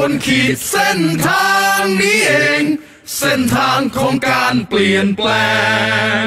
คนขีดเส้นทางนี้เองเส้นทางของการเปลี่ยนแปลง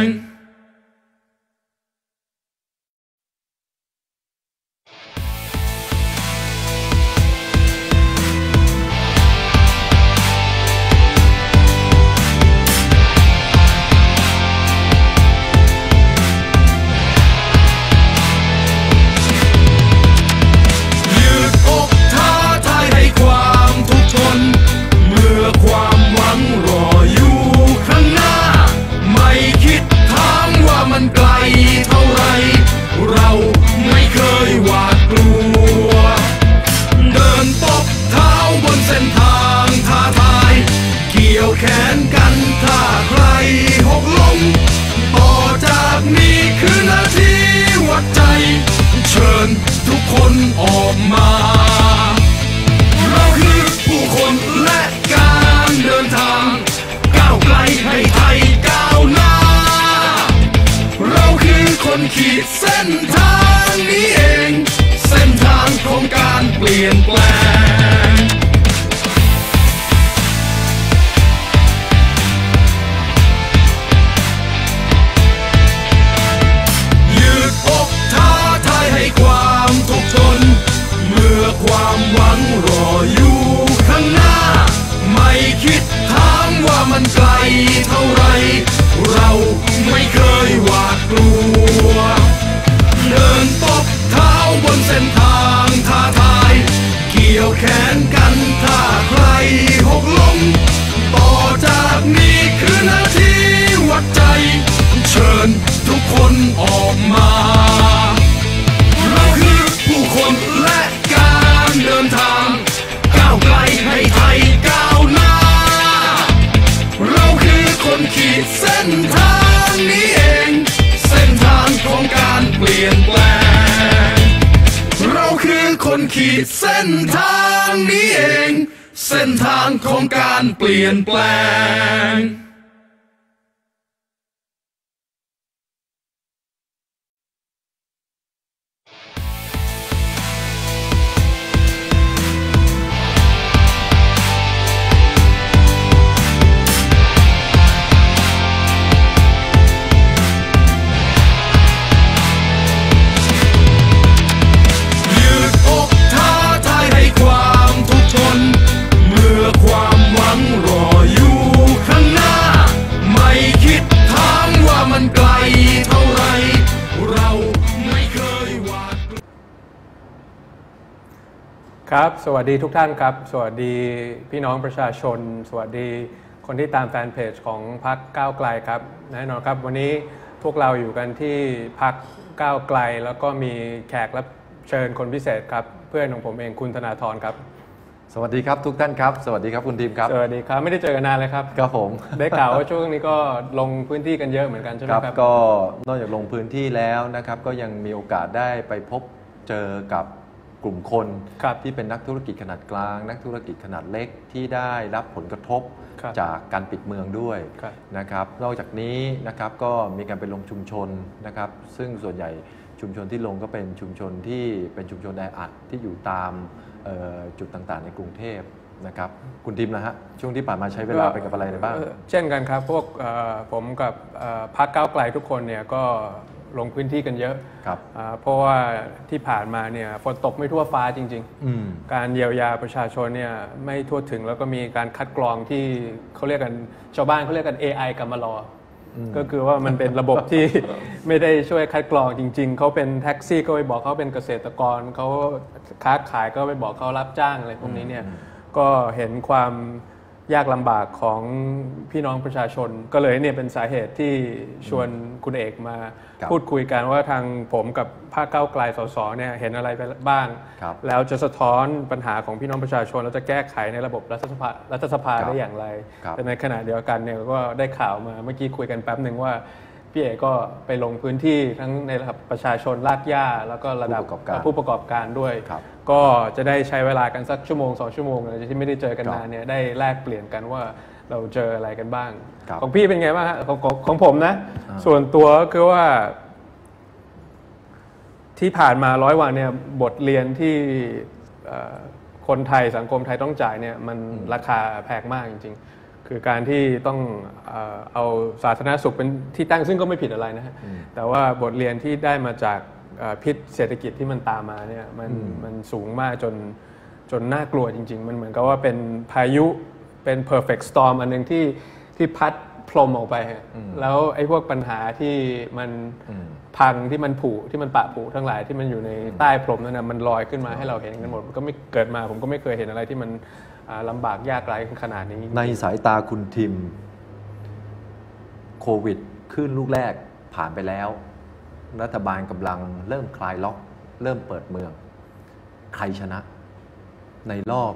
แขนกันถ้าใครหกล้มต่อจากนี้คือนาทีวัดใจเชิญทุกคนออกมาเราคือผู้คนและการเดินทางก้าวไกลให้ไทยก้าวหน้าเราคือคนขีดเส้นทางนี้เองเส้นทางของการเปลี่ยนแปลงความทุกข์ทนเมื่อความหวังรออยู่ข้างหน้าไม่คิดถามว่ามันไกลเท่าไรเราไม่เคยหวาดกลัวเดินตบเท้าบนเส้นทางท้าทายเกี่ยวแขนกันถ้าใครหกล้มต่อจากนี้คือนาทีวัดใจเชิญทุกคนออกมาเราคือผู้คนและการเดินทางก้าวไกลให้ไทยก้าวหน้าเราคือคนขีดเส้นทางนี้เองเส้นทางของการเปลี่ยนแปลงเราคือคนขีดเส้นทางนี้เองเส้นทางของการเปลี่ยนแปลงครับสวัสดีทุกท่านครับสวัสดีพี่น้องประชาชนสวัสดีคนที่ตามแฟนเพจของพรรคก้าวไกลครับแน่นอนครับวันนี้พวกเราอยู่กันที่พรรคก้าวไกลแล้วก็มีแขกรับเชิญคนพิเศษครับเพื่อนของผมเองคุณธนาธรครับสวัสดีครับทุกท่านครับสวัสดีครับคุณทีมครับสวัสดีครับไม่ได้เจอกันนานเลยครับครับผมได้ข่าวว่าช่วงนี้ก็ลงพื้นที่กันเยอะเหมือนกันใช่ไหมครับก็นอกจากลงพื้นที่แล้วนะครับก็ยังมีโอกาสได้ไปพบเจอกับกลุ่มคนที่เป็นนักธุรกิจขนาดกลางนักธุรกิจขนาดเล็กที่ได้รับผลกระทบจากการปิดเมืองด้วยนะครับนอกจากนี้นะครับก็มีการไปลงชุมชนนะครับซึ่งส่วนใหญ่ชุมชนที่ลงก็เป็นชุมชนที่เป็นชุมชนแออัดที่อยู่ตามจุดต่างๆในกรุงเทพนะครับคุณทิมนะฮะช่วงที่ผ่านมาใช้เวลาไปกับอะไรบ้างเช่นกันครับพวกผมกับพรรคก้าวไกลทุกคนเนี่ยก็ลงพื้นที่กันเยอะเพราะว่าที่ผ่านมาเนี่ยฝนตกไม่ทั่วฟ้าจริงๆการเยียวยาประชาชนเนี่ยไม่ทั่วถึงแล้วก็มีการคัดกรองที่เขาเรียกกันชาวบ้านเขาเรียกกัน AI กำมะลอก็คือว่ามันเป็นระบบที่ไม่ได้ช่วยคัดกรองจริงๆเขาเป็นแท็กซี่ก็ไปบอกเขาเป็นเกษตรกรเขาค้าขายก็ไปบอกเขารับจ้างอะไรพวกนี้เนี่ยก็เห็นความยากลำบากของพี่น้องประชาชนก็เลยเนี่ยเป็นสาเหตุที่ชวนคุณเอกมาพูดคุยกันว่าทางผมกับพรรคก้าวไกลสสเนี่ยเห็นอะไรไปบ้างแล้วจะสะท้อนปัญหาของพี่น้องประชาชนแล้วจะแก้ไขในระบบรัฐสภาได้อย่างไรแต่ในขณะเดียวกันเนี่ยก็ได้ข่าวมาเมื่อกี้คุยกันแป๊บหนึ่งว่าพี่เอกก็ไปลงพื้นที่ทั้งในระดับประชาชนรากหญ้าแล้วก็ระดับผู้ประกอบการด้วยก็จะได้ใช้เวลากันสักชั่วโมง2ชั่วโมงเลยที่ไม่ได้เจอกันนานเนี่ยได้แลกเปลี่ยนกันว่าเราเจออะไรกันบ้างของพี่เป็นไงบ้างฮะของผมนะส่วนตัวก็คือว่าที่ผ่านมา100 วันเนี่ยบทเรียนที่คนไทยสังคมไทยต้องจ่ายเนี่ยมันราคาแพงมากจริงๆคือการที่ต้องเอาสาธารณสุขเป็นที่ตั้งซึ่งก็ไม่ผิดอะไรนะฮะแต่ว่าบทเรียนที่ได้มาจากพิษเศรษฐกิจที่มันตามมาเนี่ยมันสูงมากจนน่ากลัวจริงๆมันเหมือนกับว่าเป็นพายุเป็น perfect storm อันนึงที่พัดพรมออกไปแล้วไอ้พวกปัญหาที่มันพังที่มันผุที่มันปะผุทั้งหลายที่มันอยู่ในใต้พรมนั่นนะมันลอยขึ้นมาให้เราเห็นกันหมดก็ไม่เกิดมาผมก็ไม่เคยเห็นอะไรที่มันลำบากยากไร้ขนาดนี้ในสายตาคุณทิมโควิดขึ้นลูกแรกผ่านไปแล้วรัฐบาลกำลังเริ่มคลายล็อกเริ่มเปิดเมืองใครชนะในรอบ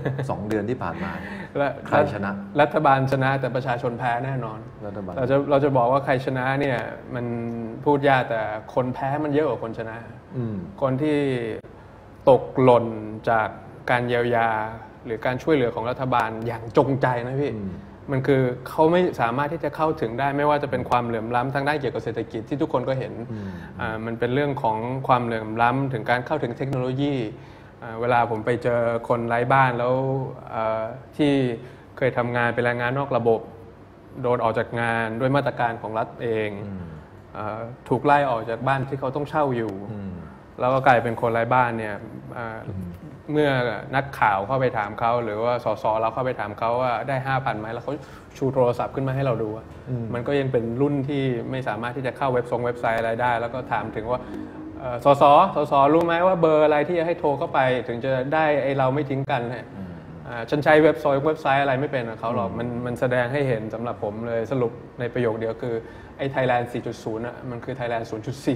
2 เดือนที่ผ่านมาใครชนะรัฐบาลชนะแต่ประชาชนแพ้แน่นอนเราจะบอกว่าใครชนะเนี่ยมันพูดยากแต่คนแพ้มันเยอะกว่าคนชนะคนที่ตกหล่นจากการเยียวยาหรือการช่วยเหลือของรัฐบาลอย่างจงใจนะพี่มันคือเขาไม่สามารถที่จะเข้าถึงได้ไม่ว่าจะเป็นความเหลื่อมล้ำทางด้านเกี่ยวกับเศรษฐกิจที่ทุกคนก็เห็นมันเป็นเรื่องของความเหลื่อมล้ำถึงการเข้าถึงเทคโนโลยีเวลาผมไปเจอคนไร้บ้านแล้วที่เคยทำงานเป็นแรงงานนอกระบบโดนออกจากงานด้วยมาตรการของรัฐเองถูกไล่ออกจากบ้านที่เขาต้องเช่าอยู่แล้วก็กลายเป็นคนไร้บ้านเนี่ยเมื่อนักข่าวเข้าไปถามเขาหรือว่าสสเราเข้าไปถามเขาว่าได้ 5,000 ไหมแล้วเขาชูโทรศัพท์ขึ้นมาให้เราดูมันก็ยังเป็นรุ่นที่ไม่สามารถที่จะเข้าเว็บไซต์อะไรได้แล้วก็ถามถึงว่าสสรู้ไหมว่าเบอร์อะไรที่จะให้โทรเข้าไปถึงจะได้ไอ้เราไม่ทิ้งกันเนี่ยฉันใช้เว็บไซต์อะไรไม่เป็นเขาหรอกมันแสดงให้เห็นสำหรับผมเลยสรุปในประโยคเดียวคือไอ้ Thailand 4.0 น่ะมันคือ Thailand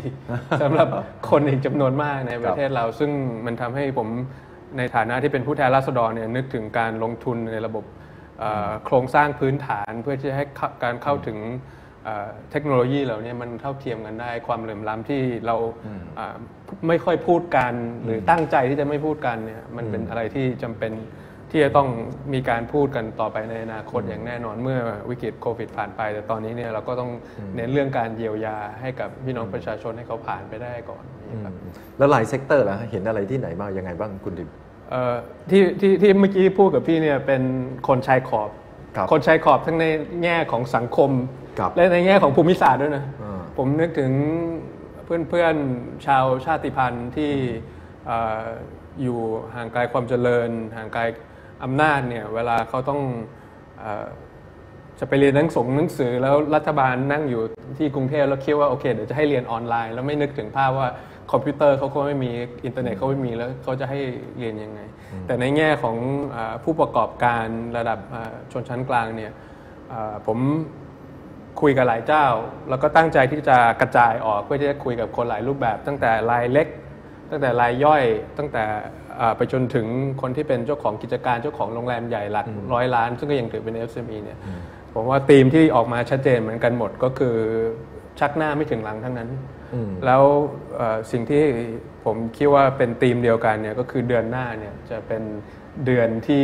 0.4 สำหรับคนอีกจำนวนมากในประเทศเราซึ่งมันทำให้ผมในฐานะที่เป็นผู้แทนราษฎรเนี่ยนึกถึงการลงทุนในระบบโครงสร้างพื้นฐานเพื่อที่จะให้การเข้าถึงเทคโนโลยีเหล่านี้มันเท่าเทียมกันได้ความเหลื่อมล้ำที่เราไม่ค่อยพูดกันหรือตั้งใจที่จะไม่พูดกันเนี่ยมันเป็นอะไรที่จำเป็นที่จะต้องมีการพูดกันต่อไปในอนาคตอย่างแน่นอนเมื่อวิกฤตโควิดผ่านไปแต่ตอนนี้เนี่ยเราก็ต้องเน้นเรื่องการเยียวยาให้กับพี่น้องประชาชนให้เขาผ่านไปได้ก่อนครับแล้วหลายเซกเตอร์ล่ะเห็นอะไรที่ไหนบ้างยังไงบ้างคุณดิมที่เมื่อกี้พูดกับพี่เนี่ยเป็นคนชายขอบคนชายขอบทั้งในแง่ของสังคมและในแง่ของภูมิศาสตร์ด้วยนะผมนึกถึงเพื่อนๆชาวชาติพันธุ์ที่อยู่ห่างไกลความเจริญห่างไกลอำนาจเนี่ยเวลาเขาต้องจะไปเรียนหนังสือแล้วรัฐบาลนั่งอยู่ที่กรุงเทพแล้วคิดว่าโอเคเดี๋ยวจะให้เรียนออนไลน์แล้วไม่นึกถึงภาพว่าคอมพิวเตอร์เขาก็ไม่มีอินเทอร์เน็ตเขาไม่มีแล้วเขาจะให้เรียนยังไงแต่ในแง่ของผู้ประกอบการระดับชนชั้นกลางเนี่ยผมคุยกับหลายเจ้าแล้วก็ตั้งใจที่จะกระจายออกเพื่อที่จะคุยกับคนหลายรูปแบบตั้งแต่รายเล็กตั้งแต่รายย่อยตั้งแต่ไปจนถึงคนที่เป็นเจ้าของกิจการเจ้าของโรงแรมใหญ่หลัก100 ล้านซึ่งก็ยังถือเป็น SME เนี่ยผมว่าธีมที่ออกมาชัดเจนเหมือนกันหมดก็คือชักหน้าไม่ถึงหลังทั้งนั้นแล้วสิ่งที่ผมคิดว่าเป็นธีมเดียวกันเนี่ยก็คือเดือนหน้าเนี่ยจะเป็นเดือนที่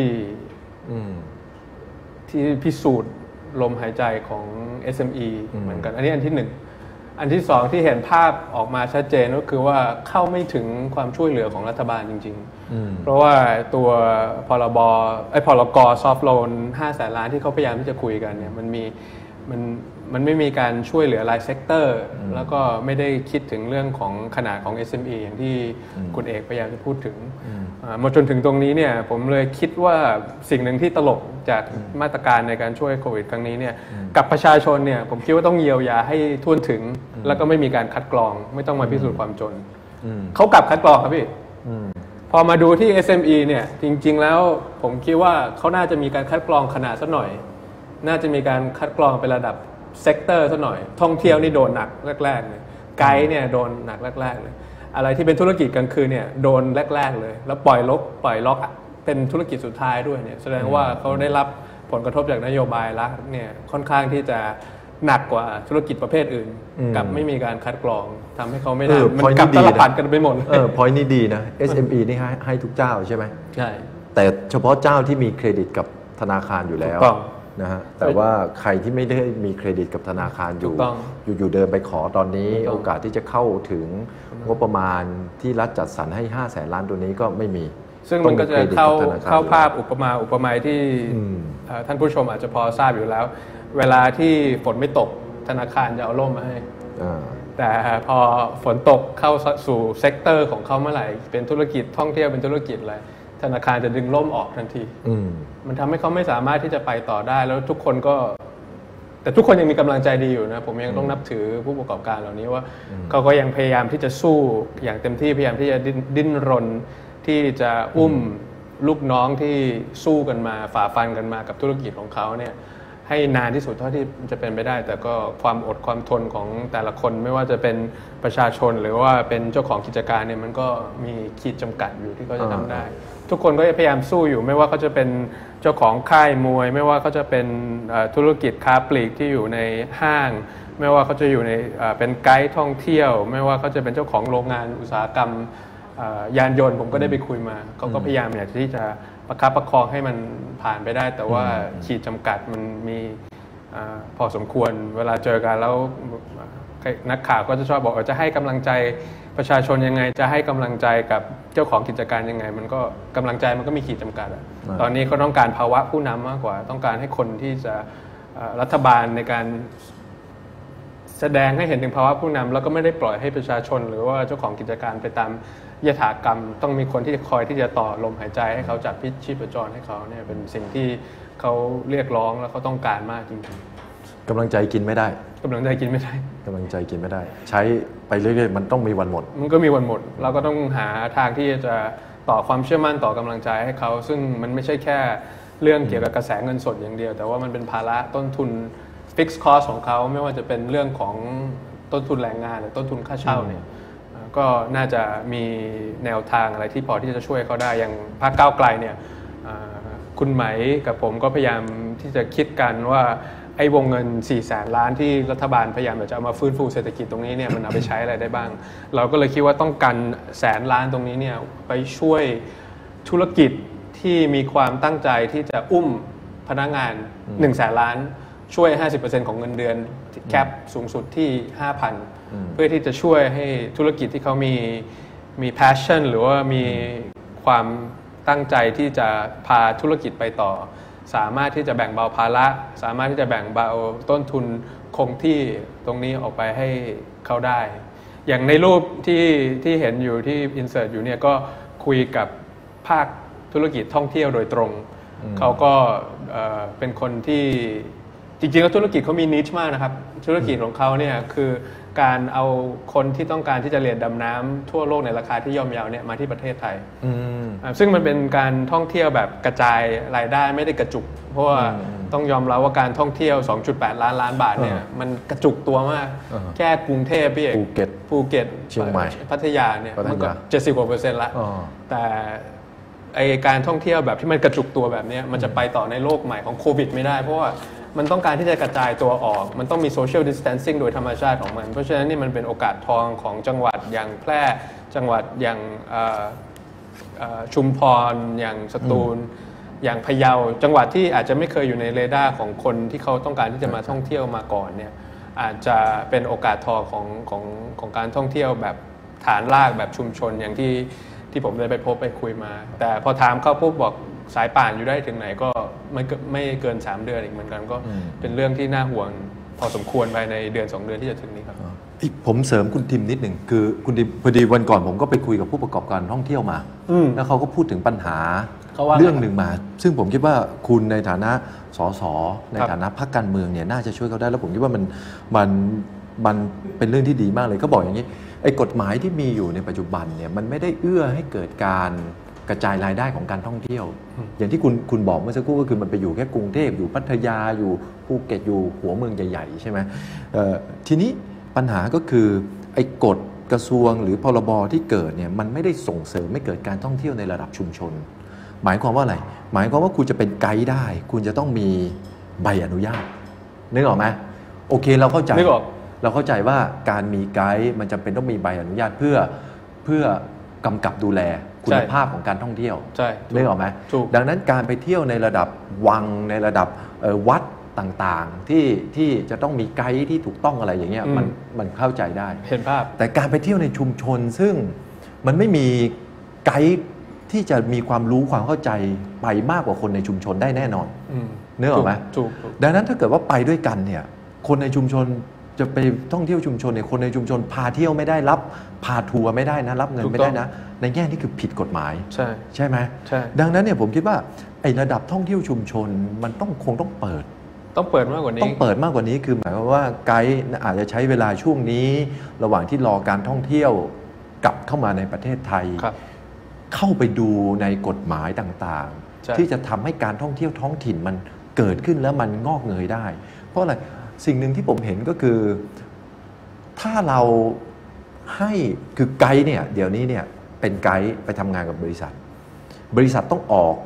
พิสูจน์ลมหายใจของ SME เหมือนกันอันนี้อันที่1อันที่2ที่เห็นภาพออกมาชัดเจนก็คือว่าเข้าไม่ถึงความช่วยเหลือของรัฐบาลจริงๆเพราะว่าตัวพรกซอฟท์โลน 500,000 ล้านที่เขาพยายามที่จะคุยกันเนี่ยมันไม่มีการช่วยเหลือรายเซกเตอร์แล้วก็ไม่ได้คิดถึงเรื่องของขนาดของ SME อย่างที่คุณเอกพยายามจะพูดถึงมาจนถึงตรงนี้เนี่ยผมเลยคิดว่าสิ่งหนึ่งที่ตลกจากมาตรการในการช่วยโควิดครั้งนี้เนี่ยกับประชาชนเนี่ยผมคิดว่าต้องเยียวยาให้ทั่วถึงแล้วก็ไม่มีการคัดกรองไม่ต้องมาพิสูจน์ความจนเขากลับคัดกรองครับพี่พอมาดูที่ SME เนี่ยจริงๆแล้วผมคิดว่าเขาน่าจะมีการคัดกรองขนาดสักหน่อยน่าจะมีการคัดกรองเป็นระดับเซกเตอร์ซะหน่อยท่องเที่ยวนี่โดนหนักแรกๆเลยไกด์เนี่ยโดนหนักแรกๆเลยอะไรที่เป็นธุรกิจกลางคืนเนี่ยโดนแรกๆเลยแล้วปล่อยล็อกเป็นธุรกิจสุดท้ายด้วยเนี่ยแสดงว่าเขาได้รับผลกระทบจากนโยบายรัฐเนี่ยค่อนข้างที่จะหนักกว่าธุรกิจประเภทอื่นกับไม่มีการคัดกรองทำให้เขาไม่ได้มันกลับตลปัดกันไปหมดพอยต์นี้ดีนะ SME นี่ให้ทุกเจ้าใช่ไหมใช่แต่เฉพาะเจ้าที่มีเครดิตกับธนาคารอยู่แล้วนะฮะแต่ว่าใครที่ไม่ได้มีเครดิตกับธนาคารอยู่เดินไปขอตอนนี้โอกาสที่จะเข้าถึงงบประมาณที่รัฐจัดสรรให้500,000 ล้านตัวนี้ก็ไม่มีซึ่งมันก็จะเข้าภาพอุปไมยที่ท่านผู้ชมอาจจะพอทราบอยู่แล้วเวลาที่ฝนไม่ตกธนาคารจะเอาร่มมาให้แต่พอฝนตกเข้าสู่เซกเตอร์ของเขาเมื่อไหร่เป็นธุรกิจท่องเที่ยวเป็นธุรกิจอะไรธนาคารจะดึงร่มออกทันทีมันทำให้เขาไม่สามารถที่จะไปต่อได้แล้วทุกคนก็แต่ทุกคนยังมีกำลังใจดีอยู่นะผมยังต้องนับถือผู้ประกอบการเหล่านี้ว่าเขาก็ยังพยายามที่จะสู้อย่างเต็มที่พยายามที่จะดิ้นรนที่จะอุ้มลูกน้องที่สู้กันมาฝ่าฟันกันมากับธุรกิจของเขาเนี่ยให้นานที่สุดเท่าที่จะเป็นไปได้แต่ก็ความอดความทนของแต่ละคนไม่ว่าจะเป็นประชาชนหรือว่าเป็นเจ้าของกิจการเนี่ยมันก็มีขีดจำกัดอยู่ที่เขาจะทำได้ทุกคนก็พยายามสู้อยู่ไม่ว่าเขาจะเป็นเจ้าของค่ายมวยไม่ว่าเขาจะเป็นธุรกิจค้าปลีกที่อยู่ในห้างไม่ว่าเขาจะอยู่ในเป็นไกด์ท่องเที่ยวไม่ว่าเขาจะเป็นเจ้าของโรงงานอุตสาหกรรมยานยนต์ผมก็ได้ไปคุยมาเขาก็พยายามอยากที่จะประคับประคองให้มันผ่านไปได้แต่ว่าขีดจำกัดมันมีพอสมควรเวลาเจอกันแล้วนักข่าวก็จะชอบบอกจะให้กำลังใจประชาชนยังไงจะให้กำลังใจกับเจ้าของกิจการยังไงมันก็กำลังใจมันก็มีขีดจำกัดตอนนี้เขาต้องการภาวะผู้นำมากกว่าต้องการให้คนที่จะรัฐบาลในการแสดงให้เห็นถึงภาวะผู้นำแล้วก็ไม่ได้ปล่อยให้ประชาชนหรือว่าเจ้าของกิจการไปตามยถากรรมต้องมีคนที่คอยที่จะต่อลมหายใจให้เขาจับพิชีพจรให้เขาเนี่ยเป็นสิ่งที่เขาเรียกร้องแล้วเขาต้องการมากจริงๆกำลังใจกินไม่ได้กำลังใจกินไม่ได้กำลังใจกินไม่ได้ใช้ไปเรื่อยๆมันต้องมีวันหมดมันก็มีวันหมดเราก็ต้องหาทางที่จะต่อความเชื่อมั่นต่อกำลังใจให้เขาซึ่งมันไม่ใช่แค่เรื่องเกี่ยวกับกระแสเงินสดอย่างเดียวแต่ว่ามันเป็นภาระต้นทุนfixed cost ของเขาไม่ว่าจะเป็นเรื่องของต้นทุนแรงงานหรือต้นทุนค่าเช่าเนี่ยก็น่าจะมีแนวทางอะไรที่พอที่จะช่วยเขาได้อย่างพรรคก้าวไกลเนี่ยคุณไหมกับผมก็พยายามที่จะคิดกันว่าไอ้วงเงิน 400,000 ล้านที่รัฐบาลพยายามจะเอามาฟื้นฟูเศรษฐกิจตรงนี้เนี่ยมันเอาไปใช้อะไรได้บ้างเราก็เลยคิดว่าต้องกัน100,000 ล้านตรงนี้เนี่ยไปช่วยธุรกิจที่มีความตั้งใจที่จะอุ้มพนักงาน 100,000 ล้านช่วย 50% ของเงินเดือนแคปสูงสุดที่ 5,000 เพื่อที่จะช่วยให้ธุรกิจที่เขามี passion หรือว่ามีความตั้งใจที่จะพาธุรกิจไปต่อสามารถที่จะแบ่งเบาภาระสามารถที่จะแบ่งเบาต้นทุนคงที่ตรงนี้ออกไปให้เขาได้อย่างในรูปที่เห็นอยู่ที่ insert อยู่เนี่ยก็คุยกับภาคธุรกิจท่องเที่ยวโดยตรงเขาก็เป็นคนที่จริงๆแล้วธุรกิจเขามีนิชมากนะครับธุรกิจของเขาเนี่ยคือการเอาคนที่ต้องการที่จะเรียนดำน้ำทั่วโลกในราคาที่ย่อมเยาเนี่ยมาที่ประเทศไทยซึ่งมันเป็นการท่องเที่ยวแบบกระจายรายได้ไม่ได้กระจุกเพราะว่าต้องยอมรับว่าการท่องเที่ยว 2.8 ล้านบาทเนี่ยมันกระจุกตัวมากแค่กรุงเทพพี่เอกภูเก็ตเชียงใหม่พัทยาเนี่ยมันก็ 70% ละแต่ไอการท่องเที่ยวแบบที่มันกระจุกตัวแบบนี้มันจะไปต่อในโลกใหม่ของโควิดไม่ได้เพราะว่ามันต้องการที่จะกระจายตัวออกมันต้องมี social distancing โดยธรรมชาติของมันเพราะฉะนั้นนี่มันเป็นโอกาสทองของจังหวัดอย่างแพร่จังหวัดอย่างชุมพรอย่างสตูลอย่างพะเยาจังหวัดที่อาจจะไม่เคยอยู่ในเรดาร์ของคนที่เขาต้องการที่จะมาท่องเที่ยวมาก่อนเนี่ยอาจจะเป็นโอกาสทองของการท่องเที่ยวแบบฐานรากแบบชุมชนอย่างที่ผมได้ไปพบไปคุยมาแต่พอถามเขาปุ๊บบอกสายป่านอยู่ได้ถึงไหนก็ไม่เกิน3 เดือนอีกเหมือนกันก็เป็นเรื่องที่น่าห่วงพอสมควรภายในเดือน2 เดือนที่จะถึงนี้ครับผมเสริมคุณทิมนิดหนึ่งคือคุณทิมพอดีวันก่อนผมก็ไปคุยกับผู้ประกอบการท่องเที่ยวมาแล้วเขาก็พูดถึงปัญหาเรื่องหนึ่งมาซึ่งผมคิดว่าคุณในฐานะสสในฐานะพรรคการเมืองเนี่ยน่าจะช่วยเขาได้แล้วผมคิดว่ามันเป็นเรื่องที่ดีมากเลยเขาบอกอย่างนี้ไอ้กฎหมายที่มีอยู่ในปัจจุบันเนี่ยมันไม่ได้เอื้อให้เกิดการกระจายรายได้ของการท่องเที่ยวอย่างที่คุณบอกเมื่อสักครู่ก็คือมันไปอยู่แค่กรุงเทพอยู่พัทยาอยู่ภูเก็ตอยู่หัวเมืองใหญ่ๆใช่ไหมทีนี้ปัญหาก็คือไอ้กฎกระทรวงหรือพรบที่เกิดเนี่ยมันไม่ได้ส่งเสริมให้เกิดการท่องเที่ยวในระดับชุมชนหมายความว่าอะไรหมายความว่าคุณจะเป็นไกด์ได้คุณจะต้องมีใบอนุญาตนึกออกไหมโอเคเราเข้าใจว่าการมีไกด์มันจำเป็นต้องมีใบอนุญาตเพื่อกำกับดูแลคุณภาพของการท่องเที่ยวนึกออกไหมดังนั้นการไปเที่ยวในระดับวังในระดับวัดต่างๆที่จะต้องมีไกด์ที่ถูกต้องอะไรอย่างเงี้ยมันเข้าใจได้เห็นภาพแต่การไปเที่ยวในชุมชนซึ่งมันไม่มีไกด์ที่จะมีความรู้ความเข้าใจไปมากกว่าคนในชุมชนได้แน่นอนเนื้อออกไหมดังนั้นถ้าเกิดว่าไปด้วยกันเนี่ยคนในชุมชนจะไปท่องเที่ยวชุมชนเนี่ยคนในชุมชนพาเที่ยวไม่ได้รับพาทัวร์ไม่ได้นะรับเงินไม่ได้นะในแง่นี้คือผิดกฎหมายใช่ไหมดังนั้นเนี่ยผมคิดว่าไอ้ระดับท่องเที่ยวชุมชนมันคงต้องเปิดมากกว่านี้ต้องเปิดมากกว่านี้คือหมายความว่าไกด์อาจจะใช้เวลาช่วงนี้ระหว่างที่รอการท่องเที่ยวกลับเข้ามาในประเทศไทยเข้าไปดูในกฎหมายต่างๆที่จะทำให้การท่องเที่ยวท้องถิ่นมันเกิดขึ้นแล้วมันงอกเงยได้เพราะอะไรสิ่งหนึ่งที่ผมเห็นก็คือถ้าเราให้คือไกด์เนี่ยเดี๋ยวนี้เนี่ยเป็นไกด์ไปทำงานกับบริษัทต้องออก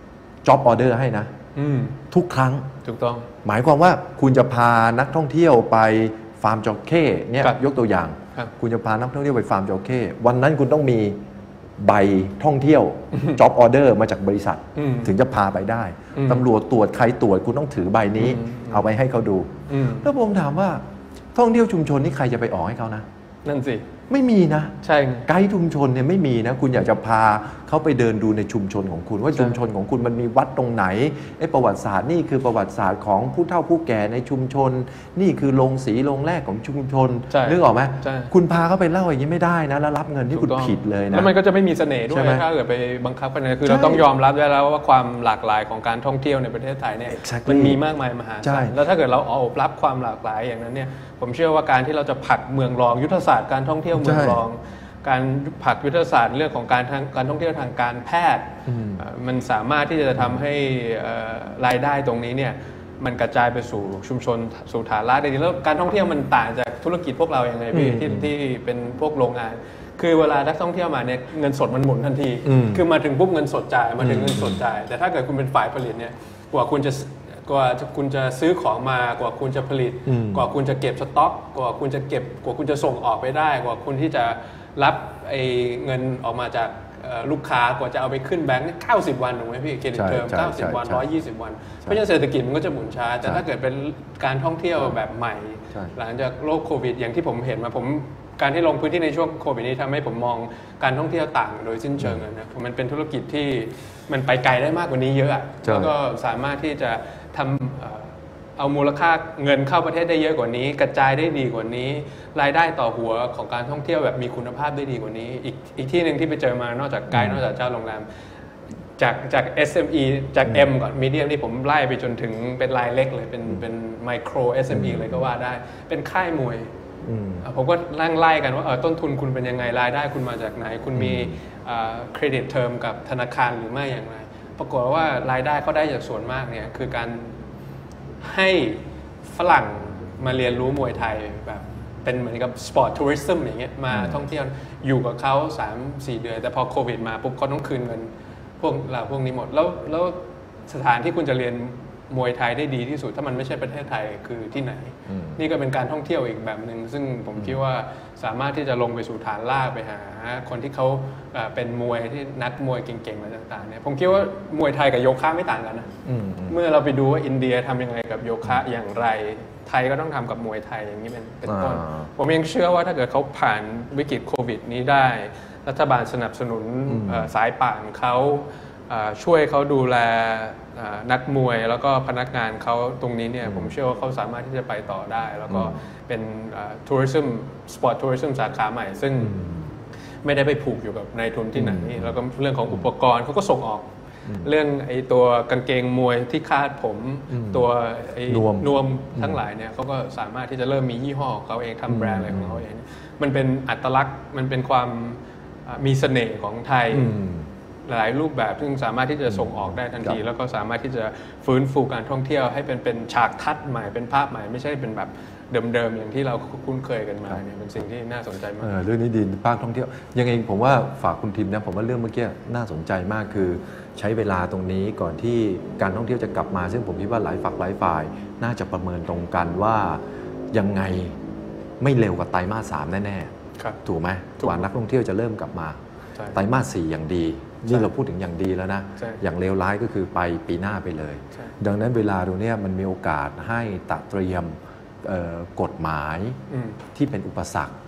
job order ให้นะทุกครั้งถูกต้องหมายความว่าคุณจะพานักท่องเที่ยวไปฟาร์มจระเข้เนี่ยยกตัวอย่างคุณจะพานักท่องเที่ยวไปฟาร์มจระเข้วันนั้นคุณต้องมีใบท่องเที่ยว job order มาจากบริษัทถึงจะพาไปได้ตำรวจตรวจใครตรวจคุณต้องถือใบนี้เอาไปให้เขาดูแล้วผมถามว่าท่องเที่ยวชุมชนนี่ใครจะไปออกให้เขานะนั่นสิไม่มีนะใช่ไกด์ชุมชนเนี่ยไม่มีนะคุณอยากจะพาเขาไปเดินดูในชุมชนของคุณว่าชุมชนของคุณมันมีวัดตรงไหนประวัติศาสตร์นี่คือประวัติศาสตร์ของผู้เฒ่าผู้แก่ในชุมชนนี่คือโรงสีโรงแรกของชุมชนนึกออกไหมคุณพาเขาไปเล่าอย่างนี้ไม่ได้นะแล้วรับเงินที่คุณผิดเลยนะแล้วมันก็จะไม่มีเสน่ห์ด้วยถ้าเกิดไปบังคับกันคือเราต้องยอมรับได้แล้วว่าความหลากหลายของการท่องเที่ยวในประเทศไทยเนี่ยมันมีมากมายมหาศาลแล้วถ้าเกิดเราเอารับความหลากหลายอย่างนั้นเนี่ยผมเชื่อว่าการที่เราจะผลักเมืองรองยุทธศาสตร์การท่องเที่ยวเมืองรองการผลักยุทธศาสตร์เรื่องของการท่องเที่ยวทางการแพทย์มันสามารถที่จะทำให้รายได้ตรงนี้เนี่ยมันกระจายไปสู่ชุมชนสู่ฐานรากได้ดีแล้วการท่องเที่ยวมันต่างจากธุรกิจพวกเราอย่างไรพี่ที่เป็นพวกโรงงานคือเวลานักท่องเที่ยวมาเนี่ยเงินสดมันหมุนทันทีคือมาถึงปุ๊บเงินสดจ่ายมาถึงเงินสดจ่ายแต่ถ้าเกิดคุณเป็นฝ่ายผลิตเนี่ยกว่าคุณจะซื้อของมากว่าคุณจะผลิตกว่าคุณจะเก็บสต็อกกว่าคุณจะเก็บกว่าคุณจะส่งออกไปได้กว่าคุณที่จะรับเงินออกมาจากลูกค้ากว่าจะเอาไปขึ้นแบงค์90 วันถูกไหมพี่เครดิตเทอม90 วัน120 วันเพราะฉะนั้นเศรษฐกิจมันก็จะหมุนช้าแต่ถ้าเกิดเป็นการท่องเที่ยวแบบใหม่หลังจากโรคโควิดอย่างที่ผมเห็นมาการที่ลงพื้นที่ในช่วงโควิดนี้ทำให้ผมมองการท่องเที่ยวต่างโดยสิ้นเชิงนะมันเป็นธุรกิจที่มันไปไกลได้มากกว่านี้เยอะแล้วก็สามารถที่จะทำเอามูลค่าเงินเข้าประเทศได้เยอะกว่านี้กระจายได้ดีกว่านี้รายได้ต่อหัวของการท่องเที่ยวแบบมีคุณภาพได้ดีกว่านี้อีกที่หนึ่งที่ไปเจอมานอกจากไกด์นอกจากเจ้าโรงแรมจาก SME จาก M ก่อน Medium ที่ผมไล่ไปจนถึงเป็นรายเล็กเลยเป็นไมโคร SME เลยก็ว่าได้เป็นค่ายมวยผมก็ไล่กันว่าต้นทุนคุณเป็นยังไงรายได้คุณมาจากไหนคุณมีเครดิตเทอมกับธนาคารหรือไม่อย่างไรปรากฏว่ารายได้เขาได้จากส่วนมากเนี่ยคือการให้ฝรั่งมาเรียนรู้มวยไทยแบบเป็นเหมือนกับสปอร์ตทัวริซึมอย่างเงี้ยมาท่องเที่ยวอยู่กับเขา 3-4 เดือนแต่พอโควิดมาปุ๊บเขาต้องคืนเงินพวกนี้หมดแล้วสถานที่คุณจะเรียนมวยไทยได้ดีที่สุดถ้ามันไม่ใช่ประเทศไทยคือที่ไหนนี่ก็เป็นการท่องเที่ยวอีกแบบหนึ่งซึ่งผมคิดว่าสามารถที่จะลงไปสู่ฐานรากไปหาคนที่เขาเป็นมวยที่นักมวยเก่งๆอะไรต่างๆเนี่ยผมคิดว่ามวยไทยกับโยคะไม่ต่างกันนะเมื่อเราไปดูว่าอินเดียทำยังไงกับโยคะอย่างไรไทยก็ต้องทำกับมวยไทยอย่างนี้เป็นต้นผมยังเชื่อว่าถ้าเกิดเขาผ่านวิกฤตโควิดนี้ได้รัฐบาลสนับสนุนสายป่านเขาช่วยเขาดูแลนักมวยแล้วก็พนักงานเขาตรงนี้เนี่ยผมเชื่อว่าเขาสามารถที่จะไปต่อได้แล้วก็เป็นทัวริซึมสปอร์ตทัวริซึมสาขาใหม่ซึ่งไม่ได้ไปผูกอยู่กับนายทุนที่ไหนแล้วก็เรื่องของอุปกรณ์เขาก็ส่งออกเรื่องตัวกางเกงมวยที่คาดผมตัวนวมทั้งหลายเนี่ยเขาก็สามารถที่จะเริ่มมียี่ห้อของเขาเองทำแบรนด์อะไรของเขาเองมันเป็นอัตลักษณ์มันเป็นความมีเสน่ห์ของไทยหลายรูปแบบซึ่งสามารถที่จะส่งออกได้ทันทีแล้วก็สามารถที่จะฟื้นฟูการท่องเที่ยวให้เป็นฉากทัศน์ใหม่เป็นภาพใหม่ไม่ใช่เป็นแบบเดิมๆอย่างที่เราคุ้นเคยกันมาเนี่ยเป็นสิ่งที่น่าสนใจมากเรื่องนี้ดีภาคท่องเที่ยวยังไงผมว่าฝากคุณทิมนะผมว่าเรื่องเมื่อกี้น่าสนใจมากคือใช้เวลาตรงนี้ก่อนที่การท่องเที่ยวจะกลับมาซึ่งผมคิดว่าหลายฝักหลายฝ่ายน่าจะประเมินตรงกันว่ายังไงไม่เร็วกว่าไตรมาส 3แน่ๆถูกไหมกว่านักท่องเที่ยวจะเริ่มกลับมาไตรมาส 4อย่างดีนี่เราพูดถึงอย่างดีแล้วนะอย่างเลวร้ายก็คือไปปีหน้าไปเลยดังนั้นเวลาตรงนี้มันมีโอกาสให้ตัดเตรียมกฎหมายที่เป็นอุปสรรค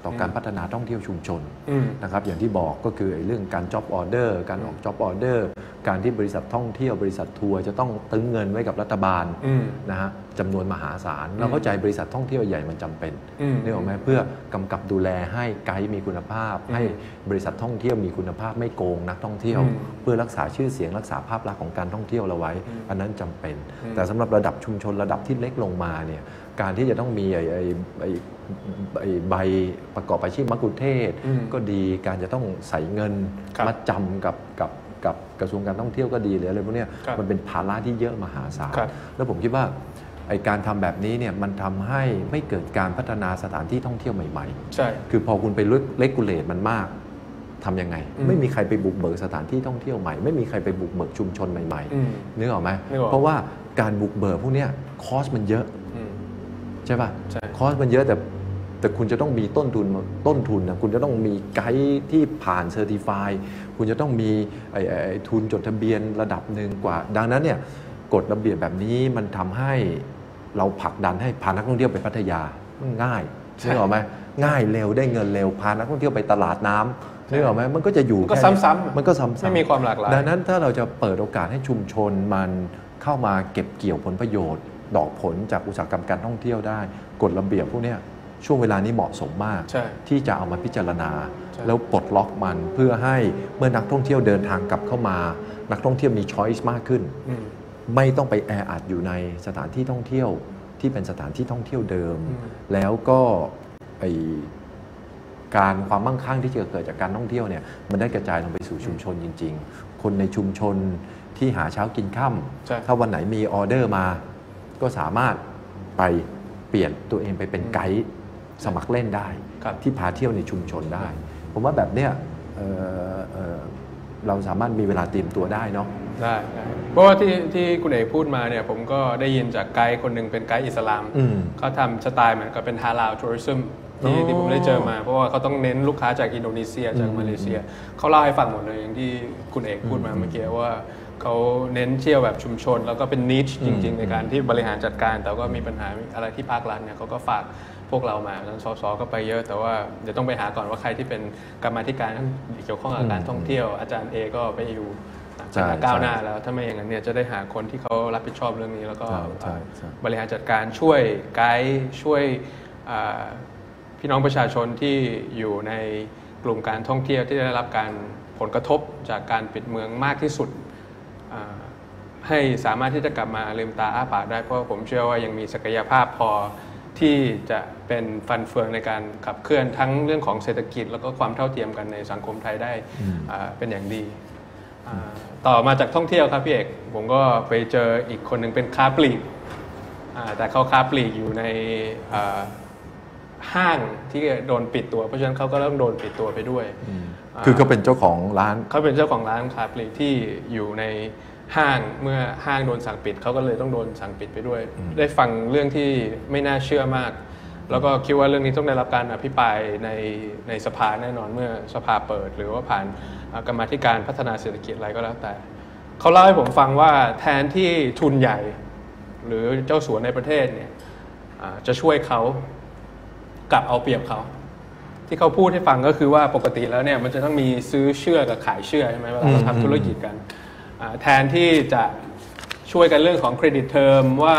ต่อการพัฒนาท่องเที่ยวชุมชนนะครับอย่างที่บอกก็คือเรื่องการ job order การออก job order การที่บริษัทท่องเที่ยวบริษัททัวร์จะต้องตึงเงินไว้กับรัฐบาลนะฮะจำนวนมหาศาลเราเข้าใจบริษัทท่องเที่ยวใหญ่มันจำเป็นนึกออกไหมเพื่อกำกับดูแลให้ไกด์มีคุณภาพให้บริษัทท่องเที่ยวมีคุณภาพไม่โกงนักท่องเที่ยวเพื่อรักษาชื่อเสียงรักษาภาพลักษณ์ของการท่องเที่ยวเราไว้อันนั้นจำเป็นแต่สำหรับระดับชุมชนระดับที่เล็กลงมาเนี่ยการที่จะต้องมีใบประกอบอาชีพมะกุเทศก็ดีการจะต้องใส่เงินมัดจำกับกระทรวงการท่องเที่ยวก็ดีหรืออะไรพวกนี้มันเป็นภาระที่เยอะมหาศาลแล้วผมคิดว่าการทำแบบนี้เนี่ยมันทำให้ไม่เกิดการพัฒนาสถานที่ท่องเที่ยวใหม่ๆใช่คือพอคุณไปเลกูเลตมันมากทำยังไงไม่มีใครไปบุกเบิกสถานที่ท่องเที่ยวใหม่ไม่มีใครไปบุกเบิกชุมชนใหม่ๆนึกออกไหมเพราะว่าการบุกเบิกพวกนี้คอสมันเยอะใช่ป่ะคอสมันเยอะแต่คุณจะต้องมีต้นทุนนะคุณจะต้องมีไกด์ที่ผ่านเซอร์ติฟายคุณจะต้องมีทุนจดทะเบียนระดับหนึ่งกว่าดังนั้นเนี่ยกฎระเบียบแบบนี้มันทำให้เราผลักดันให้พานักท่องเที่ยวไปพัทยาง่ายนึกออกไหมง่ายเร็วได้เงินเร็วพานักท่องเที่ยวไปตลาดน้ำนึกออกไหมมันก็จะอยู่ก็ซ้ำๆมันก็ซ้ำๆไม่มีความหลากหลายดังนั้นถ้าเราจะเปิดโอกาสให้ชุมชนมันเข้ามาเก็บเกี่ยวผลประโยชน์ดอกผลจากอุตสาหกรรมการท่องเที่ยวได้กฎระเบียบพวกนี้ช่วงเวลานี้เหมาะสมมากที่จะเอามาพิจารณาแล้วปลดล็อกมันเพื่อให้เมื่อนักท่องเที่ยวเดินทางกลับเข้ามานักท่องเที่ยวมีช้อยส์มากขึ้นไม่ต้องไปแออัดอยู่ในสถานที่ท่องเที่ยวที่เป็นสถานที่ท่องเที่ยวเดิมแล้วก็การความมั่งคั่งที่จะเกิดจากการท่องเที่ยวเนี่ยมันได้กระจายลงไปสู่ชุมชนจริงๆคนในชุมชนที่หาเช้ากินค่ำถ้าวันไหนมีออเดอร์มาก็สามารถไปเปลี่ยนตัวเองไปเป็นไกด์สมัครเล่นได้ที่พาเที่ยวในชุมชนได้ผมว่าแบบเนี้ยเราสามารถมีเวลาเตรียมตัวได้เนาะได้เพราะว่าที่คุณเอกพูดมาเนี่ยผมก็ได้ยินจากไกด์คนหนึ่งเป็นไกด์อิสลามเขาทำสไตล์เหมือนกับเป็นฮาลาลทัวริซึมที่ผมได้เจอมาเพราะว่าเขาต้องเน้นลูกค้าจากอินโดนีเซียจากมาเลเซียเขาเล่าให้ฟังหมดเลยอย่างที่คุณเอกพูดมาเมื่อกี้ว่าเขาเน้นเที่ยวแบบชุมชนแล้วก็เป็นนิชจริงๆในการที่บริหารจัดการแต่ก็มีปัญหาอะไรที่ภาครัฐเนี่ยเขาก็ฝากพวกเรามาทางสสก็ไปเยอะแต่ว่าเดี๋ยวต้องไปหาก่อนว่าใครที่เป็นกรรมาธิการเกี่ยวข้องกับการท่องเที่ยวอาจารย์เอก็ไปอยู่ก้าวหน้าแล้วถ้าไม่อย่างนั้นเนี่ยจะได้หาคนที่เขารับผิดชอบเรื่องนี้แล้วก็บริหารจัดการช่วยไกด์ช่วยพี่น้องประชาชนที่อยู่ในกลุ่มการท่องเที่ยวที่ได้รับการผลกระทบจากการปิดเมืองมากที่สุดให้สามารถที่จะกลับมาลืมตาอ้าปากได้เพราะผมเชื่อว่ายังมีศักยภาพพอที่จะเป็นฟันเฟืองในการขับเคลื่อนทั้งเรื่องของเศรษฐกิจแล้วก็ความเท่าเทียมกันในสังคมไทยได้เป็นอย่างดีต่อมาจากท่องเที่ยวครับพี่เอกผมก็ไปเจออีกคนหนึ่งเป็นค้าปลีกแต่เขาค้าปลีกอยู่ในห้างที่โดนปิดตัวเพราะฉะนั้นเขาก็ต้องโดนปิดตัวไปด้วยคือเขาเป็นเจ้าของร้านเขาเป็นเจ้าของร้านค้าปลีกที่อยู่ในห้างเมื่อห้างโดนสั่งปิดเขาก็เลยต้องโดนสั่งปิดไปด้วยได้ฟังเรื่องที่ไม่น่าเชื่อมากแล้วก็คิดว่าเรื่องนี้ต้องได้รับการอภิปรายในสภาแน่นอนเมื่อสภาเปิดหรือว่าผ่านกรรมาธิการพัฒนาเศรษฐกิจอะไรก็แล้วแต่เขาเล่าให้ผมฟังว่าแทนที่ทุนใหญ่หรือเจ้าสัวในประเทศเนี่ยจะช่วยเขากลับเอาเปรียบเขาที่เขาพูดให้ฟังก็คือว่าปกติแล้วเนี่ยมันจะต้องมีซื้อเชื่อกับขายเชื่อใช่ไหมเวลาเราทำธุรกิจกันแทนที่จะช่วยกันเรื่องของเครดิตเทอมว่า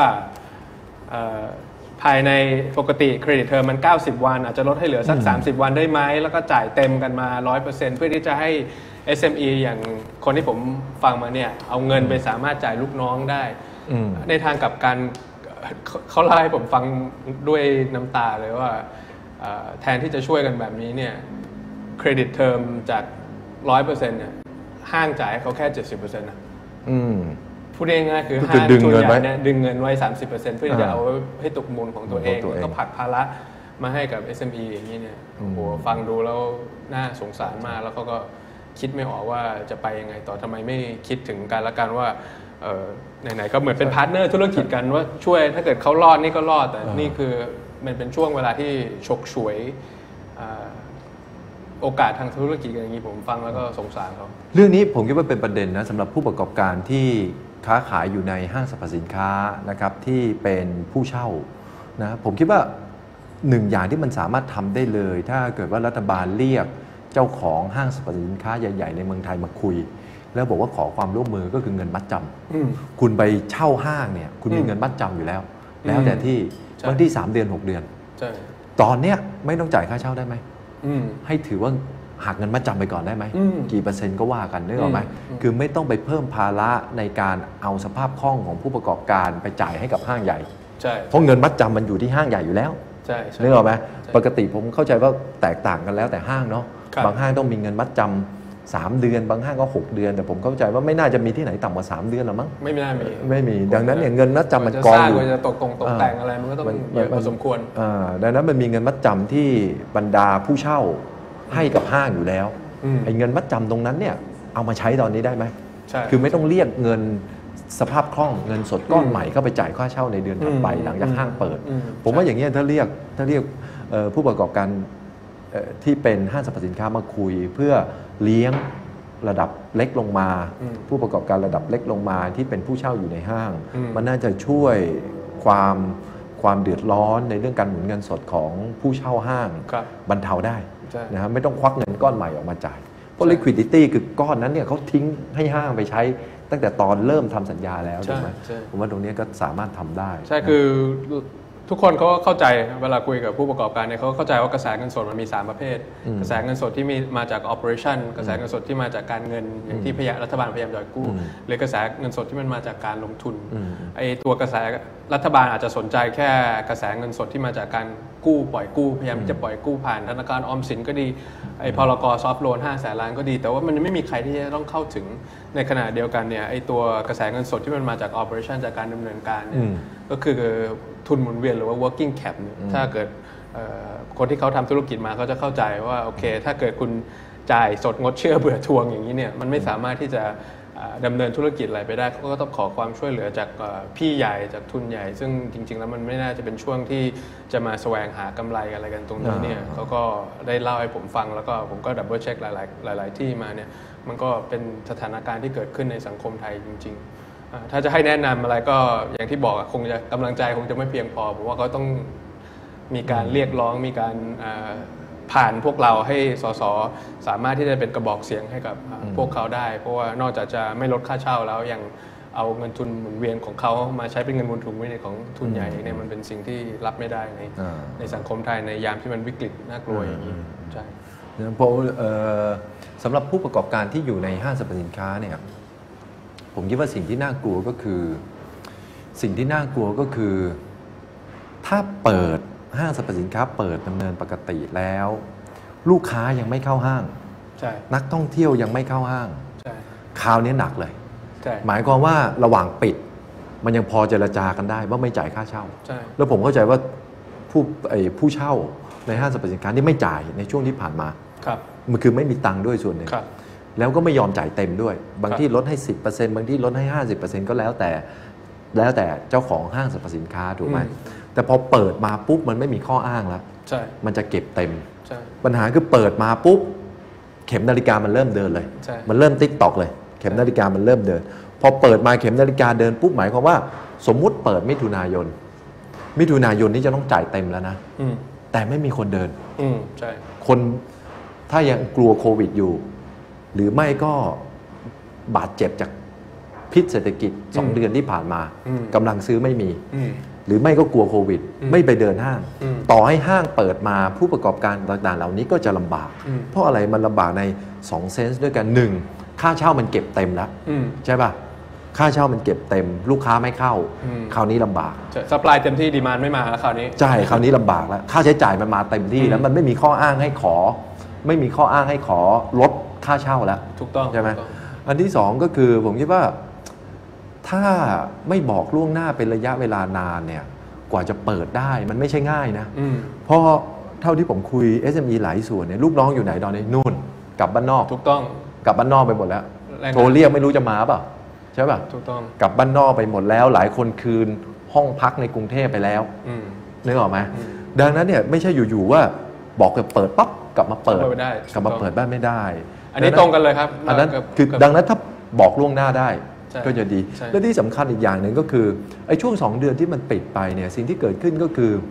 ภายในปกติเครดิตเทอมมัน90วันอาจจะลดให้เหลือสัก30วันได้ไหมแล้วก็จ่ายเต็มกันมา 100% เพื่อที่จะให้ SME อย่างคนที่ผมฟังมาเนี่ยเอาเงินไปสามารถจ่ายลูกน้องได้ในทางกับการเขาเล่าให้ผมฟังด้วยน้ำตาเลยว่าแทนที่จะช่วยกันแบบนี้เนี่ยเครดิตเทอมจาก 100% เนี่ยห้างจ่ายเขาแค่ 70% นะพูดง่ายๆคือห้างทุนใหญ่เนี่ยดึงเงินไว้ 30% เพื่อที่จะเอาให้ตกมูลของตัวเองแล้วก็ผลักภาระมาให้กับ SME อย่างนี้เนี่ยโอ้โหฟังดูแล้วน่าสงสารมากแล้วก็คิดไม่ออกว่าจะไปยังไงต่อทำไมไม่คิดถึงการละกันว่าไหนๆก็เหมือนเป็นพาร์ทเนอร์ธุรกิจกันว่าช่วยถ้าเกิดเขารอดนี่ก็รอดแต่นี่คือมันเป็นช่วงเวลาที่ฉกฉวยโอกาสทางธุรกิจอย่างนี้ผมฟังแล้วก็สงสารเขาเรื่องนี้ผมคิดว่าเป็นประเด็นนะสำหรับผู้ประกอบการที่ค้าขายอยู่ในห้างสรรพสินค้านะครับที่เป็นผู้เช่านะผมคิดว่าหนึ่งอย่างที่มันสามารถทำได้เลยถ้าเกิดว่ารัฐบาลเรียกเจ้าของห้างสรรพสินค้าใหญ่ๆในเมืองไทยมาคุยแล้วบอกว่าขอความร่วมมือก็คือเงินมัดจำคุณไปเช่าห้างเนี่ยคุณมีเงินมัดจำอยู่แล้วแต่ที่บางที่3 เดือน 6 เดือนตอนเนี้ยไม่ต้องจ่ายค่าเช่าได้ไหมให้ถือว่าหักเงินมัดจำไปก่อนได้ไหมกี่เปอร์เซ็นต์ก็ว่ากันนึกออกไหมคือไม่ต้องไปเพิ่มภาระในการเอาสภาพคล่องของผู้ประกอบการไปจ่ายให้กับห้างใหญ่เพราะเงินมัดจำมันอยู่ที่ห้างใหญ่อยู่แล้วนึกออกไหมปกติผมเข้าใจว่าแตกต่างกันแล้วแต่ห้างเนาะบางห้างต้องมีเงินมัดจำ3 เดือนบางห้างก็6 เดือนแต่ผมเข้าใจว่าไม่น่าจะมีที่ไหนต่ำกว่า3 เดือนหรอมั้งไม่มีดังนั้นเนี่ยเงินมัดจำมันกองอยู่จะตกแต่งอะไรมันก็ต้องเยอะพอสมควรดังนั้นมันมีเงินมัดจำที่บรรดาผู้เช่าให้กับห้างอยู่แล้วไอ้เงินมัดจำตรงนั้นเนี่ยเอามาใช้ตอนนี้ได้ไหมคือไม่ต้องเรียกเงินสภาพคล่องเงินสดก้อนใหม่เข้าไปจ่ายค่าเช่าในเดือนถัดไปหลังจากห้างเปิดผมว่าอย่างนี้ถ้าเรียกผู้ประกอบการที่เป็นห้างสรรพสินค้ามาคุยเพื่อเลี้ยงระดับเล็กลงมาผู้ประกอบการระดับเล็กลงมาที่เป็นผู้เช่าอยู่ในห้างมันน่าจะช่วยความเดือดร้อนในเรื่องการหมุนเงินสดของผู้เช่าห้างบรรเทาได้นะครับไม่ต้องควักเงินก้อนใหม่ออกมาจ่ายเพราะ liquidity คือก้อนนั้นเนี่ยเขาทิ้งให้ห้างไปใช้ตั้งแต่ตอนเริ่มทำสัญญาแล้วถูกไหมผมว่าตรงนี้ก็สามารถทำได้ใช่คือทุกคนเขาเข้าใจเวลาคุยกับผู้ประกอบการเนี่ยเขาเข้าใจว่ากระแสเงินสดมันมี3 ประเภทกระแสเงินสดที่มาจาก operation กระแสเงินสดที่มาจากการเงินอย่างที่รัฐบาลพยายามจะกู้หรือกระแสเงินสดที่มันมาจากการลงทุนไอ้ตัวกระแสรัฐบาลอาจจะสนใจแค่กระแสเงินสดที่มาจากการกู้ปล่อยกู้พยายามจะปล่อยกู้ผ่านธนาคารออมสินก็ดีไอ้พรก.ซอฟท์โลน500,000 ล้านก็ดีแต่ว่ามันไม่มีใครที่จะต้องเข้าถึงในขณะเดียวกันเนี่ยไอ้ตัวกระแสเงินสดที่มันมาจาก operation จากการดำเนินการเนี่ยก็คือทุนหมุนเวียนหรือว่า working cap ถ้าเกิดคนที่เขาทำธุรกิจมาเขาจะเข้าใจว่าโอเคถ้าเกิดคุณจ่ายสดงดเชื่อเบื่อทวงอย่างนี้เนี่ยมันไม่สามารถที่จะดำเนินธุรกิจอะไรไปได้เขาก็ต้องขอความช่วยเหลือจากพี่ใหญ่จากทุนใหญ่ซึ่งจริงๆแล้วมันไม่น่าจะเป็นช่วงที่จะมาแสวงหากำไรอะไรกันตรงนี้เนี่ยเขาก็ได้เล่าให้ผมฟังแล้วก็ผมก็ดับเบิลเช็คหลายที่มาเนี่ยมันก็เป็นสถานการณ์ที่เกิดขึ้นในสังคมไทยจริงๆถ้าจะให้แนะนำอะไรก็อย่างที่บอกคงจะกำลังใจคงจะไม่เพียงพอผมว่าเขาต้องมีการเรียกร้องมีการผ่านพวกเราให้สสสามารถที่จะเป็นกระบอกเสียงให้กับพวกเขาได้เพราะว่านอกจากจะไม่ลดค่าเช่าแล้วยังเอาเงินทุนหมุนเวียนของเขามาใช้เป็นเงินหมุนถุงไว้ในของทุนใหญ่เนี่ยมันเป็นสิ่งที่รับไม่ได้ในสังคมไทยในยามที่มันวิกฤตน่ากลัวอย่างนี้ใช่เพราะสำหรับผู้ประกอบการที่อยู่ในห้างสรรพสินค้าเนี่ยผมคิดว่าสิ่งที่น่ากลัวก็คือถ้าเปิดห้างสรรพสินค้าเปิดดำเนินปกติแล้วลูกค้ายังไม่เข้าห้างนักท่องเที่ยวยังไม่เข้าห้างคราวนี้หนักเลยหมายความว่าระหว่างปิดมันยังพอเจรจากันได้ว่าไม่จ่ายค่าเช่าแล้วผมเข้าใจว่าผู้เช่าในห้างสรรพสินค้าที่ไม่จ่ายในช่วงที่ผ่านมามันคือไม่มีตังค์ด้วยส่วนหนึ่งแล้วก็ไม่ยอมจ่ายเต็มด้วยบางที่ลดให้ 10% บางที่ลดให้ 50% ก็แล้วแต่เจ้าของห้างสรรพสินค้าถูกไหมแต่พอเปิดมาปุ๊บมันไม่มีข้ออ้างแล้วมันจะเก็บเต็มปัญหาคือเปิดมาปุ๊บเข็มนาฬิกามันเริ่มเดินเลยมันเริ่มติ๊กตอกเลยเข็มนาฬิกามันเริ่มเดินพอเปิดมาเข็มนาฬิกาเดินปุ๊บหมายความว่าสมมุติเปิดมิถุนายนนี่จะต้องจ่ายเต็มแล้วนะแต่ไม่มีคนเดินคนถ้ายังกลัวโควิดอยู่หรือไม่ก็บาดเจ็บจากพิษเศรษฐกิจ2 เดือนที่ผ่านมากำลังซื้อไม่มีหรือไม่ก็กลัวโควิดไม่ไปเดินห้างต่อให้ห้างเปิดมาผู้ประกอบการต่างๆเหล่านี้ก็จะลำบากเพราะอะไรมันลำบากใน2 เซนส์ด้วยกัน1ค่าเช่ามันเก็บเต็มแล้วใช่ป่ะค่าเช่ามันเก็บเต็มลูกค้าไม่เข้าคราวนี้ลำบากซัพพลายเต็มที่ดีมานด์ไม่มาแล้วคราวนี้ใช่คราวนี้ลำบากแล้วค่าใช้จ่ายมันมาเต็มที่แล้วมันไม่มีข้ออ้างให้ขอลดค่าเช่าแล้วถูกต้องใช่ไหมอันที่2ก็คือผมคิดว่าถ้าไม่บอกล่วงหน้าเป็นระยะเวลานานเนี่ยกว่าจะเปิดได้มันไม่ใช่ง่ายนะเพราะเท่าที่ผมคุย SME หลายส่วนเนี่ยลูกน้องอยู่ไหนตอนนี้นู่นกลับบ้านนอกถูกต้องกลับบ้านนอกไปหมดแล้วโทรเรียกไม่รู้จะมาเปล่าใช่ป่ะถูกต้องกลับบ้านนอกไปหมดแล้วหลายคนคืนห้องพักในกรุงเทพไปแล้วนึกออกไหมดังนั้นเนี่ยไม่ใช่อยู่ๆว่าบอกจะเปิดปั๊บกลับมาเปิดบ้านไม่ได้อันนี้ตรงกันเลยครับอันนั้นคือดังนั้นถ้าบอกล่วงหน้าได้ก็จะดีและที่สำคัญอีกอย่างหนึ่งก็คือไอ้ช่วง2 เดือนที่มันปิดไปเนี่ยสิ่งที่เกิดขึ้นก็คือ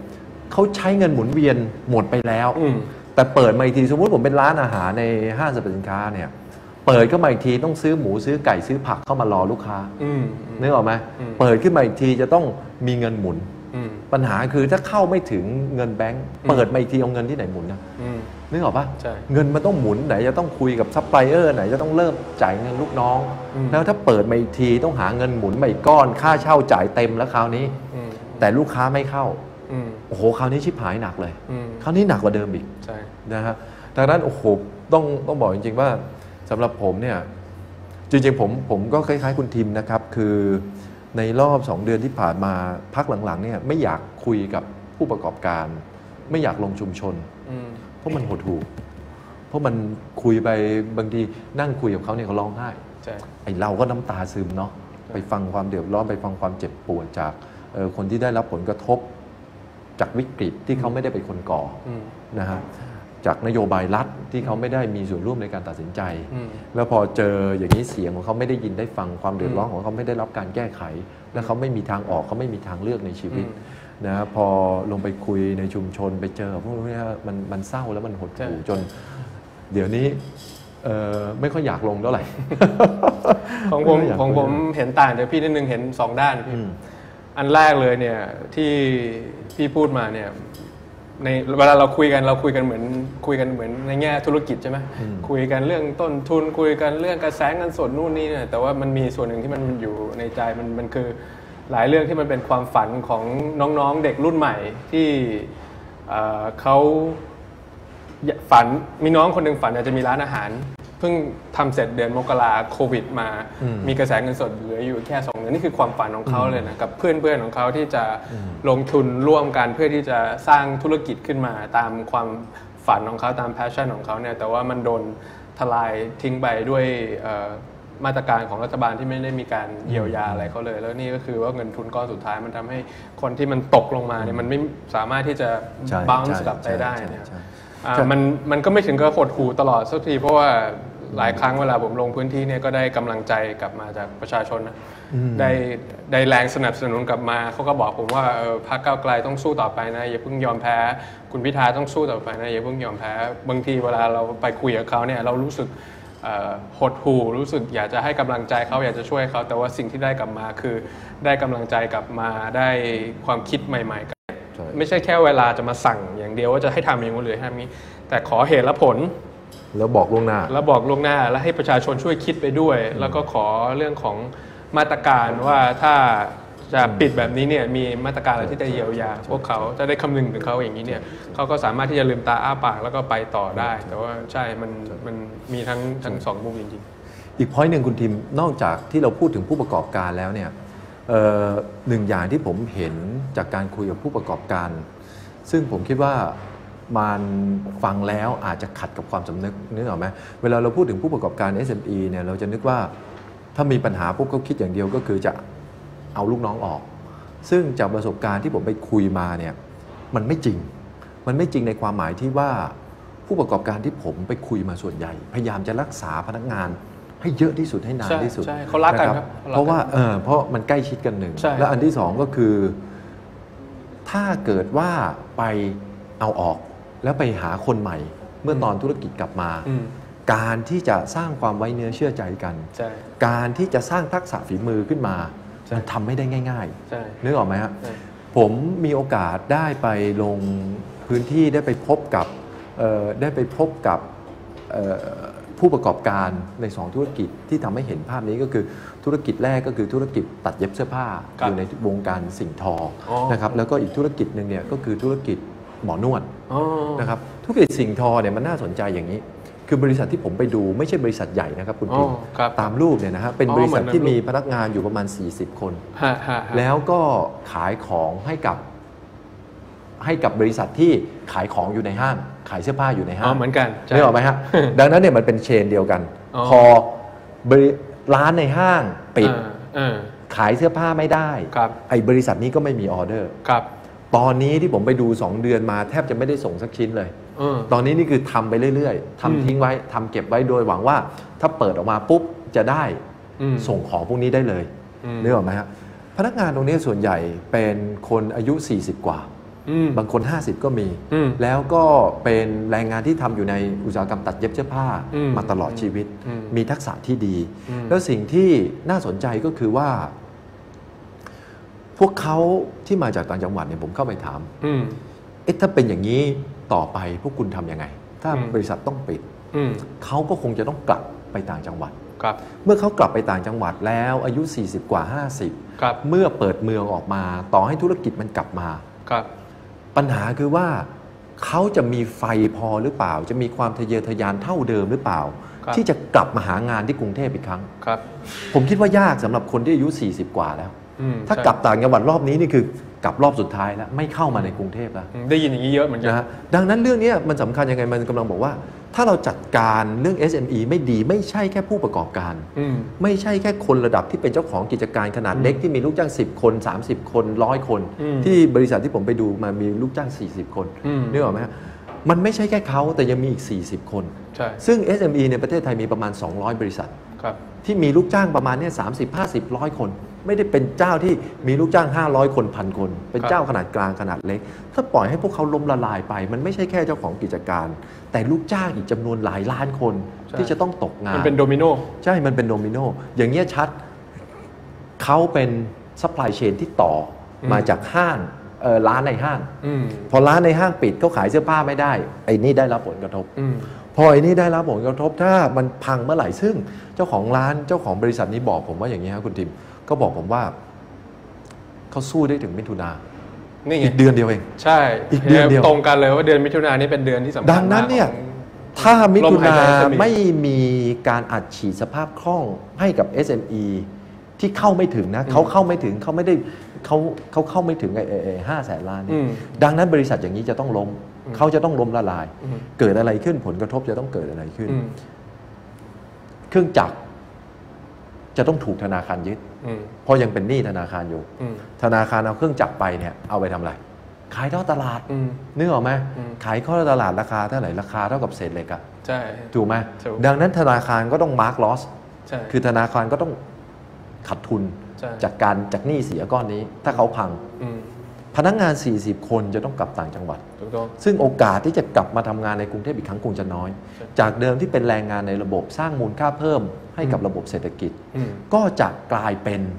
เขาใช้เงินหมุนเวียนหมดไปแล้วแต่เปิดมาอีกทีสมมติผมเป็นร้านอาหารในห้างสรรพสินค้าเนี่ยเปิดเข้ามาอีกทีต้องซื้อหมูซื้อไก่ซื้อผักเข้ามารอลูกค้านึกออกไหมเปิดขึ้นมาอีกทีจะต้องมีเงินหมุนปัญหาคือถ้าเข้าไม่ถึงเงินแบงก์เปิดมาอีกทีเอาเงินที่ไหนหมุนนะนึกออกปะเงินมันต้องหมุนไหนจะต้องคุยกับซัพพลายเออร์ไหนจะต้องเริ่มจ่ายเงินลูกน้องแล้วถ้าเปิดมาอีกทีต้องหาเงินหมุนมาอีกก้อนค่าเช่าจ่ายเต็มแล้วคราวนี้แต่ลูกค้าไม่เข้าโอ้โหคราวนี้ชิบหายหนักเลยคราวนี้หนักกว่าเดิมอีกนะฮะดังนั้นโอ้โหต้องบอกจริงๆว่าสำหรับผมเนี่ยจริงๆผมก็คล้ายๆคุณทิมนะครับคือในรอบ2 เดือนที่ผ่านมาพักหลังๆเนี่ยไม่อยากคุยกับผู้ประกอบการไม่อยากลงชุมชนเพราะมันหดหู่เพราะมันคุยไปบางทีนั่งคุยกับเขาเนี่ยเขาร้องไห้ไอเราก็น้ำตาซึมเนาะไปฟังความเดือดร้อนไปฟังความเจ็บปวดจากคนที่ได้รับผลกระทบจากวิกฤตที่เขาไม่ได้เป็นคนก่อนะฮะจากนโยบายรัฐที่เขาไม่ได้มีส่วนร่วมในการตัดสินใจแล้วพอเจออย่างนี้เสียงของเขาไม่ได้ยินได้ฟังความเดือดร้อนของเขาไม่ได้รับการแก้ไขและเขาไม่มีทางออกเขาไม่มีทางเลือกในชีวิตนะพอลงไปคุยในชุมชนไปเจอพวกนี้มันเศร้าแล้วมันหดหู่จนเดี๋ยวนี้ไม่ค่อยอยากลงเท่าไหร่ของผมเห็นต่างจากพี่นิดนึงเห็น2 ด้านพี่อันแรกเลยเนี่ยที่พี่พูดมาเนี่ยในเวลาเราคุยกันเหมือนในแง่ธุรกิจใช่ไหมคุยกันเรื่องต้นทุนคุยกันเรื่องกระแสเงินสดนู่นนี่เนี่ยแต่ว่ามันมีส่วนหนึ่งที่มันอยู่ในใจมันคือหลายเรื่องที่มันเป็นความฝันของน้องๆเด็กรุ่นใหม่ที่เขาฝันมีน้องคนหนึ่งฝันอยากจะมีร้านอาหารเพิ่งทำเสร็จเดือนมกราโควิดมามีกระแสเงินสดเหลืออยู่แค่2 เดือนนี่คือความฝันของเขาเลยนะกับเพื่อนๆของเขาที่จะลงทุนร่วมกันเพื่อที่จะสร้างธุรกิจขึ้นมาตามความฝันของเขาตามแพชชั่นของเขาเนี่ยแต่ว่ามันโดนทลายทิ้งไปด้วยมาตรการของรัฐบาลที่ไม่ได้มีการเยียวยาอะไรเขาเลยแล้วนี่ก็คือว่าเงินทุนก้อนสุดท้ายมันทำให้คนที่มันตกลงมาเนี่ยมันไม่สามารถที่จะบังกลับไปได้เนี่ยมันก็ไม่ถึงกับหดหู่ตลอดสักทีเพราะว่าหลายครั้งเวลาผมลงพื้นที่เนี่ยก็ได้กำลังใจกลับมาจากประชาชนนะได้แรงสนับสนุนกลับมาเขาก็บอกผมว่าพรรคก้าวไกลต้องสู้ต่อไปนะอย่าเพิ่งยอมแพ้คุณพิธาต้องสู้ต่อไปนะอย่าเพิ่งยอมแพ้บางทีเวลาเราไปคุยกับเขาเนี่ยเรารู้สึกหดหู่รู้สึกอยากจะให้กำลังใจเขาอยากจะช่วยเขาแต่ว่าสิ่งที่ได้กลับมาคือได้กำลังใจกลับมาได้ความคิดใหม่ๆไม่ใช่แค่เวลาจะมาสั่งอย่างเดียวว่าจะให้ทำอย่างนี้หรือให้ทำนี้แต่ขอเหตุและผลแล้วบอกล่วงหน้าแล้วให้ประชาชนช่วยคิดไปด้วยแล้วก็ขอเรื่องของมาตรการว่าถ้าจะปิดแบบนี้เนี่ยมีมาตรการอะไรที่จะเยียวยาพวกเขาจะได้คำนึงถึงเขาอย่างนี้เนี่ยเขาก็สามารถที่จะลืมตาอ้าปากแล้วก็ไปต่อได้แต่ว่าใช่มันมีทั้ง2 มุมจริงๆอีก point หนึ่งคุณทิมนอกจากที่เราพูดถึงผู้ประกอบการแล้วเนี่ยหนึ่งอย่างที่ผมเห็นจากการคุยกับผู้ประกอบการซึ่งผมคิดว่ามันฟังแล้วอาจจะขัดกับความสำนึกออกไหมเวลาเราพูดถึงผู้ประกอบการ SME เนี่ยเราจะนึกว่าถ้ามีปัญหาปุ๊บเขาคิดอย่างเดียวก็คือจะเอาลูกน้องออกซึ่งจากประสบการณ์ที่ผมไปคุยมาเนี่ยมันไม่จริงในความหมายที่ว่าผู้ประกอบการที่ผมไปคุยมาส่วนใหญ่พยายามจะรักษาพนักงานให้เยอะที่สุดให้นานที่สุดใช่เขารักกันครับเพราะว่าเพราะมันใกล้ชิดกันหนึ่งและอันที่2ก็คือถ้าเกิดว่าไปเอาออกแล้วไปหาคนใหม่เมื่อตอนธุรกิจกลับมาการที่จะสร้างความไว้เนื้อเชื่อใจกันการที่จะสร้างทักษะฝีมือขึ้นมามันทำไม่ได้ง่ายๆนึกออกไหมครับผมมีโอกาสได้ไปลงพื้นที่ได้ไปพบกับผู้ประกอบการใน2 ธุรกิจที่ทำให้เห็นภาพนี้ก็คือธุรกิจแรกก็คือธุรกิจตัดเย็บเสื้อผ้าอยู่ในวงการสิ่งทอนะครับแล้วก็อีกธุรกิจหนึ่งเนี่ยก็คือธุรกิจหมอนวดนะครับธุรกิจสิ่งทอเนี่ยมันน่าสนใจอย่างนี้คือบริษัทที่ผมไปดูไม่ใช่บริษัทใหญ่นะครับคุณปิ๊กตามรูปเนี่ยนะฮะเป็นบริษัทที่มีพนักงานอยู่ประมาณ40 คนแล้วก็ขายของให้กับบริษัทที่ขายของอยู่ในห้างขายเสื้อผ้าอยู่ในห้างเหมือนกันได้หรอไหมฮะดังนั้นเนี่ยมันเป็นเชนเดียวกันพอร้านในห้างปิดขายเสื้อผ้าไม่ได้ไอ้บริษัทนี้ก็ไม่มีออเดอร์ตอนนี้ที่ผมไปดู2 เดือนมาแทบจะไม่ได้ส่งสักชิ้นเลยตอนนี้นี่คือทำไปเรื่อยๆทำทิ้งไว้ทำเก็บไว้โดยหวังว่าถ้าเปิดออกมาปุ๊บจะได้ส่งของพวกนี้ได้เลยนึกออกไหมฮะพนักงานตรงนี้ส่วนใหญ่เป็นคนอายุ40 กว่าบางคน50ก็มีแล้วก็เป็นแรงงานที่ทำอยู่ในอุตสาหกรรมตัดเย็บเสื้อผ้ามาตลอดชีวิตมีทักษะที่ดีแล้วสิ่งที่น่าสนใจก็คือว่าพวกเขาที่มาจากต่างจังหวัดเนี่ยผมเข้าไปถามถ้าเป็นอย่างนี้ต่อไปพวกคุณทำยังไงถ้าบริษัทต้องปิดเขาก็คงจะต้องกลับไปต่างจังหวัดเมื่อเขากลับไปต่างจังหวัดแล้วอายุ40กว่า50เมื่อเปิดเมืองออกมาต่อให้ธุรกิจมันกลับมาปัญหาคือว่าเขาจะมีไฟพอหรือเปล่าจะมีความทะเยอทะยานเท่าเดิมหรือเปล่าที่จะกลับมาหางานที่กรุงเทพอีกครั้งผมคิดว่ายากสำหรับคนที่อายุ40กว่าแล้วถ้ากลับต่างจังหวัดรอบนี้นี่คือกลับรอบสุดท้ายแล้วไม่เข้ามาในกรุงเทพแล้วได้ยินอย่างนี้เยอะเหมือนกันนะดังนั้นเรื่องนี้มันสำคัญยังไงมันกำลังบอกว่าถ้าเราจัดการเรื่อง SME ไม่ดีไม่ใช่แค่ผู้ประกอบการไม่ใช่แค่คนระดับที่เป็นเจ้าของกิจการขนาดเล็กที่มีลูกจ้าง10คน30คน100คนที่บริษัทที่ผมไปดูมามีลูกจ้าง40คนนึกออกไหมมันไม่ใช่แค่เขาแต่ยังมีอีก40คนซึ่ง SME ในประเทศไทยมีประมาณ200บริษัทที่มีลูกจ้างประมาณนี้30 50 100คนไม่ได้เป็นเจ้าที่มีลูกจ้าง500คน1,000คนเป็นเจ้าขนาดกลางขนาดเล็กถ้าปล่อยให้พวกเขาล้มละลายไปมันไม่ใช่แค่เจ้าของกิจการแต่ลูกจ้างอีกจำนวนหลายล้านคนที่จะต้องตกงานมันเป็นโดมิโนใช่มันเป็นโดมิโนอย่างเงี้ยชัดเขาเป็นซัพพลายเชนที่ต่อมาจากห้างร้านในห้างพอร้านในห้างปิดเขาขายเสื้อผ้าไม่ได้ไอ้นี่ได้รับผลกระทบพอไอ้นี่ได้รับผลกระทบถ้ามันพังเมื่อไหร่ซึ่งเจ้าของร้านเจ้าของบริษัทนี้บอกผมว่าอย่างนี้ครับคุณทิมก็บอกผมว่าเขาสู้ได้ถึงมิถุนาอีกเดือนเดียวเองใช่อีกเดือนเดียวตรงกันเลยว่าเดือนมิถุนานี่เป็นเดือนที่สำคัญดังนั้นเนี่ยถ้ามิถุนาไม่มีการอัดฉีดสภาพคล่องให้กับ SME ที่เข้าไม่ถึงนะเขาเข้าไม่ถึงเขาไม่ได้เขาเข้าไม่ถึง500,000 ล้านดังนั้นบริษัทอย่างนี้จะต้องล้มเขาจะต้องล้มละลายเกิดอะไรขึ้นผลกระทบจะต้องเกิดอะไรขึ้นเครื่องจักรจะต้องถูกธนาคารยึดเพราะยังเป็นหนี้ธนาคารอยู่ธนาคารเอาเครื่องจักรไปเนี่ยเอาไปทำอะไรขายทอดตลาดนึกออกไหมขายทอดตลาดราคาเท่าไหร่ราคาเท่ากับเศษเหล็กอะใช่ถูกไหมดังนั้นธนาคารก็ต้องมาร์กลอสคือธนาคารก็ต้องขาดทุนจากหนี้เสียก้อนนี้ถ้าเขาพังพนักงาน40คนจะต้องกลับต่างจังหวัดซึ่งโอกาสที่จะกลับมาทำงานในกรุงเทพอีกครั้งคงจะน้อยจากเดิมที่เป็นแรงงานในระบบสร้างมูลค่าเพิ่มให้กับระบบเศรษฐกิจก็จะกลาย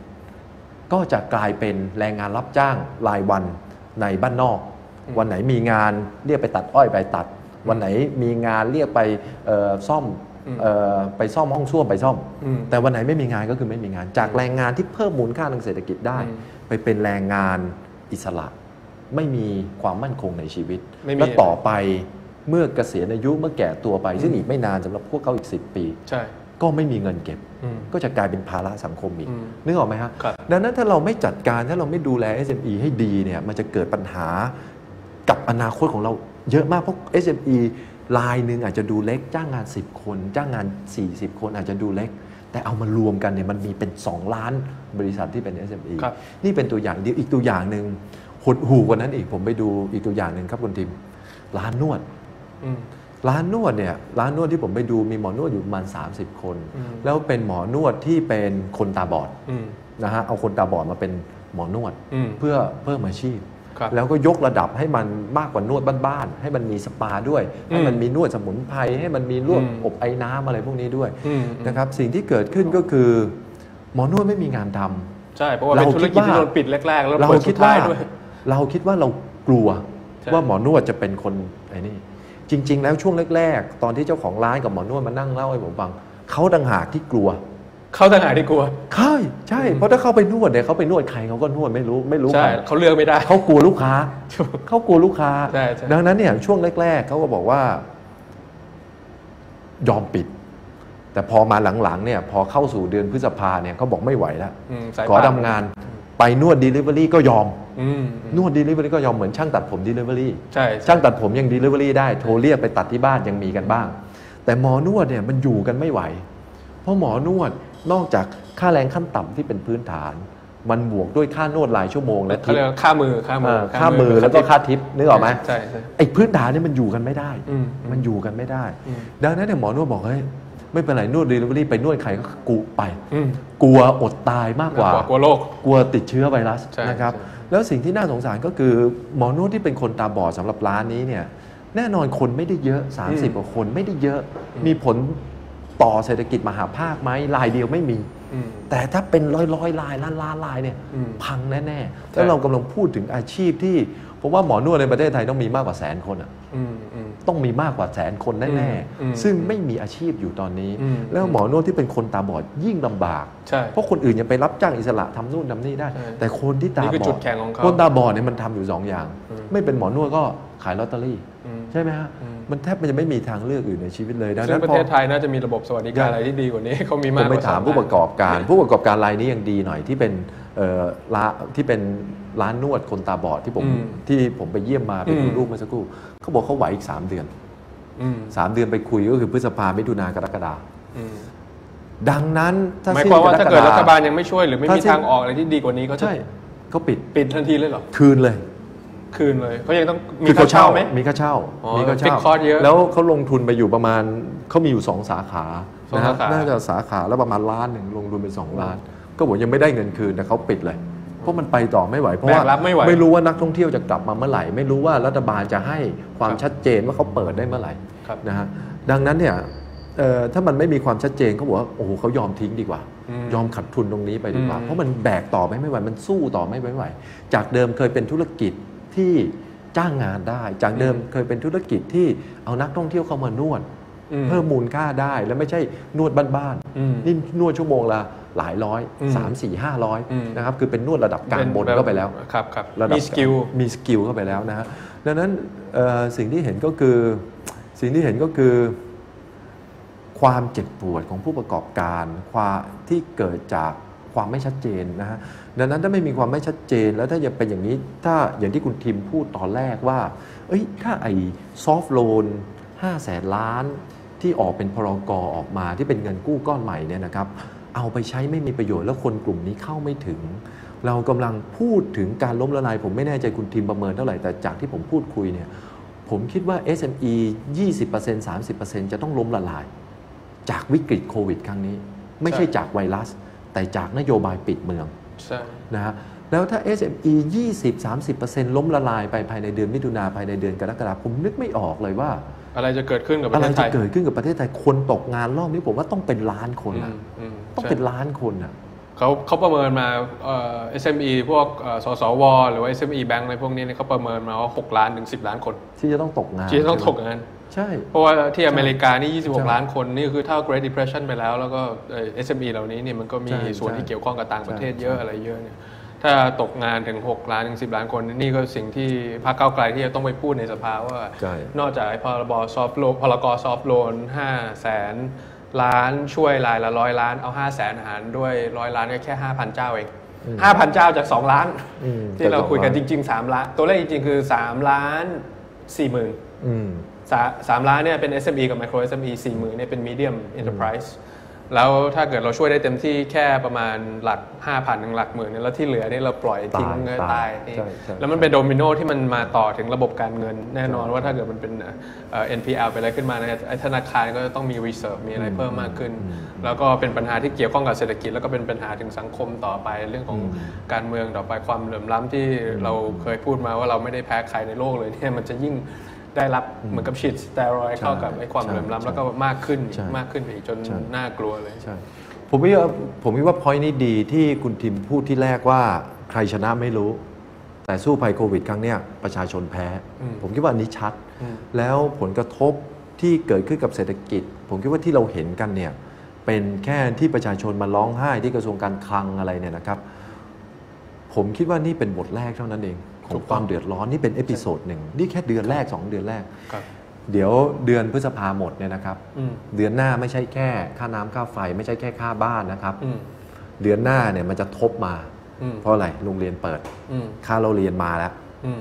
เป็นแรงงานรับจ้างรายวันในบ้านนอกวันไหนมีงานเรียกไปตัดอ้อยไปตัดวันไหนมีงานเรียกไปซ่อมไปซ่อมห้องส้วมไปซ่อมแต่วันไหนไม่มีงานก็คือไม่มีงานจากแรงงานที่เพิ่มมูลค่าทางเศรษฐกิจได้ไปเป็นแรงงานอิสระไม่มีความมั่นคงในชีวิตและต่อไปเมื่อเกษียณอายุเมื่อแก่ตัวไปซึ่งอีกไม่นานสำหรับพวกเขาอีก10 ปีก็ไม่มีเงินเก็บก็จะกลายเป็นภาระสังคมอีกนึกออกไหมฮะดังนั้นถ้าเราไม่จัดการถ้าเราไม่ดูแล SME ให้ดีเนี่ยมันจะเกิดปัญหากับอนาคตของเราเยอะมากเพราะ SME รายหนึ่งอาจจะดูเล็กจ้างงาน10 คนจ้างงาน40 คนอาจจะดูเล็กแต่เอามารวมกันเนี่ยมันมีเป็น2 ล้านบริษัทที่เป็น SME นี่เป็นตัวอย่างเดียวอีกตัวอย่างหนึ่งหดหู่กว่านั้นอีกผมไปดูอีกตัวอย่างหนึ่งครับคุณทิมร้านนวดร้านนวดเนี่ยร้านนวดที่ผมไปดูมีหมอนวดอยู่ประมาณ30 คนแล้วเป็นหมอนวดที่เป็นคนตาบอดนะฮะเอาคนตาบอดมาเป็นหมอนวดเพื่อเพิ่มอาชีพแล้วก็ยกระดับให้มันมากกว่านวดบ้านๆให้มันมีสปาด้วยให้มันมีนวดสมุนไพรให้มันมีนวดอบไอ้น้ำอะไรพวกนี้ด้วยนะครับสิ่งที่เกิดขึ้นก็คือหมอนวดไม่มีงานทำใช่เพราะว่าเป็นธุรกิจที่โดนปิดแรกๆแล้วเปิดสุดท้ายด้วยเราคิดว่าเรากลัวว่าหมอนวดจะเป็นคนไอ้นี่จริงๆแล้วช่วงแรกๆตอนที่เจ้าของร้านกับหมอนวดมานั่งเล่าให้ผมฟังเขาต่างหากที่กลัวเขาต่างหากที่กลัวใช่เพราะถ้าเขาไปนวดเนี่ยเขาไปนวดใครเขาก็นวดไม่รู้ใช่เขาเลือกไม่ได้เขากลัวลูกค้าดังนั้นเนี่ยช่วงแรกๆเขาก็บอกว่ายอมปิดแต่พอมาหลังๆเนี่ยพอเข้าสู่เดือนพฤษภาเนี่ยเขาบอกไม่ไหวแล้วขอทำงานไปนวด Delivery ก็ยอมนวด Delivery ก็ยอมเหมือนช่างตัดผม Delivery ใช่ช่างตัดผมยัง Delivery ได้โทรเรียกไปตัดที่บ้านยังมีกันบ้างแต่หมอนวดเนี่ยมันอยู่กันไม่ไหวเพราะหมอนวดนอกจากค่าแรงขั้นต่ำที่เป็นพื้นฐานมันบวกด้วยค่านวดรายชั่วโมงและทิปค่ามือแล้วก็ค่าทิปนึกออกไหมใช่ไอ้พื้นฐานนี่มันอยู่กันไม่ได้ดังนั้นเนี่ยหมอนวดบอกเฮ้ยไม่เป็นไรนวด delivery ไปนวดใครก็กูไปกลัวอดตายมากกว่ากลัวโรคกลัวติดเชื้อไวรัสนะครับแล้วสิ่งที่น่าสงสารก็คือหมอนวดที่เป็นคนตาบอดสำหรับร้านนี้เนี่ยแน่นอนคนไม่ได้เยอะ30กว่าคนไม่ได้เยอะมีผลต่อเศรษฐกิจมหาภาคไหมรายเดียวไม่มีแต่ถ้าเป็นร้อยรายล้านรายเนี่ยพังแน่ๆแล้วเรากำลังพูดถึงอาชีพที่ผมว่าหมอนวดในประเทศไทยต้องมีมากกว่า100,000 คนอ่ะต้องมีมากกว่า100,000 คนแน่ๆซึ่งไม่มีอาชีพอยู่ตอนนี้แล้วหมอนวดที่เป็นคนตาบอดยิ่งลำบากเพราะคนอื่นยังไปรับจ้างอิสระทำนู่นทำนี่ได้แต่คนที่ตาบอดคนตาบอดเนี่ยมันทำอยู่2 อย่างไม่เป็นหมอนวดก็ขายลอตเตอรี่ใช่ไหมฮะมันแทบมันจะไม่มีทางเลือกอื่นในชีวิตเลยดังนั้นประเทศไทยน่าจะมีระบบสวัสดิการอะไรที่ดีกว่านี้เขามีมากกว่าผมไปถามผู้ประกอบการรายนี้ยังดีหน่อยที่เป็นร้านนวดคนตาบอดที่ผมไปเยี่ยมมาไปดูรูปเมื่อสักครู่เขาบอกเขาไหวอีก3 เดือน3 เดือนไปคุยก็คือพฤษภามิถุนากรกฎาดังนั้นหมายความว่าถ้าเกิดรัฐบาลยังไม่ช่วยหรือไม่มีทางออกอะไรที่ดีกว่านี้เขาปิดทันทีเลยเหรอคืนเลยเขายังต้องมีค่าเช่าไหมมีค่าเช่าแล้วเขาลงทุนไปอยู่ประมาณเขามีอยู่2 สาขานะครับน่าจะสาขาแล้วประมาณ1 ล้านลงทุนไป2 ล้านก็บอกยังไม่ได้เงินคืนแต่เขาปิดเลยเพราะมันไปต่อไม่ไหวเพราะว่าไม่รู้ว่านักท่องเที่ยวจะกลับมาเมื่อไหร่ไม่รู้ว่ารัฐบาลจะให้ความชัดเจนว่าเขาเปิดได้เมื่อไหร่นะฮะดังนั้นเนี่ยถ้ามันไม่มีความชัดเจนเขาบอกว่าโอ้โหเขายอมทิ้งดีกว่ายอมขาดทุนตรงนี้ไปดีกว่าเพราะมันแบกต่อไม่ไหวมันสู้ต่อไม่ไหวจากเดิมเคยเป็นธุรกิจที่จ้างงานได้จากเดิมเคยเป็นธุรกิจที่เอานักท่องเที่ยวเข้ามานวดเพิ่มมูลค่าได้แล้วไม่ใช่นวดบ้านๆนี่นวดชั่วโมงละหลายร้อย300-400-500นะครับคือเป็นนวดระดับกลางบนเข้าไปแล้วมีสกิลเข้าไปแล้วนะฮะดังนั้นสิ่งที่เห็นก็คือความเจ็บปวดของผู้ประกอบการความที่เกิดจากความไม่ชัดเจนนะฮะดังนั้นถ้าไม่มีความไม่ชัดเจนแล้วถ้ายังเป็นอย่างนี้ถ้าอย่างที่คุณทิมพูดตอนแรกว่าถ้าไอ้ซอฟท์โลน500,000 ล้านที่ออกเป็นพรก.ออกมาที่เป็นเงินกู้ก้อนใหม่เนี่ยนะครับเอาไปใช้ไม่มีประโยชน์แล้วคนกลุ่มนี้เข้าไม่ถึงเรากำลังพูดถึงการล้มละลายผมไม่แน่ใจคุณทิมประเมินเท่าไหร่แต่จากที่ผมพูดคุยเนี่ยผมคิดว่า SME 20% 30% จะต้องล้มละลายจากวิกฤตโควิดครั้งนี้ไม่ใช่จากไวรัสแต่จากนโยบายปิดเมืองนะฮะแล้วถ้า SME 20-30% ล้มละลายไปภายในเดือนมิถุนาภายในเดือนกรกฎาคมผมนึกไม่ออกเลยว่าอะไรจะเกิดขึ้นกับประเทศไทยคนตกงานรอบนี้ผมว่าต้องเป็นล้านคนนะต้องเป็นล้านคนนะเขาประเมินมาSME พวกสสวหรือว่า SME Bank อะไรพวกนี้เขาประเมินมาว่า6 ล้านถึง10 ล้านคนที่จะต้องตกงานใช่เพราะว่าที่อเมริกานี่26 ล้านคนนี่คือเท่า Great Depression ไปแล้วก็SME เหล่านี้เนี่ยมันก็มีส่วนที่เกี่ยวข้องกับต่างประเทศเยอะอะไรเยอะเนี่ยถ้าตกงานถึง6 ล้านถึง10 ล้านคนนี่ก็สิ่งที่พรรคก้าวไกลที่จะต้องไปพูดในสภาว่านอกจากพรกซอฟท์โลน500,000 ล้านช่วยรายละ100 ล้านเอา500,000 หารด้วย100 ล้านก็แค่ 5,000 เจ้าเอง 5,000 เจ้าจาก2 ล้านที่เราคุยกันจริงๆ3 ล้านตัวเลขจริงๆคือ3 ล้าน 40,000 3 ล้านเนี่ยเป็น SME กับ Micro SME 40,000เนี่ยเป็น Medium Enterprise แล้วถ้าเกิดเราช่วยได้เต็มที่แค่ประมาณหลัก 5,000 ถึงหลักหมื่นเนี่ยแล้วที่เหลือนี่เราปล่อยทิ้งตายแล้วมันเป็นโดมิโนที่มันมาต่อถึงระบบการเงินแน่นอนว่าถ้าเกิดมันเป็นNPL ไปอะไรขึ้นมาเนี่ยธนาคารก็จะต้องมี reserve มีอะไรเพิ่มมากขึ้นแล้วก็เป็นปัญหาที่เกี่ยวข้องกับเศรษฐกิจแล้วก็เป็นปัญหาถึงสังคมต่อไปเรื่องของการเมืองต่อไปความเหลื่อมล้ำที่เราเคยพูดมาว่าเราไม่ได้แพ้ใครในโลกเลยเนี่ยมันจะยิ่งได้รับเหมือนกับฉีดสเตียรอยด์เข้ากับไอ้ความเหลื่อมล้ำแล้วก็มากขึ้นไปอีกจนน่ากลัวเลยผมคิดว่า point นี้ดีที่คุณทิมพูดที่แรกว่าใครชนะไม่รู้แต่สู้ภัยโควิดครั้งนี้ประชาชนแพ้ผมคิดว่าอันนี้ชัดแล้วผลกระทบที่เกิดขึ้นกับเศรษฐกิจผมคิดว่าที่เราเห็นกันเนี่ยเป็นแค่ที่ประชาชนมาร้องไห้ที่กระทรวงการคลังอะไรเนี่ยนะครับผมคิดว่านี่เป็นบทแรกเท่านั้นเองของความเดือดร้อนนี่เป็นเอพิโซดหนึ่งนี่แค่เดือนแรก2 เดือนแรกเดี๋ยวเดือนพฤษภาหมดเนี่ยนะครับเดือนหน้าไม่ใช่แค่ค่าน้ำค่าไฟไม่ใช่แค่ค่าบ้านนะครับเดือนหน้าเนี่ยมันจะทบมาเพราะอะไรโรงเรียนเปิดค่าเราเรียนมาแล้ว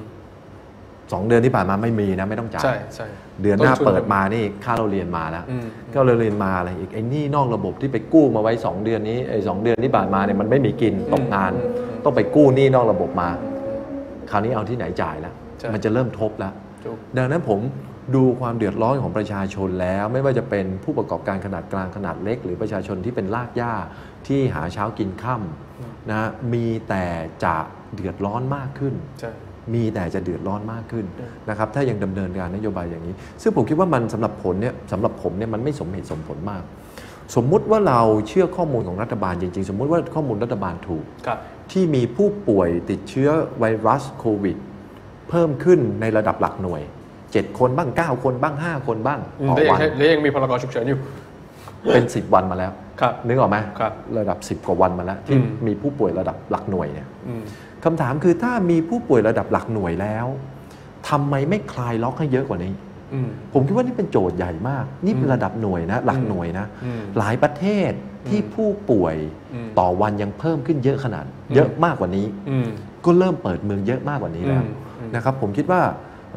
2 เดือนที่ผ่านมาไม่มีนะไม่ต้องจ่ายเดือนหน้าเปิดมานี่ค่าเราเรียนมาแล้วก็เราเรียนมาอะไรอีกไอ้นี่นอกระบบที่ไปกู้มาไว้2 เดือนนี้ไอ้2 เดือนที่ผ่านมาเนี่ยมันไม่มีกินตกงานต้องไปกู้หนี้นอกระบบมาคราวนี้เอาที่ไหนจ่ายแล้วมันจะเริ่มทบแล้วดังนั้นผมดูความเดือดร้อนของประชาชนแล้วไม่ว่าจะเป็นผู้ประกอบการขนาดกลางขนาดเล็กหรือประชาชนที่เป็นรากหญ้าที่หาเช้ากินค่ำนะมีแต่จะเดือดร้อนมากขึ้นมีแต่จะเดือดร้อนมากขึ้นนะครับถ้ายังดำเนินการนโยบายอย่างนี้ซึ่งผมคิดว่ามันสำหรับผมเนี่ยมันไม่สมเหตุสมผลมากสมมุติว่าเราเชื่อข้อมูลของรัฐบาลจริงๆสมมุติว่าข้อมูลรัฐบาลถูกที่มีผู้ป่วยติดเชื้อไวรัสโควิดเพิ่มขึ้นในระดับหลักหน่วย7 คนบ้าง9 คนบ้าง5 คนบ้างต่อวันและยังมีพรกฉุกเฉินอยู่เป็น10 วันมาแล้วนึกออกไหมระดับ10 กว่าวันมาแล้วที่มีผู้ป่วยระดับหลักหน่วยเนี่ยคำถามคือถ้ามีผู้ป่วยระดับหลักหน่วยแล้วทำไมไม่คลายล็อกให้เยอะกว่านี้ผมคิดว่านี่เป็นโจทย์ใหญ่มากนี่เป็นระดับหน่วยนะหลักหน่วยนะหลายประเทศที่ผู้ป่วยต่อวันยังเพิ่มขึ้นเยอะขนาดเยอะมากกว่านี้ก็เริ่มเปิดเมืองเยอะมากกว่านี้แล้วนะครับผมคิดว่า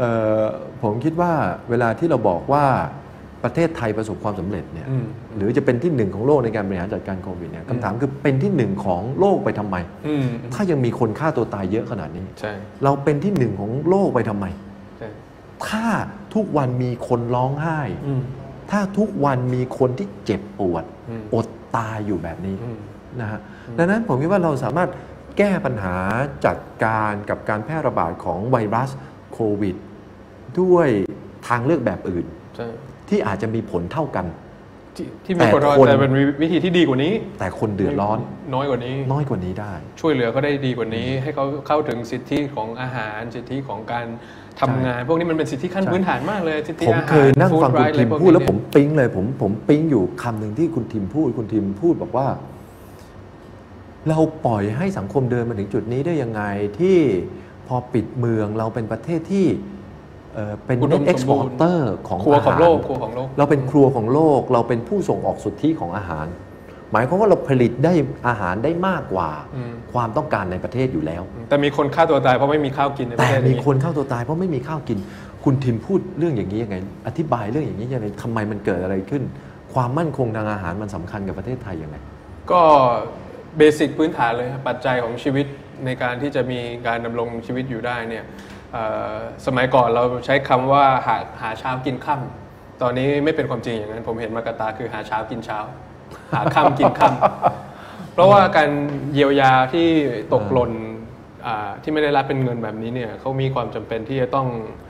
เวลาที่เราบอกว่าประเทศไทยประสบความสำเร็จเนี่ยหรือจะเป็นที่1ของโลกในการบริหารจัดการโควิดเนี่ยคำถามคือเป็นที่1ของโลกไปทำไมถ้ายังมีคนฆ่าตัวตายเยอะขนาดนี้เราเป็นที่1ของโลกไปทำไมถ้าทุกวันมีคนร้องไห้ถ้าทุกวันมีคนที่เจ็บปวดอดตายอยู่แบบนี้นะฮะดังนั้นผมคิดว่าเราสามารถแก้ปัญหาจัดการกับการแพร่ระบาดของไวรัสโควิดด้วยทางเลือกแบบอื่นที่อาจจะมีผลเท่ากันที่มีผลแต่เป็นวิธีที่ดีกว่านี้แต่คนเดือดร้อนน้อยกว่านี้ได้ช่วยเหลือเขาได้ดีกว่านี้ให้เขาเข้าถึงสิทธิของอาหารสิทธิของการทำงานพวกนี้มันเป็นสิทธิขั้นพื้นฐานมากเลยผมเคยนั่งฟังคุณทิมพูดแล้วผมปิ๊งเลยผมปิ๊งอยู่คำหนึ่งที่คุณทิมพูดบอกว่าเราปล่อยให้สังคมเดินมาถึงจุดนี้ได้ยังไงที่พอปิดเมืองเราเป็นประเทศที่เป็น net exporter ของอาหารเราเป็นครัวของโลกเราเป็นผู้ส่งออกสุทธิของอาหารหมายความว่าเราผลิตได้อาหารได้มากกว่าความต้องการในประเทศอยู่แล้วแต่มีคนฆ่าตัวตายเพราะไม่มีข้าวกินในประเทศแต่มีคนฆ่าตัวตายเพราะไม่มีข้าวกินคุณทิมพูดเรื่องอย่างนี้ยังไงอธิบายเรื่องอย่างนี้ยังไงทำไมมันเกิดอะไรขึ้นความมั่นคงทางอาหารมันสำคัญกับประเทศไทยยังไงก็เบสิกพื้นฐานเลยปัจจัยของชีวิตในการที่จะมีการดำรงชีวิตอยู่ได้เนี่ยสมัยก่อนเราใช้คำว่าหาเช้ากินค่ำตอนนี้ไม่เป็นความจริงอย่างนั้นผมเห็นมากระตาคือหาเช้ากินเช้าหาค่ำกินค่ำเพราะว่าการเยียวยาที่ตกหล่นที่ไม่ได้รับเป็นเงินแบบนี้เนี่ยเขามีความจำเป็นที่จะต้อง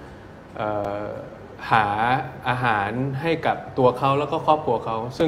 หาอาหารให้กับตัวเขาแล้วก็ครอบครัวเขาซึ่ง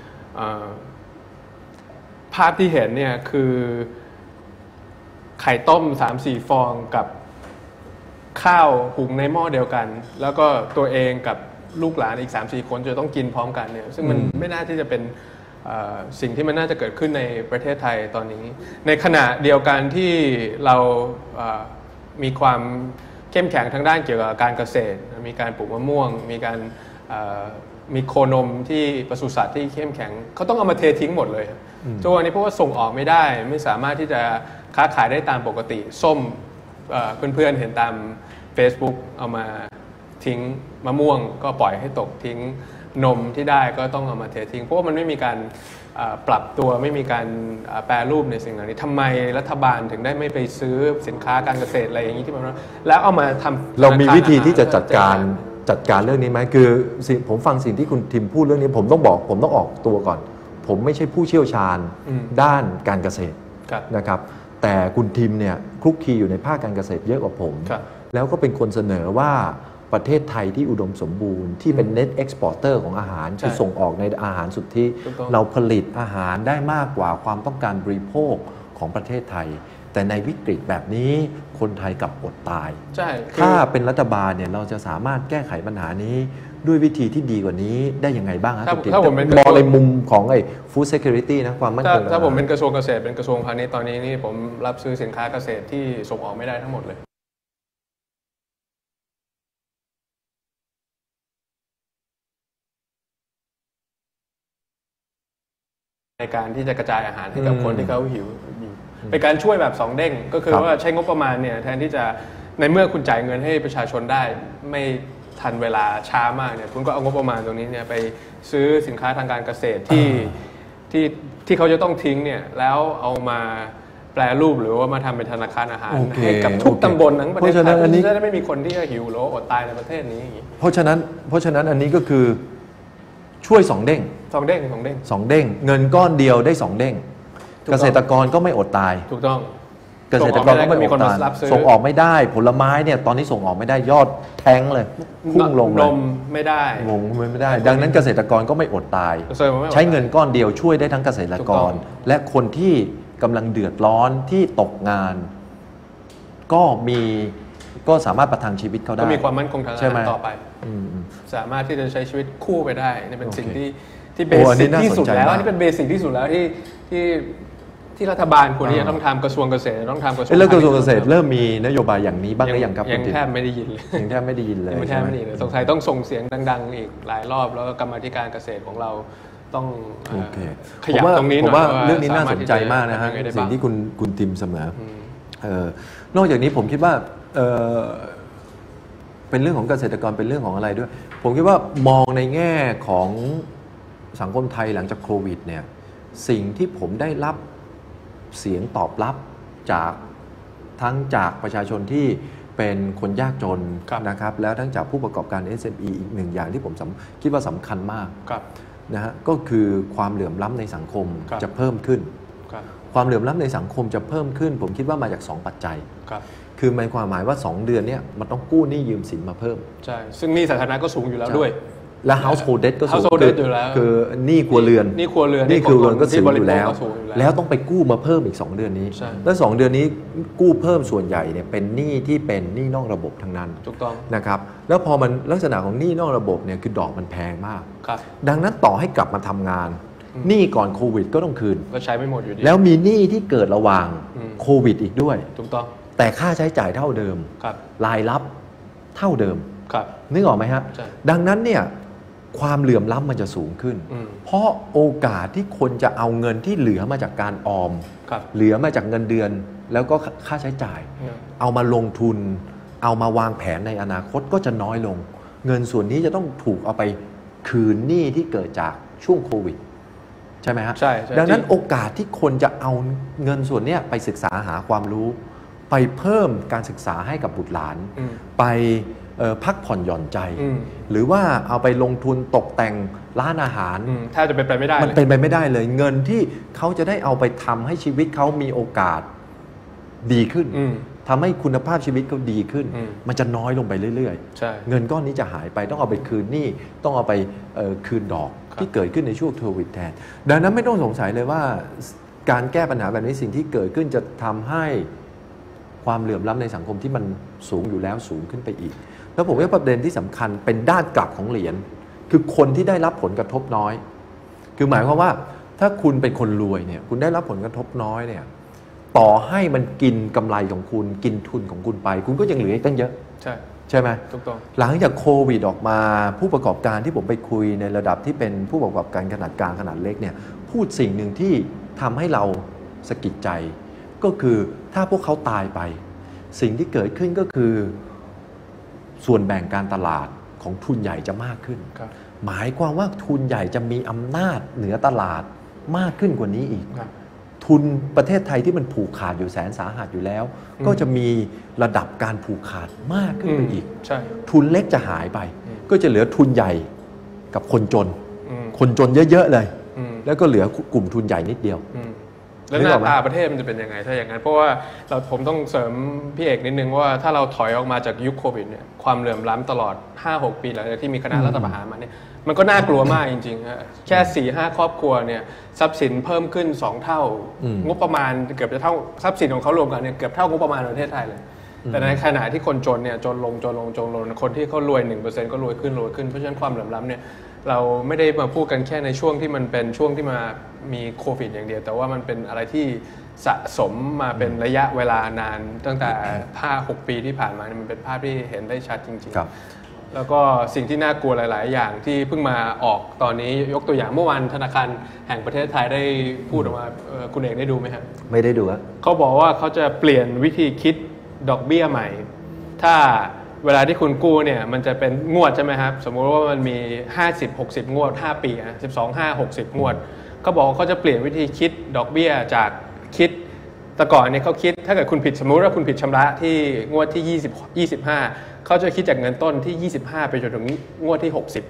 ภาพที่เห็นเนี่ยคือไข่ต้ม 3-4 ฟองกับข้าวหุงในหม้อเดียวกันแล้วก็ตัวเองกับลูกหลานอีก 3-4 คนจะต้องกินพร้อมกันเนี่ยซึ่งมันไม่น่าที่จะเป็นสิ่งที่มันน่าจะเกิดขึ้นในประเทศไทยตอนนี้ในขณะเดียวกันที่เรามีความเข้มแข็งทางด้านเกี่ยวกับการเกษตรมีการปลูกมะม่วงมีการมีโคนมที่ปศุสัตว์ที่เข้มแข็งเขาต้องเอามาเททิ้งหมดเลยทุกวันนี้เพราะว่าส่งออกไม่ได้ไม่สามารถที่จะค้าขายได้ตามปกติส้มเพื่อนๆเห็นตาม Facebook เอามาทิ้งมะม่วงก็ปล่อยให้ตกทิ้งนมที่ได้ก็ต้องเอามาเททิ้งเพราะว่ามันไม่มีการปรับตัวไม่มีการแปรรูปในสิ่งเหล่านี้ทำไมรัฐบาลถึงได้ไม่ไปซื้อสินค้าการเกษตรอะไรอย่างนี้ที่มันแล้วเอามาทำเรามีวิธีที่จะจัดการเรื่องนี้ไหมคือผมฟังสิ่งที่คุณทิมพูดเรื่องนี้ผมต้องออกตัวก่อนผมไม่ใช่ผู้เชี่ยวชาญด้านการเกษตรนะครับแต่คุณทิมเนี่ยคลุกคลีอยู่ในภาคการเกษตรเยอะกว่าผมแล้วก็เป็นคนเสนอว่าประเทศไทยที่อุดมสมบูรณ์ที่เป็น net exporter ของอาหารคือส่งออกในอาหารสุทธิเราผลิตอาหารได้มากกว่าความต้องการบริโภคของประเทศไทยแต่ในวิกฤตแบบนี้คนไทยกลับอดตายถ้าเป็นรัฐบาลเนี่ยเราจะสามารถแก้ไขปัญหานี้ด้วยวิธีที่ดีกว่านี้ได้ยังไงบ้างครับถ้าผมเป็นมองในมุมของไอ้ food security นะความมั่นคงถ้าผมเป็นกระทรวงเกษตรเป็นกระทรวงพาณิชย์ตอนนี้นี่ผมรับซื้อสินค้าเกษตรที่ส่งออกไม่ได้ทั้งหมดเลยในการที่จะกระจายอาหารให้กับคนที่เขาหิวเป็นการช่วยแบบ2เด้งก็คือว่าใช้งบประมาณเนี่ยแทนที่จะในเมื่อคุณจ่ายเงินให้ประชาชนได้ไม่ทันเวลาช้ามากเนี่ยคุณก็เอางบประมาณตรงนี้เนี่ยไปซื้อสินค้าทางการเกษตรที่เขาจะต้องทิ้งเนี่ยแล้วเอามาแปรรูปหรือว่ามาทำเป็นธนาคารอาหารให้กับทุกตำบลทั้งประเทศไทยจะได้ไม่มีคนที่หิวหรืออดตายในประเทศนี้อย่างนี้เพราะฉะนั้นอันนี้ก็คือช่วย2 เด้ง 2 เด้งเงินก้อนเดียวได้2 เด้งเกษตรกรก็ไม่อดตายถูกต้องเกษตรกรก็ไม่อดตายส่งออกไม่ได้ผลไม้เนี่ยตอนนี้ส่งออกไม่ได้ยอดแท้งเลยพุ่งลงเลยนมไม่ได้ดังนั้นเกษตรกรก็ไม่อดตายใช้เงินก้อนเดียวช่วยได้ทั้งเกษตรกรและคนที่กำลังเดือดร้อนที่ตกงานก็สามารถประทังชีวิตเขาได้มีความมั่นคงทางการเงินต่อไปสามารถที่จะใช้ชีวิตคู่ไปได้นี่เป็นสิ่งที่เบสิกที่สุดแล้วนี่เป็นเบสิกที่สุดแล้วที่รัฐบาลควรที่จะต้องทำกระทรวงเกษตรต้องทำกระทรวงแล้วกระทรวงเกษตรเริ่มมีนโยบายอย่างนี้บ้างหรือยังครับยังแทบไม่ได้ยินเลยยังแทบไม่ได้ยินเลยสงสัยต้องส่งเสียงดังๆอีกหลายรอบแล้วก็กรรมาธิการเกษตรของเราต้องขยับตรงนี้หน่อยผมว่าเรื่องนี้น่าสนใจมากนะฮะสิ่งที่คุณติมเสมอนอกจากนี้ผมคิดว่าเป็นเรื่องของเกษตรกรเป็นเรื่องของอะไรด้วยผมคิดว่ามองในแง่ของสังคมไทยหลังจากโควิดเนี่ยสิ่งที่ผมได้รับเสียงตอบรับทั้งจากประชาชนที่เป็นคนยากจนนะครับแล้วทั้งจากผู้ประกอบการ SME อีกหนึ่งอย่างที่ผมคิดว่าสำคัญมากนะฮะก็คือความเหลื่อมล้ำในสังคมจะเพิ่มขึ้นความเหลื่อมล้ำในสังคมจะเพิ่มขึ้นผมคิดว่ามาจาก2 ปัจจัยคือหมายความหมายว่า2 เดือนนี้มันต้องกู้หนี้ยืมสินมาเพิ่มใช่ซึ่งหนี้สาธารณะก็สูงอยู่แล้วด้วยและ household debt ก็สูงคือหนี้ครัวเรือนก็สูงอยู่แล้วต้องไปกู้มาเพิ่มอีก2 เดือนนี้และ2 เดือนนี้กู้เพิ่มส่วนใหญ่เนี่ยเป็นหนี้ที่เป็นหนี้นอกระบบทั้งนั้นถูกต้องนะครับแล้วพอมันลักษณะของหนี้นอกระบบเนี่ยคือดอกมันแพงมากดังนั้นต่อให้กลับมาทำงานหนี้ก่อนโควิดก็ต้องคืนก็ใช้ไม่หมดอยู่ดีแล้วมีหนี้ที่เกิดระหว่างโควิดอีกด้วยถูกต้องแต่ค่าใช้จ่ายเท่าเดิมรายรับเท่าเดิมนึกออกไหมฮะดังนั้นเนี่ยความเหลื่อมล้ำมันจะสูงขึ้นเพราะโอกาสที่คนจะเอาเงินที่เหลือมาจากการออมเหลือมาจากเงินเดือนแล้วก็ค่าใช้จ่ายเอามาลงทุนเอามาวางแผนในอนาคตก็จะน้อยลงเงินส่วนนี้จะต้องถูกเอาไปคืนหนี้ที่เกิดจากช่วงโควิดใช่ไหมฮะดังนั้นโอกาสที่คนจะเอาเงินส่วนนี้ไปศึกษาหาความรู้ไปเพิ่มการศึกษาให้กับบุตรหลานไปพักผ่อนหย่อนใจหรือว่าเอาไปลงทุนตกแต่งร้านอาหารถ้าจะเป็นไปไม่ได้มันเป็นไปไม่ได้เลยเงินที่เขาจะได้เอาไปทำให้ชีวิตเขามีโอกาสดีขึ้นทำให้คุณภาพชีวิตเขาดีขึ้นมันจะน้อยลงไปเรื่อยๆเงินก้อนนี้จะหายไปต้องเอาไปคืนหนี้ต้องเอาไปคืนดอกที่เกิดขึ้นในช่วงโควิดแทนดังนั้นไม่ต้องสงสัยเลยว่าการแก้ปัญหาแบบนี้สิ่งที่เกิดขึ้นจะทำให้ความเหลื่อมล้ำในสังคมที่มันสูงอยู่แล้วสูงขึ้นไปอีกแล้วผมว่าประเด็นที่สำคัญเป็นด้านกลับของเหรียญคือคนที่ได้รับผลกระทบน้อยคือหมายความว่าถ้าคุณเป็นคนรวยเนี่ยคุณได้รับผลกระทบน้อยเนี่ยต่อให้มันกินกำไรของคุณกินทุนของคุณไปคุณก็ยังเหลืออีกตั้งเยอะใช่ไหมถูกต้องหลังจากโควิดออกมาผู้ประกอบการที่ผมไปคุยในระดับที่เป็นผู้ประกอบการขนาดกลางขนาดเล็กเนี่ยพูดสิ่งหนึ่งที่ทำให้เราสะกิดใจก็คือถ้าพวกเขาตายไปสิ่งที่เกิดขึ้นก็คือส่วนแบ่งการตลาดของทุนใหญ่จะมากขึ้นหมายความว่าทุนใหญ่จะมีอำนาจเหนือตลาดมากขึ้นกว่านี้อีกทุนประเทศไทยที่มันผูกขาดอยู่แสนสาหัสอยู่แล้วก็จะมีระดับการผูกขาดมากขึ้นไปอีกทุนเล็กจะหายไปก็จะเหลือทุนใหญ่กับคนจนคนจนเยอะๆเลยแล้วก็เหลือกลุ่มทุนใหญ่นิดเดียวแล้วหน้าตาประเทศมันจะเป็นยังไงถ้าอย่างนั้นเพราะว่าผมต้องเสริมพี่เอกนิดนึงว่าถ้าเราถอยออกมาจากยุคโควิดเนี่ยความเหลื่อมล้ำตลอด 5-6 ปีหลังจากที่มีคณะรัฐประหารมาเนี่ยมันก็น่ากลัวมากจริงๆฮะแค่ 4-5 ครอบครัวเนี่ยทรัพย์สินเพิ่มขึ้น2 เท่างบประมาณเกือบจะเท่าทรัพย์สินของเขารวมกันเนี่ยเกือบเท่างบประมาณประเทศไทยเลยแต่ในขณะที่คนจนเนี่ยจนลงคนที่เขารวย 1% ก็รวยขึ้นเพราะฉะนั้นความเหลื่อมล้ำเนี่ยเราไม่ได้มาพูดกันแค่ในช่วงที่มันเป็นช่วงที่มามีโควิดอย่างเดียวแต่ว่ามันเป็นอะไรที่สะสมมาเป็นระยะเวลานานตั้งแต่ 5-6 ปีที่ผ่านมามันเป็นภาพที่เห็นได้ชัดจริงๆแล้วก็สิ่งที่น่ากลัวหลายๆอย่างที่เพิ่งมาออกตอนนี้ยกตัวอย่างเมื่อวานธนาคารแห่งประเทศไทยได้พูดออกมาคุณเอกได้ดูไหมครับไม่ได้ดูครับเขาบอกว่าเขาจะเปลี่ยนวิธีคิดดอกเบี้ยใหม่ถ้าเวลาที่คุณกู้เนี่ยมันจะเป็นงวดใช่ไหมครับสมมุติว่ามันมี50-60 งวด5 ปี12-5-60 งวดเขาบอกเขาจะเปลี่ยนวิธีคิดดอกเบี้ยจากคิดแต่ก่อนเนี่ยเขาคิดถ้าเกิดคุณผิดสมมุติว่าคุณผิดชำระที่งวดที่25เขาจะคิดจากเงินต้นที่25ไปจนถึงงวดที่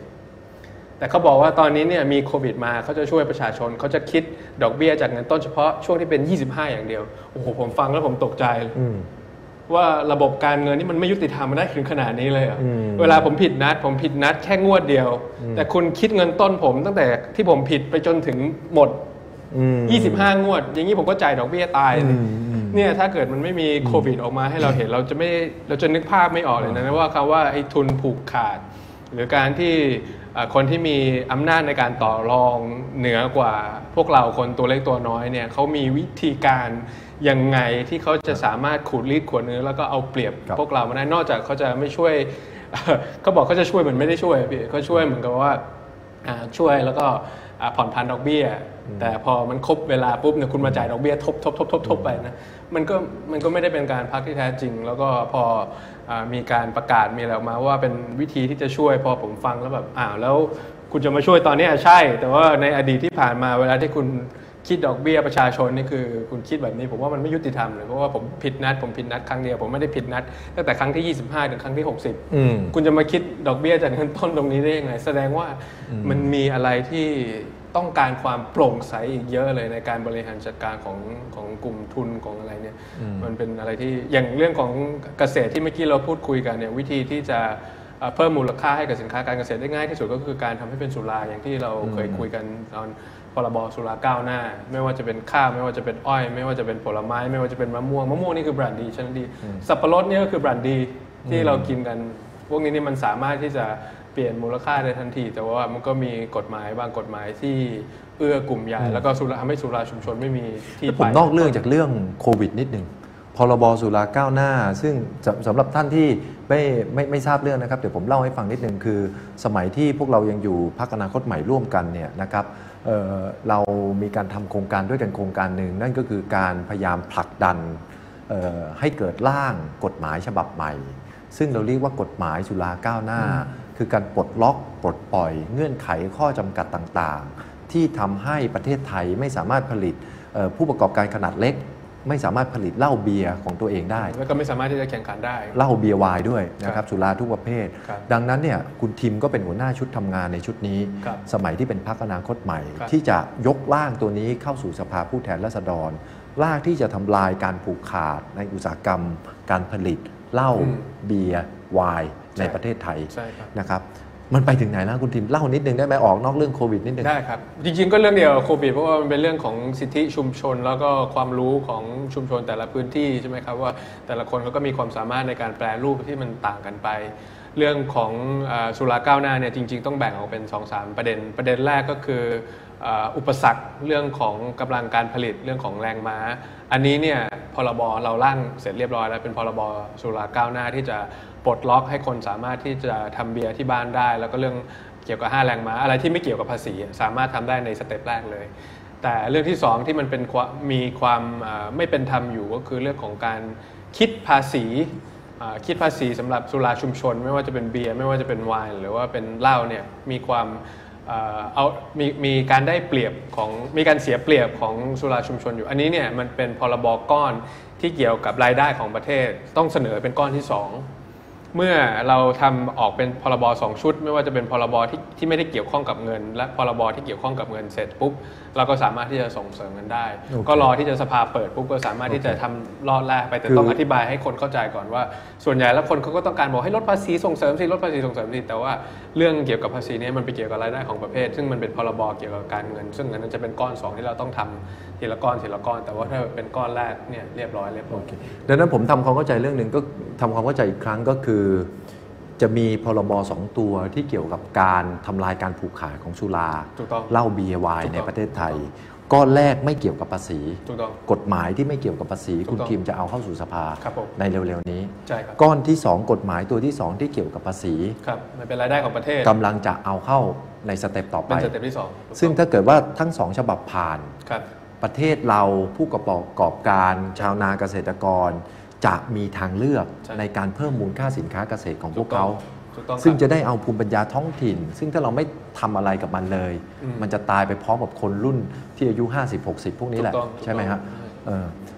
60แต่เขาบอกว่าตอนนี้เนี่ยมีโควิดมาเขาจะช่วยประชาชนเขาจะคิดดอกเบี้ยจากเงินต้นเฉพาะช่วงที่เป็น25อย่างเดียวโอ้โหผมฟังแล้วผมตกใจว่าระบบการเงินนี่มันไม่ยุติธรรมได้ถึงขนาดนี้เลยเวลาผมผิดนัดแค่งวดเดียวแต่คุณคิดเงินต้นผมตั้งแต่ที่ผมผิดไปจนถึงหมด25 งวดอย่างนี้ผมก็จ่ายดอกเบี้ยตายเนี่ยถ้าเกิดมันไม่มีโควิดออกมาให้เราเห็นเราจะนึกภาพไม่ออกเลยนะว่าคำว่าไอ้ทุนผูกขาดหรือการที่คนที่มีอำนาจในการต่อรองเหนือกว่าพวกเราคนตัวเล็กตัวน้อยเนี่ยเขามีวิธีการยังไงที่เขาจะสามารถขูดรีดขวดเนื้อแล้วก็เอาเปรียบพวกเรามาได้นอกจากเขาจะไม่ช่วยเขาบอกเขาจะช่วยเหมือนไม่ได้ช่วยพี่เขาช่วยเหมือนกับว่าช่วยแล้วก็ผ่อนผันดอกเบี้ยแต่พอมันครบเวลาปุ๊บเนี่ยคุณมาจ่ายดอกเบี้ยทบไปนะมันก็ไม่ได้เป็นการพักที่แท้จริงแล้วก็พอมีการประกาศมีอะไรออกมาว่าเป็นวิธีที่จะช่วยพอผมฟังแล้วแบบแล้วคุณจะมาช่วยตอนนี้ใช่แต่ว่าในอดีตที่ผ่านมาเวลาที่คุณคิดดอกเบี้ยประชาชนนี่คือคุณคิดแบบนี้ผมว่ามันไม่ยุติธรรมเลยเพราะว่าผมผิดนัดครั้งเดียวผมไม่ได้ผิดนัดตั้งแต่ครั้งที่25ถึงครั้งที่60คุณจะมาคิดดอกเบี้ยจากเงินต้นตรงนี้ได้ยังไงแสดงว่ามันมีอะไรที่ต้องการความโปร่งใสอีกเยอะเลยในการบริหารจัดการของกลุ่มทุนของอะไรเนี่ยมันเป็นอะไรที่อย่างเรื่องของเกษตรที่เมื่อกี้เราพูดคุยกันเนี่ยวิธีที่จะเพิ่มมูลค่าให้กับสินค้าการเกษตรได้ง่ายที่สุดก็คือการทำให้เป็นสุราอย่างที่เราเคยคุยกันตอนพรบสุราก้าวหน้าไม่ว่าจะเป็นข้าวไม่ว่าจะเป็นอ้อยไม่ว่าจะเป็นผลไม้ไม่ว่าจะเป็นมะม่วงนี่คือแบรนด์ดีชั้นดีสับปะรดนี่ก็คือแบรนด์ดีที่เรากินกันพวกนี้นี่มันสามารถที่จะเปลี่ยนมูลค่าได้ทันทีแต่ว่ามันก็มีกฎหมายบางกฎหมายที่เอื้อกลุ่มใหญ่แล้วก็ทำให้สุราชุมชนไม่มีที่ไปผมนอกเรื่องจากเรื่องโควิดนิดนึงพรบสุราก้าวหน้าซึ่งสำหรับท่านที่ไม่ทราบเรื่องนะครับเดี๋ยวผมเล่าให้ฟังนิดนึงคือสมัยที่พวกเรายังอยู่พรรคอนาคตใหม่ร่วมกันเนี่ยนะครับเรามีการทำโครงการด้วยกันโครงการหนึ่งนั่นก็คือการพยายามผลักดันให้เกิดร่างกฎหมายฉบับใหม่ซึ่งเราเรียกว่ากฎหมายสุราก้าวหน้าคือการปลดล็อกปลดปล่อยเงื่อนไขข้อจำกัดต่างๆที่ทำให้ประเทศไทยไม่สามารถผลิตผู้ประกอบการขนาดเล็กไม่สามารถผลิตเหล้าเบียร์ของตัวเองได้แล้วก็ไม่สามารถที่จะแข่งขันได้เหล้าเบียร์ไวน์ด้วยนะครับสุราทุกประเภทดังนั้นเนี่ยคุณทิมก็เป็นหัวหน้าชุดทำงานในชุดนี้สมัยที่เป็นพรรคอนาคตใหม่ที่จะยกร่างตัวนี้เข้าสู่สภาผู้แทนราษฎรร่างที่จะทำลายการผูกขาดในอุตสาหกรรมการผลิตเหล้าเบียร์ไวน์ในประเทศไทยนะครับมันไปถึงไหนแล้วคุณทิมเล่านิดนึงได้ไหมออกนอกเรื่องโควิดนิดนึงได้ครับจริงๆก็เรื่องเดียวโควิดเพราะว่ามันเป็นเรื่องของสิทธิชุมชนแล้วก็ความรู้ของชุมชนแต่ละพื้นที่ใช่ไหมครับว่าแต่ละคนเขาก็มีความสามารถในการแปลรูปที่มันต่างกันไปเรื่องของสุราก้าวหน้าเนี่ยจริงๆต้องแบ่งออกเป็น 2-3 ประเด็นแรกก็คืออุปสรรคเรื่องของกำลังการผลิตเรื่องของแรงม้าอันนี้เนี่ยพรบเราร่างเสร็จเรียบร้อยแล้วเป็นพรบสุราก้าวหน้าที่จะปลดล็อกให้คนสามารถที่จะทำเบียร์ที่บ้านได้แล้วก็เรื่องเกี่ยวกับ5แรงม้าอะไรที่ไม่เกี่ยวกับภาษีสามารถทำได้ในสเต็ปแรกเลยแต่เรื่องที่2ที่มันเป็นมีความไม่เป็นธรรมอยู่ก็คือเรื่องของการคิดภาษีสำหรับสุราชุมชนไม่ว่าจะเป็นเบียร์ไม่ว่าจะเป็นไวน์หรือว่าเป็นเหล้าเนี่ยมีความมีการได้เปรียบของมีการเสียเปรียบของสุราชุมชนอยู่อันนี้เนี่ยมันเป็นพรบก้อนที่เกี่ยวกับรายได้ของประเทศต้องเสนอเป็นก้อนที่2เมื่อเราทำออกเป็นพรบ2ชุดไม่ว่าจะเป็นพรบที่ไม่ได้เกี่ยวข้องกับเงินและพรบที่เกี่ยวข้องกับเงินเสร็จปุ๊บเราก็สามารถที่จะส่งเสริมกันได้ก็รอที่จะสภาเปิดปุ๊บก็สามารถที่จะทำรอดแรกไปแต่ต้องอธิบายให้คนเข้าใจก่อนว่าส่วนใหญ่แล้วคนเขาก็ต้องการบอกให้ลดภาษีส่งเสริมสิลดภาษีส่งเสริมสิแต่ว่าเรื่องเกี่ยวกับภาษีนี้มันไปเกี่ยวกับรายได้ของประเทศซึ่งมันเป็นพรบเกี่ยวกับการเงินซึ่งอันนั้นจะเป็นก้อน2ที่เราต้องทำทีละก้อนแต่ว่าถ้าเป็นก้อนแรกเนี่ยเรียบร้อยดังนั้นผมทำความเข้าใจเรื่องหนึ่งก็ทำความเข้าใจอีกครั้งก็คือจะมีพรบ2ตัวที่เกี่ยวกับการทำลายการผูกขาดของสุราเหล้าเบียร์ไวน์ในประเทศไทยก้อนแรกไม่เกี่ยวกับภาษีกฎหมายที่ไม่เกี่ยวกับภาษีคุณทีมจะเอาเข้าสู่สภาในเร็วๆนี้ก้อนที่2กฎหมายตัวที่2ที่เกี่ยวกับภาษีมันเป็นรายได้ของประเทศกำลังจะเอาเข้าในสเต็ปต่อไปเป็นสเต็ปที่2 ซึ่งถ้าเกิดว่าทั้ง2ฉบับผ่านประเทศเราผู้ประกอบการชาวนาเกษตรกรจะมีทางเลือกในการเพิ่มมูลค่าสินค้าเกษตรของพวกเขาซึ่งจะได้เอาภูมิปัญญาท้องถิ่นซึ่งถ้าเราไม่ทำอะไรกับมันเลยมันจะตายไปพร้อมกับคนรุ่นที่อายุ50-60พวกนี้แหละใช่ไหมครับ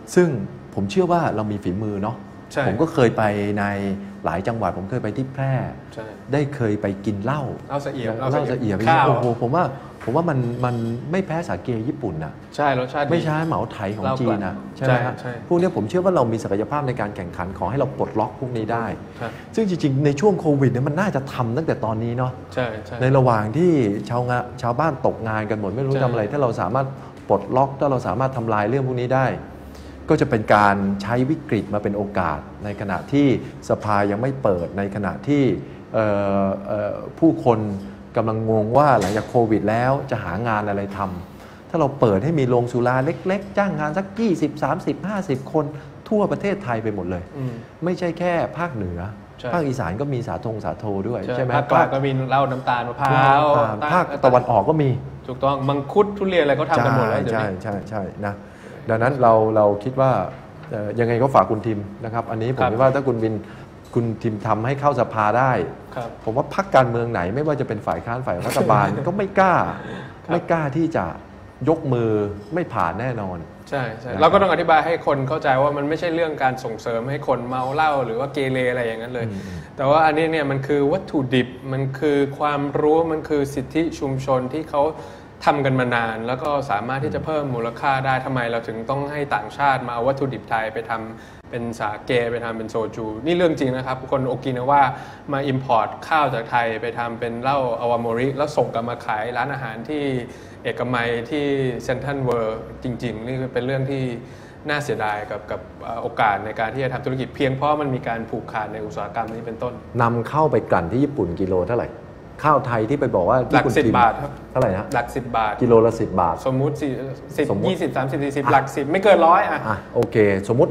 ซึ่งผมเชื่อว่าเรามีฝีมือเนาะผมก็เคยไปในหลายจังหวัดผมเคยไปที่แพร่ได้เคยไปกินเหล้าสะเอียบโอ้โหผมว่ามันไม่แพ้สาเกญี่ปุ่นนะใช่รสชาติไม่ใช่เหมาไทยของจีนนะใช่ไหมครับพวกนี้ผมเชื่อว่าเรามีศักยภาพในการแข่งขันขอให้เราปลดล็อกพวกนี้ได้ซึ่งจริงๆในช่วงโควิดเนี่ยมันน่าจะทำตั้งแต่ตอนนี้เนาะในระหว่างที่ชาวบ้านตกงานกันหมดไม่รู้ทำอะไรถ้าเราสามารถปลดล็อกถ้าเราสามารถทำลายเรื่องพวกนี้ได้ก็จะเป็นการใช้วิกฤตมาเป็นโอกาสในขณะที่สภายังไม่เปิดในขณะที่ผู้คนกำลังงงว่าหลังจากโควิดแล้วจะหางานอะไรทำถ้าเราเปิดให้มีโรงสุราเล็กๆจ้างงานสัก20 30 50 คนทั่วประเทศไทยไปหมดเลยไม่ใช่แค่ภาคเหนือภาคอีสานก็มีสาโทด้วยใช่ไหมภาคกลางก็มีเหล้าน้ำตาลมะพร้าวภาคตะวันออกก็มีถูกต้องมังคุดทุเรียนอะไรก็ทำกันหมดแล้วใช่นะดังนั้นเราคิดว่ายังไงก็ฝากคุณทิมนะครับอันนี้ผมคิดว่าถ้าคุณทิมทำให้เข้าสภาได้ผมว่าพรรคการเมืองไหนไม่ว่าจะเป็นฝ่ายค้านฝ่ายรัฐบาล ก็ไม่กล้าที่จะยกมือไม่ผ่านแน่นอนใช่เราก็ต้องอธิบายให้คนเข้าใจว่ามันไม่ใช่เรื่องการส่งเสริมให้คนเมาเหล้าหรือว่าเกเรอะไรอย่างนั้นเลยแต่ว่าอันนี้เนี่ยมันคือวัตถุดิบมันคือความรู้มันคือสิทธิชุมชนที่เขาทำกันมานานแล้วก็สามารถที่จะเพิ่มมูลค่าได้ทำไมเราถึงต้องให้ต่างชาติมาเอาวัตถุดิบไทยไปทำเป็นสาเกไปทำเป็นโซจูนี่เรื่องจริงนะครับคนโอกินาว่ามาอิมพอร์ตข้าวจากไทยไปทำเป็นเหล้าอาวาโมริแล้วส่งกลับมาขายร้านอาหารที่เอกมัยที่เซ็นทรัลเวิลด์จริงๆนี่เป็นเรื่องที่น่าเสียดายกับโอกาสในการที่จะทำธุรกิจเพียงเพราะมันมีการผูกขาดในอุตสาหกรรมนี้เป็นต้นนำเข้าไปกลั่นที่ญี่ปุ่นกิโลเท่าไหร่ข้าวไทยที่ไปบอกว่าหลัก10 บาทครับเท่าไหร่นะหลัก10 บาทกิโลละ10 บาทสมมุติ10 20 30 40หลัก10ไม่เกิน100 โอเคสมมุติ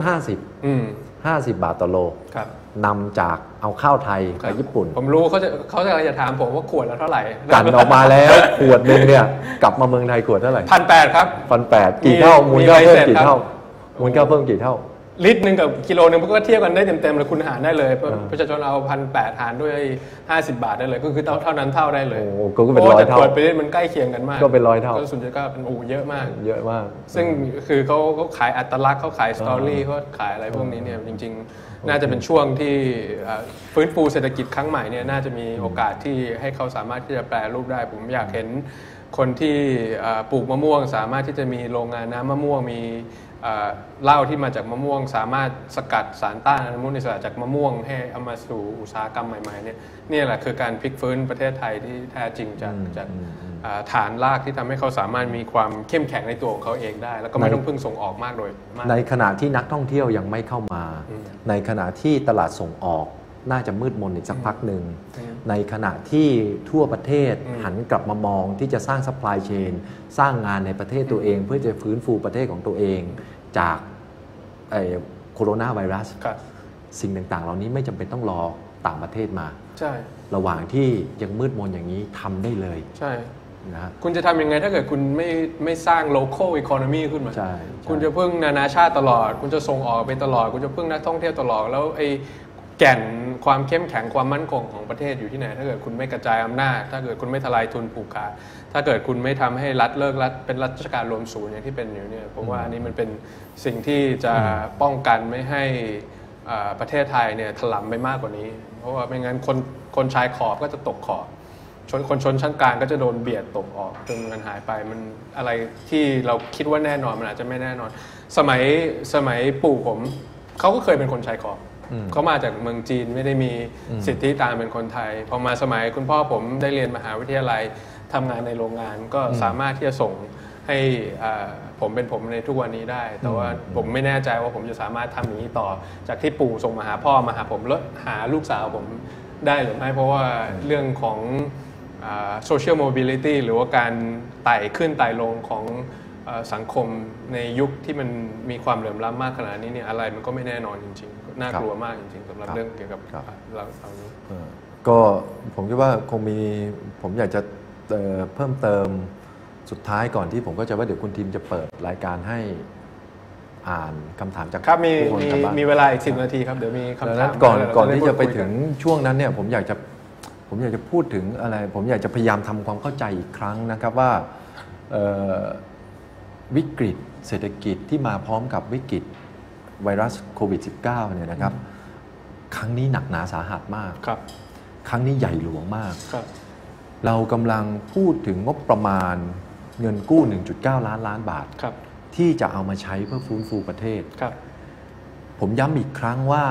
50บาทต่อโลนำจากเอาข้าวไทยไปญี่ปุ่นผมรู้เขาจะถามผมว่าขวดละเท่าไหร่กันออกมาแล้วขวดนึงเนี่ยกลับมาเมืองไทยขวดเท่าไหร่ 1,800ครับ 1,800กี่เท่ามูลค่าเพิ่มกี่เท่ามูลค่าเพิ่มกี่เท่าลิตรนึงกับกิโลนึงมันก็เทียบกันได้เต็มๆเลยคุณหารได้เลยประชาชนเอา1,800หารด้วย50 บาทได้เลยก็คือเท่านั้นเท่าได้เลยก็เป็น100 เท่าไปมันใกล้เคียงกันมากก็เป็น100 เท่าก็สุดท้ายก็เป็นเยอะมากซึ่งคือเขาขายอัตลักษณ์เขาขายสตอรี่เขาขายอะไรพวกนี้เนี่ยจริงๆน่าจะเป็นช่วงที่ฟื้นฟูเศรษฐกิจครั้งใหม่เนี่ยน่าจะมีโอกาสที่ให้เขาสามารถที่จะแปรรูปได้ผมอยากเห็นคนที่ปลูกมะม่วงสามารถที่จะมีโรงงานน้ำมะม่วงมีเหล้าที่มาจากมะม่วงสามารถสกัดสารต้านอนุมูลอิสระจากมะม่วงให้เอามาสู่อุตสาหกรรมใหม่ๆเนี่ยนี่แหละคือการพลิกฟื้นประเทศไทยที่แท้จริงจากฐานรากที่ทำให้เขาสามารถมีความเข้มแข็งในตัวของเขาเองได้แล้วก็ไม่ต้องพึ่งส่งออกมากโดยในขณะที่นักท่องเที่ยวยังไม่เข้ามาในขณะที่ตลาดส่งออกน่าจะมืดมนอีกสักพักหนึ่งในขณะที่ทั่วประเทศหันกลับมามองที่จะสร้างซัพพลายเชนสร้างงานในประเทศตัวเองเพื่อจะฟื้นฟูประเทศของตัวเองจากโคโรนาไวรัสสิ่งต่างๆเหล่านี้ไม่จำเป็นต้องรอต่างประเทศมาใช่ระหว่างที่ยังมืดมนอย่างนี้ทำได้เลยใช่นะคุณจะทำยังไงถ้าเกิดคุณไม่สร้าง local economy ขึ้นมาคุณจะพึ่งนานาชาติตลอดคุณจะส่งออกไปตลอดคุณจะพึ่งนักท่องเที่ยวตลอดแล้วแก่นความเข้มแข็งความมั่นคงของประเทศอยู่ที่ไหนถ้าเกิดคุณไม่กระจายอำนาจถ้าเกิดคุณไม่ทลายทุนผูกขาดถ้าเกิดคุณไม่ทำให้รัฐเลิกรัฐเป็นรัฐการรวมศูนย์อย่างที่เป็นอยู่เนี่ยผมว่าอันนี้มันเป็นสิ่งที่จะป้องกันไม่ให้ประเทศไทยเนี่ยถล่มไปมากกว่านี้เพราะว่าไม่งั้นคนชายขอบก็จะตกขอบคนชนชั้นกลางก็จะโดนเบียดตกออกจนมันหายไปมันอะไรที่เราคิดว่าแน่นอนมันอาจจะไม่แน่นอนสมัยปู่ผมเขาก็เคยเป็นคนชายขอบเขามาจากเมืองจีนไม่ได้มีสิทธิตามเป็นคนไทยพอมาสมัยคุณพ่อผมได้เรียนมหาวิทยาลัยทำงานในโรงงานก็สามารถที่จะส่งให้ผมเป็นผมในทุกวันนี้ได้แต่ว่าผมไม่แน่ใจว่าผมจะสามารถทำอย่างนี้ต่อจากที่ปู่ส่งมาหาพ่อมาหาผมแล้วหาลูกสาวผมได้หรือไม่เพราะว่าเรื่องของsocial mobility หรือว่าการไต่ขึ้นไต่ลงของสังคมในยุคที่มันมีความเหลื่อมล้ำมากขนาดนี้เนี่ยอะไรมันก็ไม่แน่นอนจริงๆน่ากลัวมากจริงๆสำหรับเรื่องเกี่ยวกับเรานี้ก็ผมคิดว่าคงมีผมอยากจะเพิ่มเติมสุดท้ายก่อนที่ผมก็จะว่าเดี๋ยวคุณทีมจะเปิดรายการให้อ่านคำถามจากครับมีเวลาอีก10 นาทีครับเดี๋ยวมีคำถามก่อนที่จะไปถึงช่วงนั้นเนี่ยผมอยากจะพูดถึงอะไรผมอยากจะพยายามทำความเข้าใจอีกครั้งนะครับว่าวิกฤตเศรษฐกิจที่มาพร้อมกับวิกฤตไวรัสโควิด -19 เนี่ยนะครับครั้งนี้หนักหนาสาหัสมากครั้งนี้ใหญ่หลวงมากเรากำลังพูดถึงงบประมาณเงินกู้ 1.9 ล้านบาทที่จะเอามาใช้เพื่อฟื้นฟูประเทศผมย้ำอีกครั้งว่า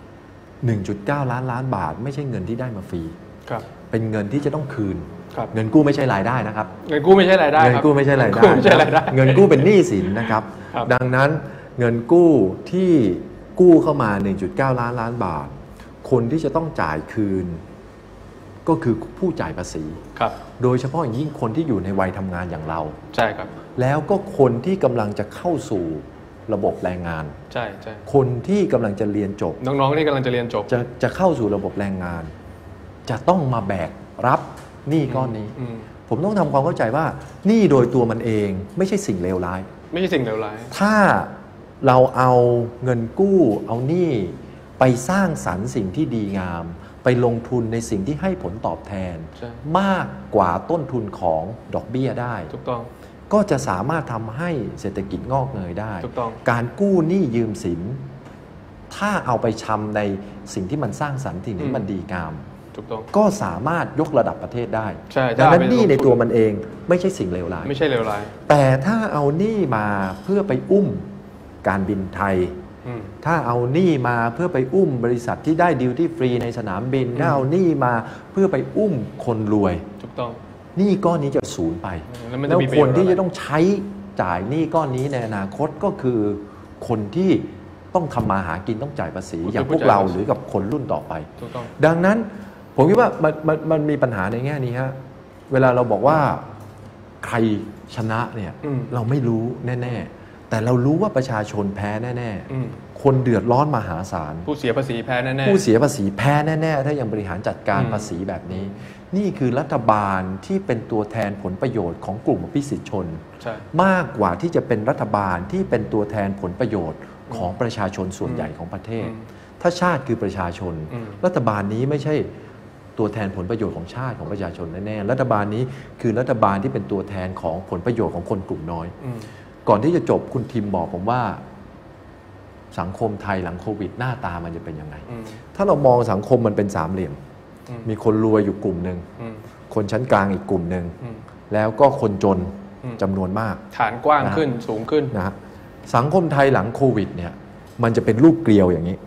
1.9 ล้านบาทไม่ใช่เงินที่ได้มาฟรีเป็นเงินที่จะต้องคืนเงินกู้ไม่ใช่รายได้นะครับเงินกู้ไม่ใช่รายได้เงินกู้ไม่ใช่รายได้เงินกู้เป็นหนี้สินนะครับดังนั้นเงินกู้ที่กู้เข้ามา 1.9 ล้านบาทคนที่จะต้องจ่ายคืนก็คือผู้จ่ายภาษีโดยเฉพาะอย่างยิ่งคนที่อยู่ในวัยทำงานอย่างเราใช่ครับแล้วก็คนที่กำลังจะเข้าสู่ระบบแรงงานใช่คนที่กำลังจะเรียนจบน้องๆที่กำลังจะเรียนจบจะเข้าสู่ระบบแรงงานจะต้องมาแบกรับหนี้ก้อนนี้ผมต้องทำความเข้าใจว่าหนี้โดยตัวมันเองไม่ใช่สิ่งเลวร้ายไม่ใช่สิ่งเลวร้ายถ้าเราเอาเงินกู้เอาหนี้ไปสร้างสรรค์สิ่งที่ดีงามไปลงทุนในสิ่งที่ให้ผลตอบแทนมากกว่าต้นทุนของดอกเบี้ยได้ถูกต้องก็จะสามารถทำให้เศรษฐกิจงอกเงยได้ถูกต้องการกู้หนี้ยืมสินถ้าเอาไปทำในสิ่งที่มันสร้างสรรค์สิ่งที่มันดีงามก็สามารถยกระดับประเทศได้ดังนั้นหนี้ในตัวมันเองไม่ใช่สิ่งเลวร้ายไม่ใช่เลวร้ายแต่ถ้าเอาหนี้มาเพื่อไปอุ้มการบินไทยถ้าเอาหนี้มาเพื่อไปอุ้มบริษัทที่ได้ดิวตี้ฟรีในสนามบินถ้าเอาหนี้มาเพื่อไปอุ้มคนรวยถูกต้องหนี้ก้อนนี้จะสูญไปแล้วคนที่จะต้องใช้จ่ายหนี้ก้อนนี้ในอนาคตก็คือคนที่ต้องทำมาหากินต้องจ่ายภาษีอย่างพวกเราหรือกับคนรุ่นต่อไปดังนั้นผมคิดว่ามันมีปัญหาในแง่นี้ฮะเวลาเราบอกว่าใครชนะเนี่ยเราไม่รู้แน่ๆแต่เรารู้ว่าประชาชนแพ้แน่ๆคนเดือดร้อนมหาศาลผู้เสียภาษีแพ้แน่ๆผู้เสียภาษีแพ้แน่ๆถ้ายังบริหารจัดการภาษีแบบนี้นี่คือรัฐบาลที่เป็นตัวแทนผลประโยชน์ของกลุ่มอภิสิทธิชนมากกว่าที่จะเป็นรัฐบาลที่เป็นตัวแทนผลประโยชน์ของประชาชนส่วนใหญ่ของประเทศถ้าชาติคือประชาชนรัฐบาลนี้ไม่ใช่ตัวแทนผลประโยชน์ของชาติของประชาชนแน่ๆรัฐบาลนี้คือรัฐบาลที่เป็นตัวแทนของผลประโยชน์ของคนกลุ่มน้อยก่อนที่จะจบคุณทิมบอกผมว่าสังคมไทยหลังโควิดหน้าตามันจะเป็นยังไงถ้าเรามองสังคมมันเป็นสามเหลี่ยมมีคนรวยอยู่กลุ่มหนึ่งคนชั้นกลางอีกกลุ่มหนึ่งแล้วก็คนจนจำนวนมากฐานกว้างขึ้นสูงขึ้นนะสังคมไทยหลังโควิดเนี่ยมันจะเป็นรูปเกลียวอย่างนี้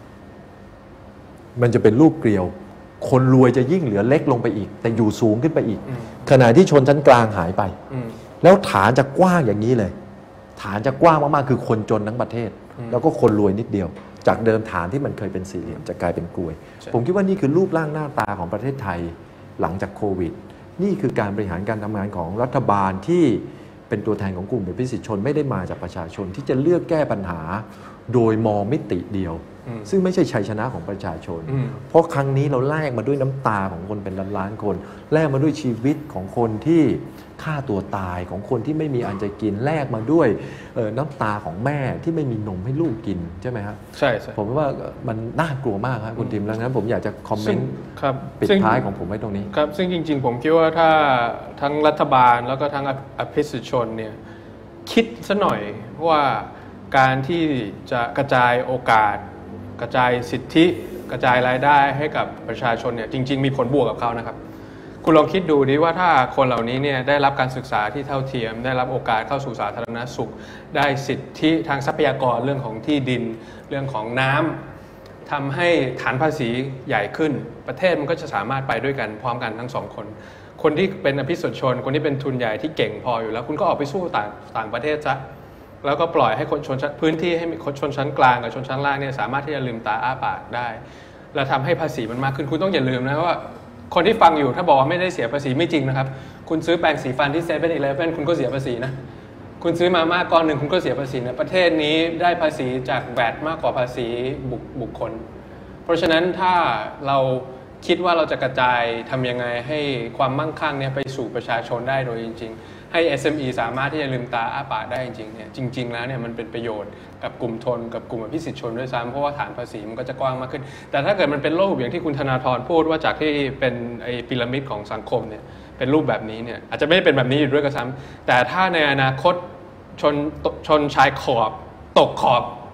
มันจะเป็นรูปเกลียวคนรวยจะยิ่งเหลือเล็กลงไปอีกแต่อยู่สูงขึ้นไปอีกขณะที่ชนชั้นกลางหายไปแล้วฐานจะกว้างอย่างนี้เลยฐานจะกว้างมากๆคือคนจนทั้งประเทศแล้วก็คนรวยนิดเดียวจากเดิมฐานที่มันเคยเป็นสี่เหลี่ยมจะกลายเป็นกลวยผมคิดว่านี่คือรูปร่างหน้าตาของประเทศไทยหลังจากโควิดนี่คือการบริหารการทำงานของรัฐบาลที่เป็นตัวแทนของกลุ่มอภิสิทธิชนไม่ได้มาจากประชาชนที่จะเลือกแก้ปัญหาโดยมองมิติเดียวซึ่งไม่ใช่ชัยชนะของประชาชนเพราะครั้งนี้เราแลกมาด้วยน้ำตาของคนเป็นล้านๆคนแลกมาด้วยชีวิตของคนที่ฆ่าตัวตายของคนที่ไม่มีอันจะกินแลกมาด้วยน้ำตาของแม่ที่ไม่มีนมให้ลูกกินใช่ไหมครับใช่ผมว่ามันน่ากลัวมากครับคุณทิมแล้วงั้นผมอยากจะคอมเมนต์ปิดท้ายของผมไว้ตรงนี้ครับซึ่งจริงๆผมคิดว่าถ้าทั้งรัฐบาลแล้วก็ทั้งอภิสิทธิชนเนี่ยคิดซะหน่อยว่าการที่จะกระจายโอกาสกระจายสิทธิกระจายรายได้ให้กับประชาชนเนี่ยจริงๆมีผลบวกกับเขานะครับคุณลองคิดดูดิว่าถ้าคนเหล่านี้เนี่ยได้รับการศึกษาที่เท่าเทียมได้รับโอกาสเข้าสู่สาธารณสุขได้สิทธิทางทรัพยากรเรื่องของที่ดินเรื่องของน้ำทำให้ฐานภาษีใหญ่ขึ้นประเทศมันก็จะสามารถไปด้วยกันพร้อมกันทั้งสองคนคนที่เป็นอภิสิทธิชนคนที่เป็นทุนใหญ่ที่เก่งพออยู่แล้วคุณก็ออกไปสู้ต่างประเทศซะแล้วก็ปล่อยให้คนชนพื้นที่ให้ชนชั้นกลางกับชนชั้นล่างเนี่ยสามารถที่จะลืมตาอ้าปากได้แล้วทำให้ภาษีมันมากขึ้นคุณต้องอย่าลืมนะว่าคนที่ฟังอยู่ถ้าบอกว่าไม่ได้เสียภาษีไม่จริงนะครับคุณซื้อแปรงสีฟันที่7-11คุณก็เสียภาษีนะคุณซื้อมาม่าก้อนหนึ่งคุณก็เสียภาษีนะประเทศนี้ได้ภาษีจากแวดมากกว่าภาษีบุคคลเพราะฉะนั้นถ้าเราคิดว่าเราจะกระจายทำยังไงให้ความมั่งคั่งเนี่ยไปสู่ประชาชนได้โดยจริงๆให้ SME สามารถที่จะลืมตาอ้าปากได้จริงๆเนี่ยจริงๆแล้วเนี่ยมันเป็นประโยชน์กับกลุ่มทุนกับกลุ่มอภิสิทธิชนด้วยซ้ำเพราะว่าฐานภาษีมันก็จะกว้างมากขึ้นแต่ถ้าเกิดมันเป็นรูปอย่างที่คุณธนาธรพูดว่าจากที่เป็นไอ้พีระมิดของสังคมเนี่ยเป็นรูปแบบนี้เนี่ยอาจจะไม่ได้เป็นแบบนี้อยู่ด้วยก็ซ้ำแต่ถ้าในอนาคตชนชายขอบตกขอบ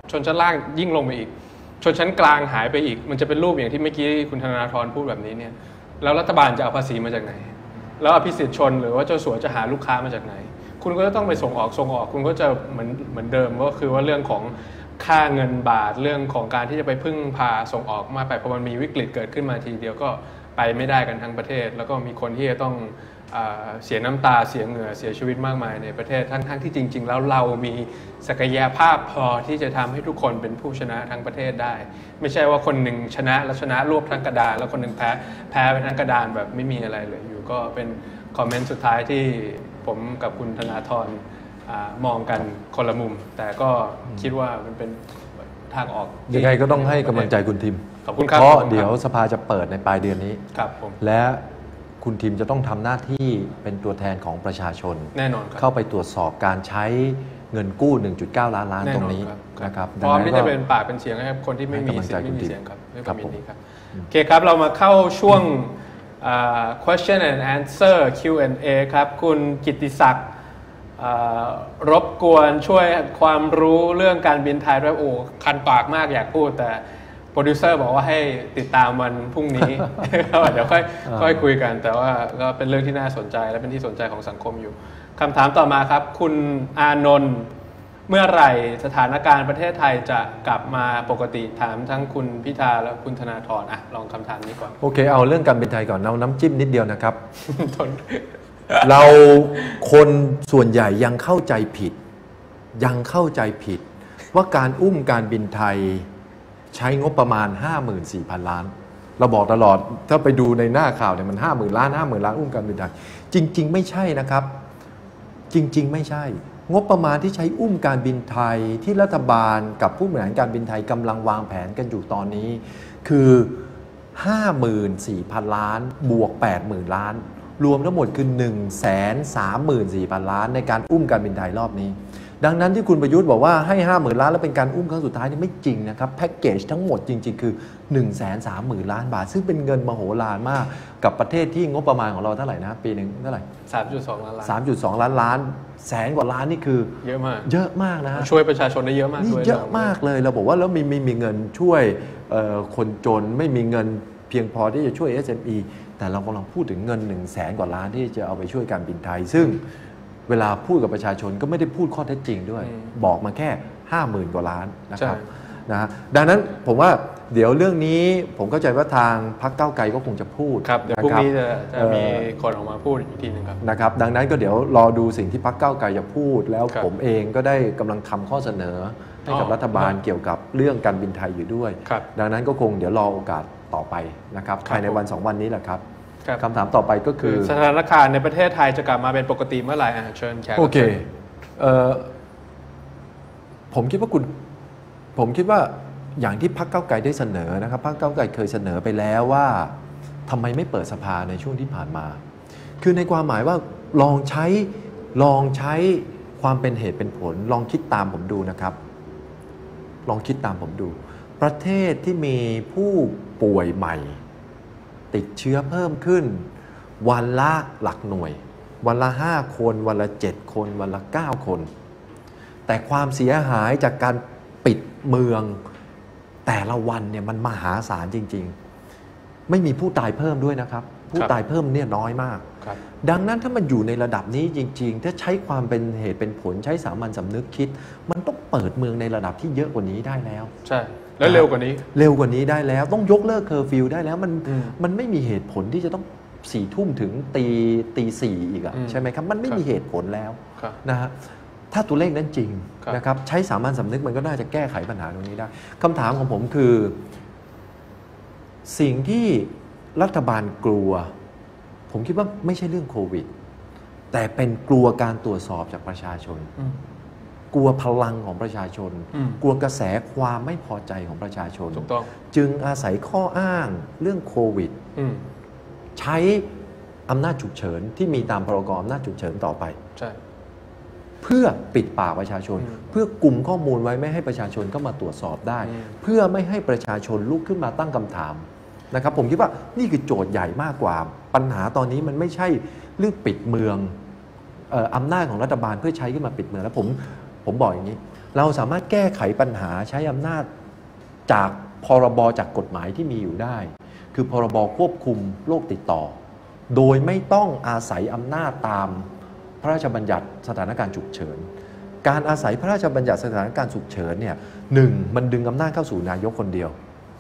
ชนชั้นล่างยิ่งลงไปอีกชนชั้นกลางหายไปอีกมันจะเป็นรูปอย่างที่เมื่อกี้คุณธนาธรพูดแบบนี้เนี่ยแล้วรัฐบาลจะเอาภาษีมาจากไหนแล้วอภิสิทธิ์ชนหรือว่าเจ้าสัวจะหาลูกค้ามาจากไหนคุณก็จะต้องไปส่งออกคุณก็จะเหมือนเดิมก็คือว่าเรื่องของค่าเงินบาทเรื่องของการที่จะไปพึ่งพาส่งออกมาไปพอมันมีวิกฤตเกิดขึ้นมาทีเดียวก็ไปไม่ได้กันทั้งประเทศแล้วก็มีคนที่จะต้องเสียน้ำตาเสียเหงื่อเสียชีวิตมากมายในประเทศทั้งที่จริงๆแล้วเรามีศักยภาพพอที่จะทำให้ทุกคนเป็นผู้ชนะทั้งประเทศได้ไม่ใช่ว่าคนหนึ่งชนะแล้วชนะรวบทั้งกระดานแล้วคนหนึ่งแพ้ไปทั้งกระดานแบบไม่มีอะไรเลยอยู่ก็เป็นคอมเมนต์สุดท้ายที่ผมกับคุณธนาธรมองกันคนละมุมแต่ก็คิดว่ามันเป็นทางออกยังไงก็ต้องให้กำลังใจคุณทิมขอบคุณครับเพราะเดี๋ยวสภาจะเปิดในปลายเดือนนี้ครับผมและคุณทิมจะต้องทำหน้าที่เป็นตัวแทนของประชาชนแน่นอนเข้าไปตรวจสอบการใช้เงินกู้ 1.9 ล้านล้านตรงนี้นะครับพร้อมที่จะเป็นปากเป็นเสียงให้คนที่ไม่มีเสียงครับด้วยความยินดีครับโอเคครับเรามาเข้าช่วงquestion and answer Q&A ครับคุณกิตติศักดิ์รบกวนช่วยความรู้เรื่องการบินไทยด้วยโอ้คันปากมากอยากพูดแต่โปรดิวเซอร์บอกว่าให้ติดตามวันพรุ่งนี้ เดี๋ยวค่อยคุยกันแต่ว่าก็เป็นเรื่องที่น่าสนใจและเป็นที่สนใจของสังคมอยู่คำถามต่อมาครับคุณอานนท์เมื่อไหร่สถานการณ์ประเทศไทยจะกลับมาปกติถามทั้งคุณพิธาและคุณธนาธรลองคำถามนี้ก่อนโอเคเอาเรื่องการบินไทยก่อนเอาน้ำจิ้มนิดเดียวนะครับ เราคนส่วนใหญ่ยังเข้าใจผิดว่าการอุ้มการบินไทยใช้งบประมาณ 54,000 ล้านเราบอกตลอดถ้าไปดูในหน้าข่าวเนี่ยมัน 50,000 ล้านอุ้มการบินไทยจริงๆไม่ใช่นะครับจริงๆไม่ใช่งบประมาณที่ใช้อุ้มการบินไทยที่รัฐบาลกับผู้บริหารการบินไทยกำลังวางแผนกันอยู่ตอนนี้คือ 54,000 ล้านบวก 80,000 ล้านรวมทั้งหมดคือ 134,000 ล้านในการอุ้มการบินไทยรอบนี้ดังนั้นที่คุณประยุทธ์บอกว่าให้ 50,000 ล้านแล้วเป็นการอุ้มครั้งสุดท้ายนี่ไม่จริงนะครับแพ็กเกจทั้งหมดจริงๆคือ 130,000 ล้านบาทซึ่งเป็นเงินมโหฬารมากกับประเทศที่งบประมาณของเราเท่าไหร่นะปีนึงเท่าไหร่ 3.2 ล้าน 3.2 ล้านแสนกว่าล้านนี่คือเยอะมากนะช่วยประชาชนได้เยอะมากนี่เยอะมากเลยเราบอกว่าแล้วมีเงินช่วยคนจนไม่มีเงินเพียงพอที่จะช่วย SME แต่เรากำลังพูดถึงเงิน 100,000 กว่าล้านที่จะเอาไปช่วยการบินไทยซึ่งเวลาพูดกับประชาชนก็ไม่ได้พูดข้อเท็จจริงด้วยบอกมาแค่ 50,000 กว่าล้านนะครับนะดังนั้นผมว่าเดี๋ยวเรื่องนี้ผมเข้าใจว่าทางพรรคก้าวไกลก็คงจะพูดครับเดี๋ยวพรุ่งนี้จะมีคนออกมาพูดอีกทีนึงครับนะครับดังนั้นก็เดี๋ยวรอดูสิ่งที่พรรคก้าวไกลจะพูดแล้วผมเองก็ได้กำลังทำข้อเสนอให้กับรัฐบาลเกี่ยวกับเรื่องการบินไทยอยู่ด้วยดังนั้นก็คงเดี๋ยวรอโอกาสต่อไปนะครับภายในวัน2วันนี้แหละครับคำถามต่อไปก็คือสถานการณ์ในประเทศไทยจะกลับมาเป็นปกติเมื่อไหร่เชิญแขกโอเคผมคิดว่าอย่างที่พรรคก้าวไกลได้เสนอนะครับพรรคก้าวไกลเคยเสนอไปแล้วว่าทำไมไม่เปิดสภาในช่วงที่ผ่านมาคือในความหมายว่าลองใช้ความเป็นเหตุเป็นผลลองคิดตามผมดูนะครับลองคิดตามผมดูประเทศที่มีผู้ป่วยใหม่ติดเชื้อเพิ่มขึ้นวันละหลักหน่วยวันละ5คนวันละ7คนวันละ9คนแต่ความเสียหายจากการปิดเมืองแต่ละวันเนี่ยมันมหาศาลจริงๆไม่มีผู้ตายเพิ่มด้วยนะครับผู้ตายเพิ่มเนี่ยน้อยมากดังนั้นถ้ามันอยู่ในระดับนี้จริงๆถ้าใช้ความเป็นเหตุเป็นผลใช้สามัญสำนึกคิดมันต้องเปิดเมืองในระดับที่เยอะกว่านี้ได้แล้วใช่แล้วเร็วกว่านี้ได้แล้วต้องยกเลิกเคอร์ฟิวได้แล้วมันไม่มีเหตุผลที่จะต้อง4 ทุ่มถึงตี 4อีกใช่ไหมครับมันไม่มีเหตุผลแล้วนะฮะถ้าตัวเลขนั้นจริงนะครับใช้สามัญสำนึกมันก็น่าจะแก้ไขปัญหาตรงนี้ได้คำถามของผมคือสิ่งที่รัฐบาลกลัวผมคิดว่าไม่ใช่เรื่องโควิดแต่เป็นกลัวการตรวจสอบจากประชาชนกลัวพลังของประชาชนกลัวกระแสความไม่พอใจของประชาชนจึงอาศัยข้ออ้างเรื่องโควิดใช้อำนาจฉุกเฉินที่มีตามพรกอำนาจฉุกเฉินต่อไปเพื่อปิดปากประชาชนเพื่อกลุ่มข้อมูลไว้ไม่ให้ประชาชนก็มาตรวจสอบได้เพื่อไม่ให้ประชาชนลุกขึ้นมาตั้งคำถามนะครับผมคิดว่านี่คือโจทย์ใหญ่มากกว่าปัญหาตอนนี้มันไม่ใช่เรื่องปิดเมืองอำนาจของรัฐบาลเพื่อใช้ขึ้นมาปิดเมืองแล้วผมบอกอย่างนี้เราสามารถแก้ไขปัญหาใช้อำนาจจากพรบจากกฎหมายที่มีอยู่ได้คือพรบควบคุมโรคติดต่อโดยไม่ต้องอาศัยอำนาจตามพระราชบัญญัติสถานการณ์ฉุกเฉินการอาศัยพระราชบัญญัติสถานการณ์ฉุกเฉินเนี่ย1มันดึงอำนาจเข้าสู่นายกคนเดียว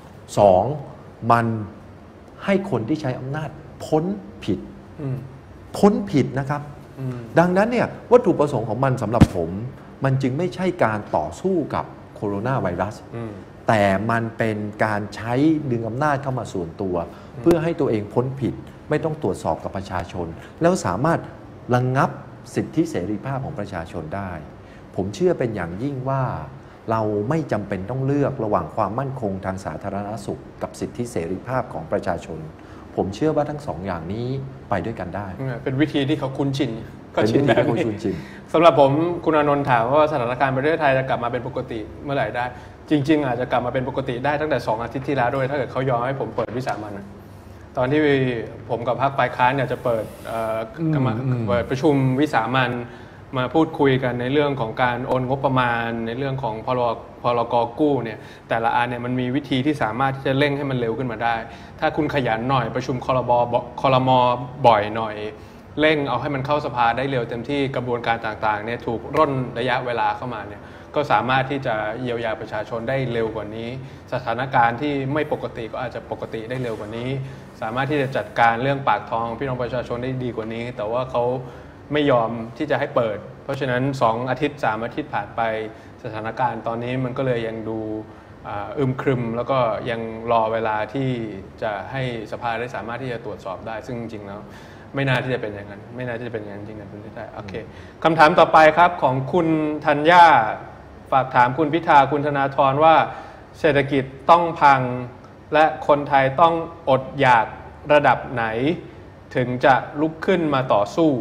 2มันให้คนที่ใช้อำนาจพ้นผิดนะครับดังนั้นเนี่ยวัตถุประสงค์ของมันสำหรับผมมันจึงไม่ใช่การต่อสู้กับโคโรนาไวรัสแต่มันเป็นการใช้ดึงอำนาจเข้ามาส่วนตัวเพื่อให้ตัวเองพ้นผิดไม่ต้องตรวจสอบกับประชาชนแล้วสามารถระงับสิทธิเสรีภาพของประชาชนได้ผมเชื่อเป็นอย่างยิ่งว่าเราไม่จำเป็นต้องเลือกระหว่างความมั่นคงทางสาธารณสุขกับสิทธิเสรีภาพของประชาชนผมเชื่อว่าทั้งสองอย่างนี้ไปด้วยกันได้เป็นวิธีที่เขาคุ้นชินก็ชินแบบนี้สำหรับผมคุณอานนท์ถามว่าสถานการณ์ประเทศไทยจะกลับมาเป็นปกติเมื่อไหร่ได้จริงๆอาจจะกลับมาเป็นปกติได้ตั้งแต่2 อาทิตย์ที่แล้วด้วยถ้าเกิดเขายอมให้ผมเปิดวิสามัญตอนที่ผมกับพรรคฝ่ายค้านเนี่ยจะเปิดประชุมวิสามัญมาพูดคุยกันในเรื่องของการโอนงบประมาณในเรื่องของพรก.กู้เนี่ยแต่ละอันเนี่ยมันมีวิธีที่สามารถที่จะเร่งให้มันเร็วขึ้นมาได้ถ้าคุณขยันหน่อยประชุมครม.บ่อยหน่อยเร่งเอาให้มันเข้าสภาได้เร็วเต็มที่กระบวนการต่างๆเนี่ยถูกร่นระยะเวลาเข้ามาเนี่ยก็สามารถที่จะเยียวยาประชาชนได้เร็วกว่านี้สถานการณ์ที่ไม่ปกติก็อาจจะปกติได้เร็วกว่านี้สามารถที่จะจัดการเรื่องปากท้องพี่น้องประชาชนได้ดีกว่านี้แต่ว่าเขาไม่ยอมที่จะให้เปิดเพราะฉะนั้น2 อาทิตย์3 อาทิตย์ผ่านไปสถานการณ์ตอนนี้มันก็เลยยังดูอึมครึมแล้วก็ยังรอเวลาที่จะให้สภาได้สามารถที่จะตรวจสอบได้ซึ่งจริงๆแล้วไม่น่าที่จะเป็นอย่างนั้นไม่น่าที่จะเป็นอย่างนั้นจริงๆเป็นได้โอเคคำถามต่อไปครับของคุณธัญญาฝากถามคุณพิธาคุณธนาธรว่าเศรษฐกิจต้องพังและคนไทยต้องอดอยากระดับไหนถึงจะลุกขึ้นมาต่อสู้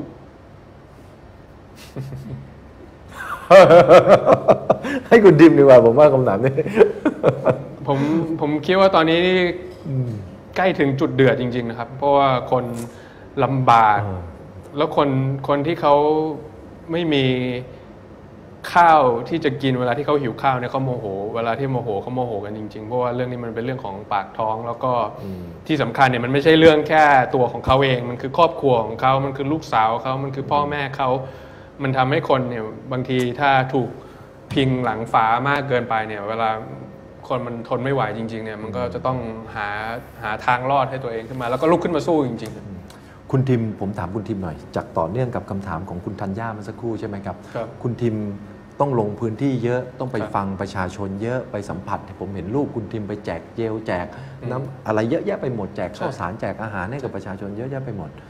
ให้คุณดิมดีกว่าผมว่าคำถามนี้ผมคิดว่าตอนนี้ใกล้ถึงจุดเดือดจริงๆนะครับเพราะว่าคนลำบากแล้วคนที่เขาไม่มีข้าวที่จะกินเวลาที่เขาหิวข้าวเนี่ยเขาโมโหเวลาที่โมโหเขาโมโหกันจริงๆเพราะว่าเรื่องนี้มันเป็นเรื่องของปากท้องแล้วก็ที่สำคัญเนี่ยมันไม่ใช่เรื่องแค่ตัวของเขาเองมันคือครอบครัวของเขามันคือลูกสาวเขามันคือพ่อแม่เขามันทำให้คนเนี่ยบางทีถ้าถูกพิงหลังฝามากเกินไปเนี่ยเวลาคนมันทนไม่ไหวจริงๆเนี่ยมันก็จะต้องหาทางรอดให้ตัวเองขึ้นมาแล้วก็ลุกขึ้นมาสู้จริงๆคุณทิมผมถามคุณทิมหน่อยจากต่อเนื่องกับคำถามของคุณธัญญาเมื่อสักครู่ใช่ไหมครับคุณทิมต้องลงพื้นที่เยอะต้องไปฟังประชาชนเยอะไปสัมผัสผมเห็นรูปคุณทิมไปแจกเจลแจกน้ำอะไรเยอะแยะไปหมดแจกข้าวสารแจกอาหารให้กับประชาชนเยอะแยะไปหมด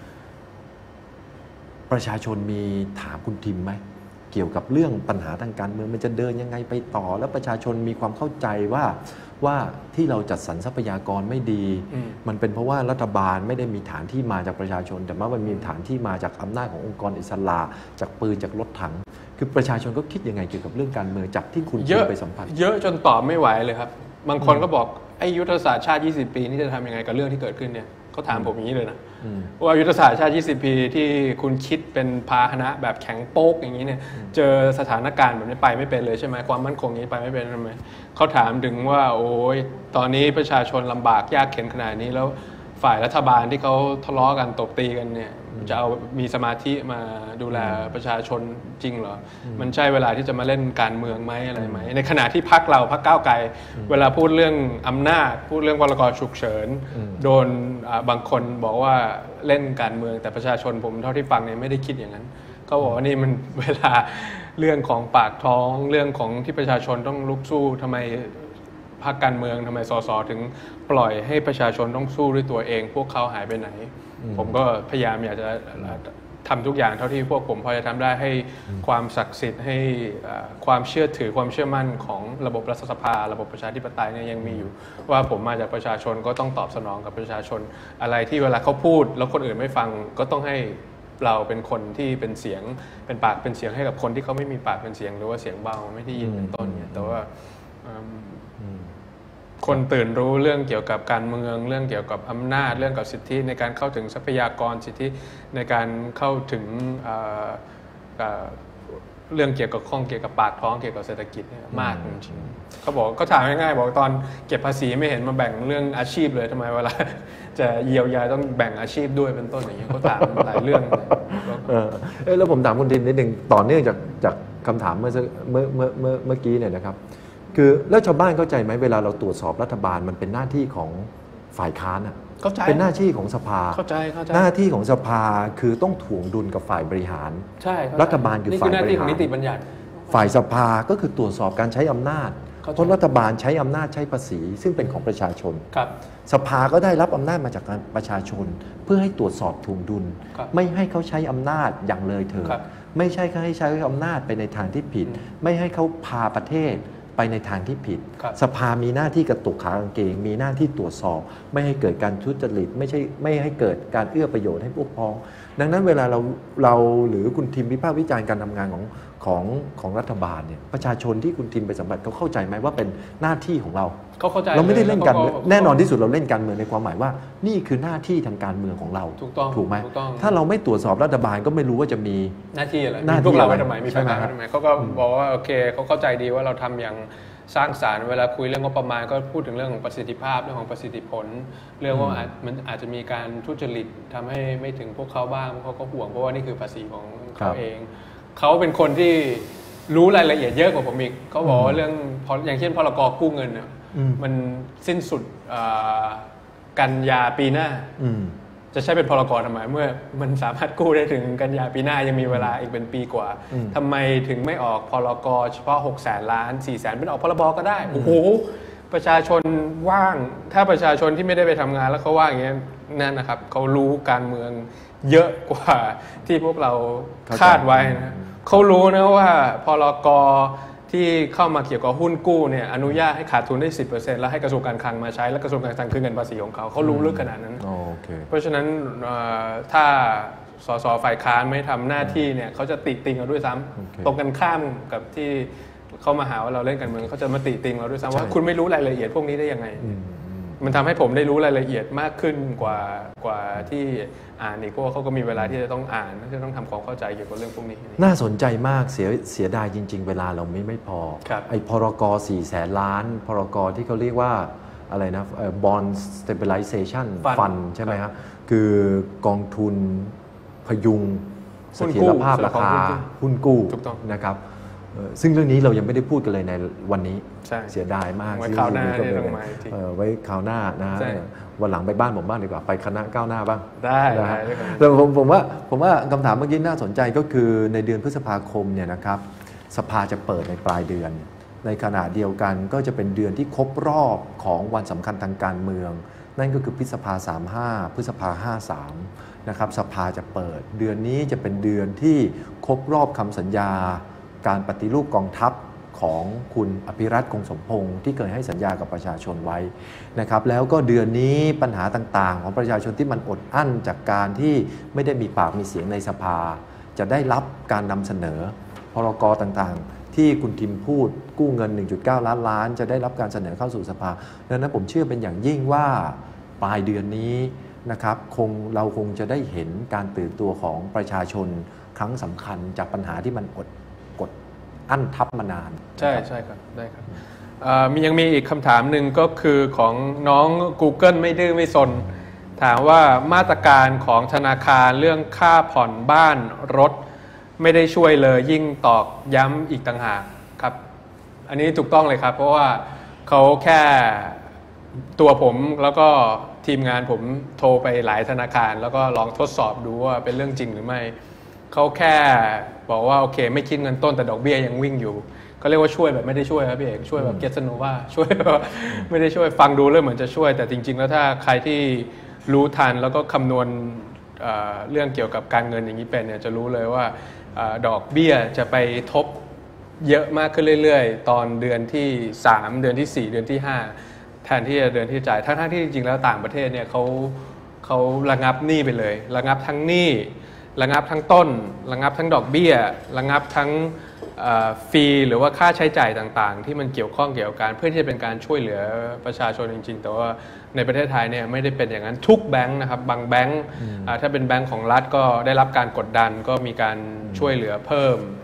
ประชาชนมีถามคุณทิมไหมเกี่ยวกับเรื่องปัญหาทางการเมืองมันจะเดินยังไงไปต่อแล้วประชาชนมีความเข้าใจว่าที่เราจัดสรรทรัพยากรไม่ดีมันเป็นเพราะว่ารัฐบาลไม่ได้มีฐานที่มาจากประชาชนแต่ว่ามันมีฐานที่มาจากอำนาจขององค์กรอิสระจากปืนจากรถถังคือประชาชนก็คิดยังไงเกี่ยวกับเรื่องการเมืองจากที่คุณไปสัมผัสเยอะจนตอบไม่ไหวเลยครับบางคนก็บอกไอ้ยุทธศาสตร์ชาติ20 ปีนี่จะทำยังไงกับเรื่องที่เกิดขึ้นเนี่ยเขาถามผมอย่างนี้เลยนะว่ายุทธศาสตร์ชาติ20 ปีที่คุณคิดเป็นพาหนะแบบแข็งโป๊กอย่างนี้เนี่ยเจอสถานการณ์แบบนี้ไปไม่เป็นเลยใช่ไหมความมั่นคงนี้ไปไม่เป็นทำไมเขาถามถึงว่าโอ้ยตอนนี้ประชาชนลำบากยากเข็ญขนาดนี้แล้วฝ่ายรัฐบาลที่เขาทะเลาะกันตบตีกันเนี่ยจะเอามีสมาธิมาดูแลประชาชนจริงเหรอมันใช่เวลาที่จะมาเล่นการเมืองไหมอะไรไหมในขณะที่พรรคเราพรรคก้าวไกลเวลาพูดเรื่องอำนาจพูดเรื่องพรกฉุกเฉินโดนบางคนบอกว่าเล่นการเมืองแต่ประชาชนผมเท่าที่ฟังเนี่ยไม่ได้คิดอย่างนั้นเขาบอกว่านี่มันเวลาเรื่องของปากท้องเรื่องของที่ประชาชนต้องลุกสู้ทำไมพรรคการเมืองทำไมสสถึงปล่อยให้ประชาชนต้องสู้ด้วยตัวเองพวกเขาหายไปไหนผมก็พยายามอยากจะทำทุกอย่างเท่าที่พวกผมพอจะทำได้ให้ความศักดิ์สิทธิ์ให้ความเชื่อถือความเชื่อมั่นของระบบรัฐสภาระบบประชาธิปไตยเนี่ยยังมีอยู่ว่าผมมาจากประชาชนก็ต้องตอบสนองกับประชาชนอะไรที่เวลาเขาพูดแล้วคนอื่นไม่ฟังก็ต้องให้เราเป็นคนที่เป็นเสียงเป็นปากเป็นเสียงให้กับคนที่เขาไม่มีปากเป็นเสียงหรือว่าเสียงเบาไม่ได้ยินเป็นต้นเนี่ยแต่ว่าคนตื่นรู้เรื่องเกี่ยวกับการเมืองเรื่องเกี่ยวกับอำนาจเรื่องกับสิทธิในการเข้าถึงทรัพยากรสิทธิในการเข้าถึงเรื่องเกี่ยวกับปากท้องเกี่ยวกับเศรษฐกิจมากจริงๆเขาบอกเขาถามง่ายๆบอกตอนเก็บภาษีไม่เห็นมาแบ่งเรื่องอาชีพเลยทำไมเวลาจะเยียวยาต้องแบ่งอาชีพด้วยเป็นต้นอย่างเงี้ยเขาถามหลายเรื่องแล้วผมถามคุณทิมนิดนึงต่อเนื่องจากคำถามเมื่อกี้เนี่ยนะครับคือแล้วชาวบ้านเข้าใจไหมเวลาเราตรวจสอบรัฐบาลมันเป็นหน้าที่ของฝ่ายค้านอ่ะเป็นหน้าที่ของสภาเข้าใจหน้าที่ของสภาคือต้องถ่วงดุลกับฝ่ายบริหารใช่รัฐบาลคือฝ่ายบริหารนิติบัญญัติฝ่ายสภาก็คือตรวจสอบการใช้อำนาจเพราะรัฐบาลใช้อำนาจใช้ภาษีซึ่งเป็นของประชาชนสภาก็ได้รับอำนาจมาจากประชาชนเพื่อให้ตรวจสอบถ่วงดุลไม่ให้เขาใช้อำนาจอย่างเลยเถิดไม่ใช่ให้ใช้อำนาจไปในทางที่ผิดไม่ให้เขาพาประเทศไปในทางที่ผิดสภามีหน้าที่กระตุกขากางเกงมีหน้าที่ตรวจสอบไม่ให้เกิดการทุจริตไม่ให้เกิดการเอื้อประโยชน์ให้พวกพ้องดังนั้นเวลาเราหรือคุณทิมวิพากษ์วิจารณ์การทำงานของรัฐบาลเนี่ยประชาชนที่คุณทิมไปสัมผัสเขาเข้าใจไหมว่าเป็นหน้าที่ของเราเข้าใจเราไม่ได้เล่นกันแน่นอนที่สุดเราเล่นการเมืองในความหมายว่านี่คือหน้าที่ทางการเมืองของเราถูกไหมถ้าเราไม่ตรวจสอบรัฐบาลก็ไม่รู้ว่าจะมีหน้าที่อะไรพวกเราไว้ทำไมมีปัญหาทำไมเขาก็บอกว่าโอเคเขาเข้าใจดีว่าเราทำอย่างสร้างสรรค์เวลาคุยเรื่องงบประมาณก็พูดถึงเรื่องของประสิทธิภาพเรื่องของประสิทธิผลเรื่องว่ามันอาจจะมีการทุจริตทำให้ไม่ถึงพวกเขาบ้างเขาก็ห่วงเพราะว่านี่คือภาษีของเขาเองเขาเป็นคนที่รู้รายละเอียดเยอะกว่าผมอีกเขาบอกว่าเรื่องอย่างเช่นพรก.กู้เงินเนี่ยมันสิ้นสุดกันยาปีหน้าจะใช้เป็นพรก.ทำไมเมื่อมันสามารถกู้ได้ถึงกันยาปีหน้ายังมีเวลาอีกเป็นปีกว่าทำไมถึงไม่ออกพรก.เฉพาะ600,000 ล้าน 400,000เป็นออกพรบ.ก็ได้โอ้โหประชาชนว่างถ้าประชาชนที่ไม่ได้ไปทำงานแล้วเขาว่างอย่างนี้นั่นนะครับเขารู้การเมืองเยอะกว่าที่พวกเราคาดไว้นะเขารู้นะว่าพรก.ที่เข้ามาเกี่ยวกับหุ้นกู้เนี่ยอนุญาตให้ขาดทุนได้ 10% แล้วให้กระทรวงการคลังมาใช้แล้วกระทรวงการคลังคือเงินภาษีของเขารู้ลึกขนาดนั้นเพราะฉะนั้นถ้าสสฝ่ายค้านไม่ทำหน้าที่เนี่ยเขาจะติติงเราด้วยซ้ำตรงกันข้ามกับที่เขามาหาว่าเราเล่นการเมืองเขาจะมาติติงเราด้วยซ้ำว่าคุณไม่รู้รายละเอียดพวกนี้ได้ยังไงมันทำให้ผมได้รู้รายละเอียดมากขึ้นกว่าที่อ่านอีกเพราะว่าเขาก็มีเวลาที่จะต้องอ่านที่จะต้องทำความเข้าใจเกี่ยวกับเรื่องพวกนี้น่าสนใจมากเสียดายจริงๆเวลาเราไม่พอไอ้พรก400,000 ล้านพรกที่เขาเรียกว่าอะไรนะBond Stabilization Fund ใช่ไหมครับคือกองทุนพยุงเสถียรภาพราคาหุ้นกู้นะครับซึ่งเรื่องนี้เรายังไม่ได้พูดกันเลยในวันนี้เสียดายมากไว้คราวหน้าไว้คราวหน้านะวันหลังไปบ้านผมบ้างดีกว่าไปคณะก้าวหน้าบ้างได้แต่ผมว่าคำถามเมื่อกี้น่าสนใจก็คือในเดือนพฤษภาคมเนี่ยนะครับสภาจะเปิดในปลายเดือนในขณะเดียวกันก็จะเป็นเดือนที่ครบรอบของวันสำคัญทางการเมืองนั่นก็คือพฤษภา35พฤษภา53นะครับสภาจะเปิดเดือนนี้จะเป็นเดือนที่ครบรอบคำสัญญาการปฏิรูปกองทัพของคุณอภิรัตน์ คงสมพงษ์ที่เคยให้สัญญากับประชาชนไว้นะครับแล้วก็เดือนนี้ปัญหาต่างๆของประชาชนที่มันอดอั้นจากการที่ไม่ได้มีปากมีเสียงในสภาจะได้รับการนำเสนอพรก.ต่างๆที่คุณทิมพูดกู้เงิน 1.9 ล้านล้านจะได้รับการเสนอเข้าสู่สภาดังนั้นผมเชื่อเป็นอย่างยิ่งว่าปลายเดือนนี้นะครับเราคงจะได้เห็นการตื่นตัวของประชาชนครั้งสำคัญจากปัญหาที่มันกดอั้นทับมานานใช่ครับได้ครับยังมีอีกคำถามหนึ่งก็คือของน้อง Google ไม่ดื้อไม่ซนถามว่ามาตรการของธนาคารเรื่องค่าผ่อนบ้านรถไม่ได้ช่วยเลยยิ่งตอกย้ำอีกต่างหากครับอันนี้ถูกต้องเลยครับเพราะว่าเขาแค่ตัวผมแล้วก็ทีมงานผมโทรไปหลายธนาคารแล้วก็ลองทดสอบดูว่าเป็นเรื่องจริงหรือไม่เขาแค่บอกว่าโอเคไม่คิดเงินต้นแต่ดอกเบี้ยยังวิ่งอยู่เขาเรียกว่าช่วยแบบไม่ได้ช่วยครับพี่เอกช่วยแบบเก็ตสโนว่าช่วยแบบไม่ได้ช่วยฟังดูเริ่มเหมือนจะช่วยแต่จริงๆแล้วถ้าใครที่รู้ทันแล้วก็คำนวณเรื่องเกี่ยวกับการเงินอย่างนี้เป็นเนี่ยจะรู้เลยว่าดอกเบี้ยจะไปทบเยอะมากขึ้นเรื่อยๆตอนเดือนที่3เดือนที่4เดือนที่5แทนที่จะเดือนที่จ่ายทั้งที่จริงๆแล้วต่างประเทศเนี่ยเขาระงับหนี้ไปเลยระงับทั้งหนี้ระงับทั้งต้นระงับทั้งดอกเบี้ยระงับทั้งฟรีหรือว่าค่าใช้จ่ายต่างๆที่มันเกี่ยวข้องเกี่ยวกับการเพื่อที่จะเป็นการช่วยเหลือประชาชนจริงๆแต่ว่าในประเทศไทยเนี่ยไม่ได้เป็นอย่างนั้นทุกแบงค์นะครับบางแบงค์ถ้าเป็นแบงค์ของรัฐก็ได้รับการกดดันก็มีการช่วยเหลือเพิ่ม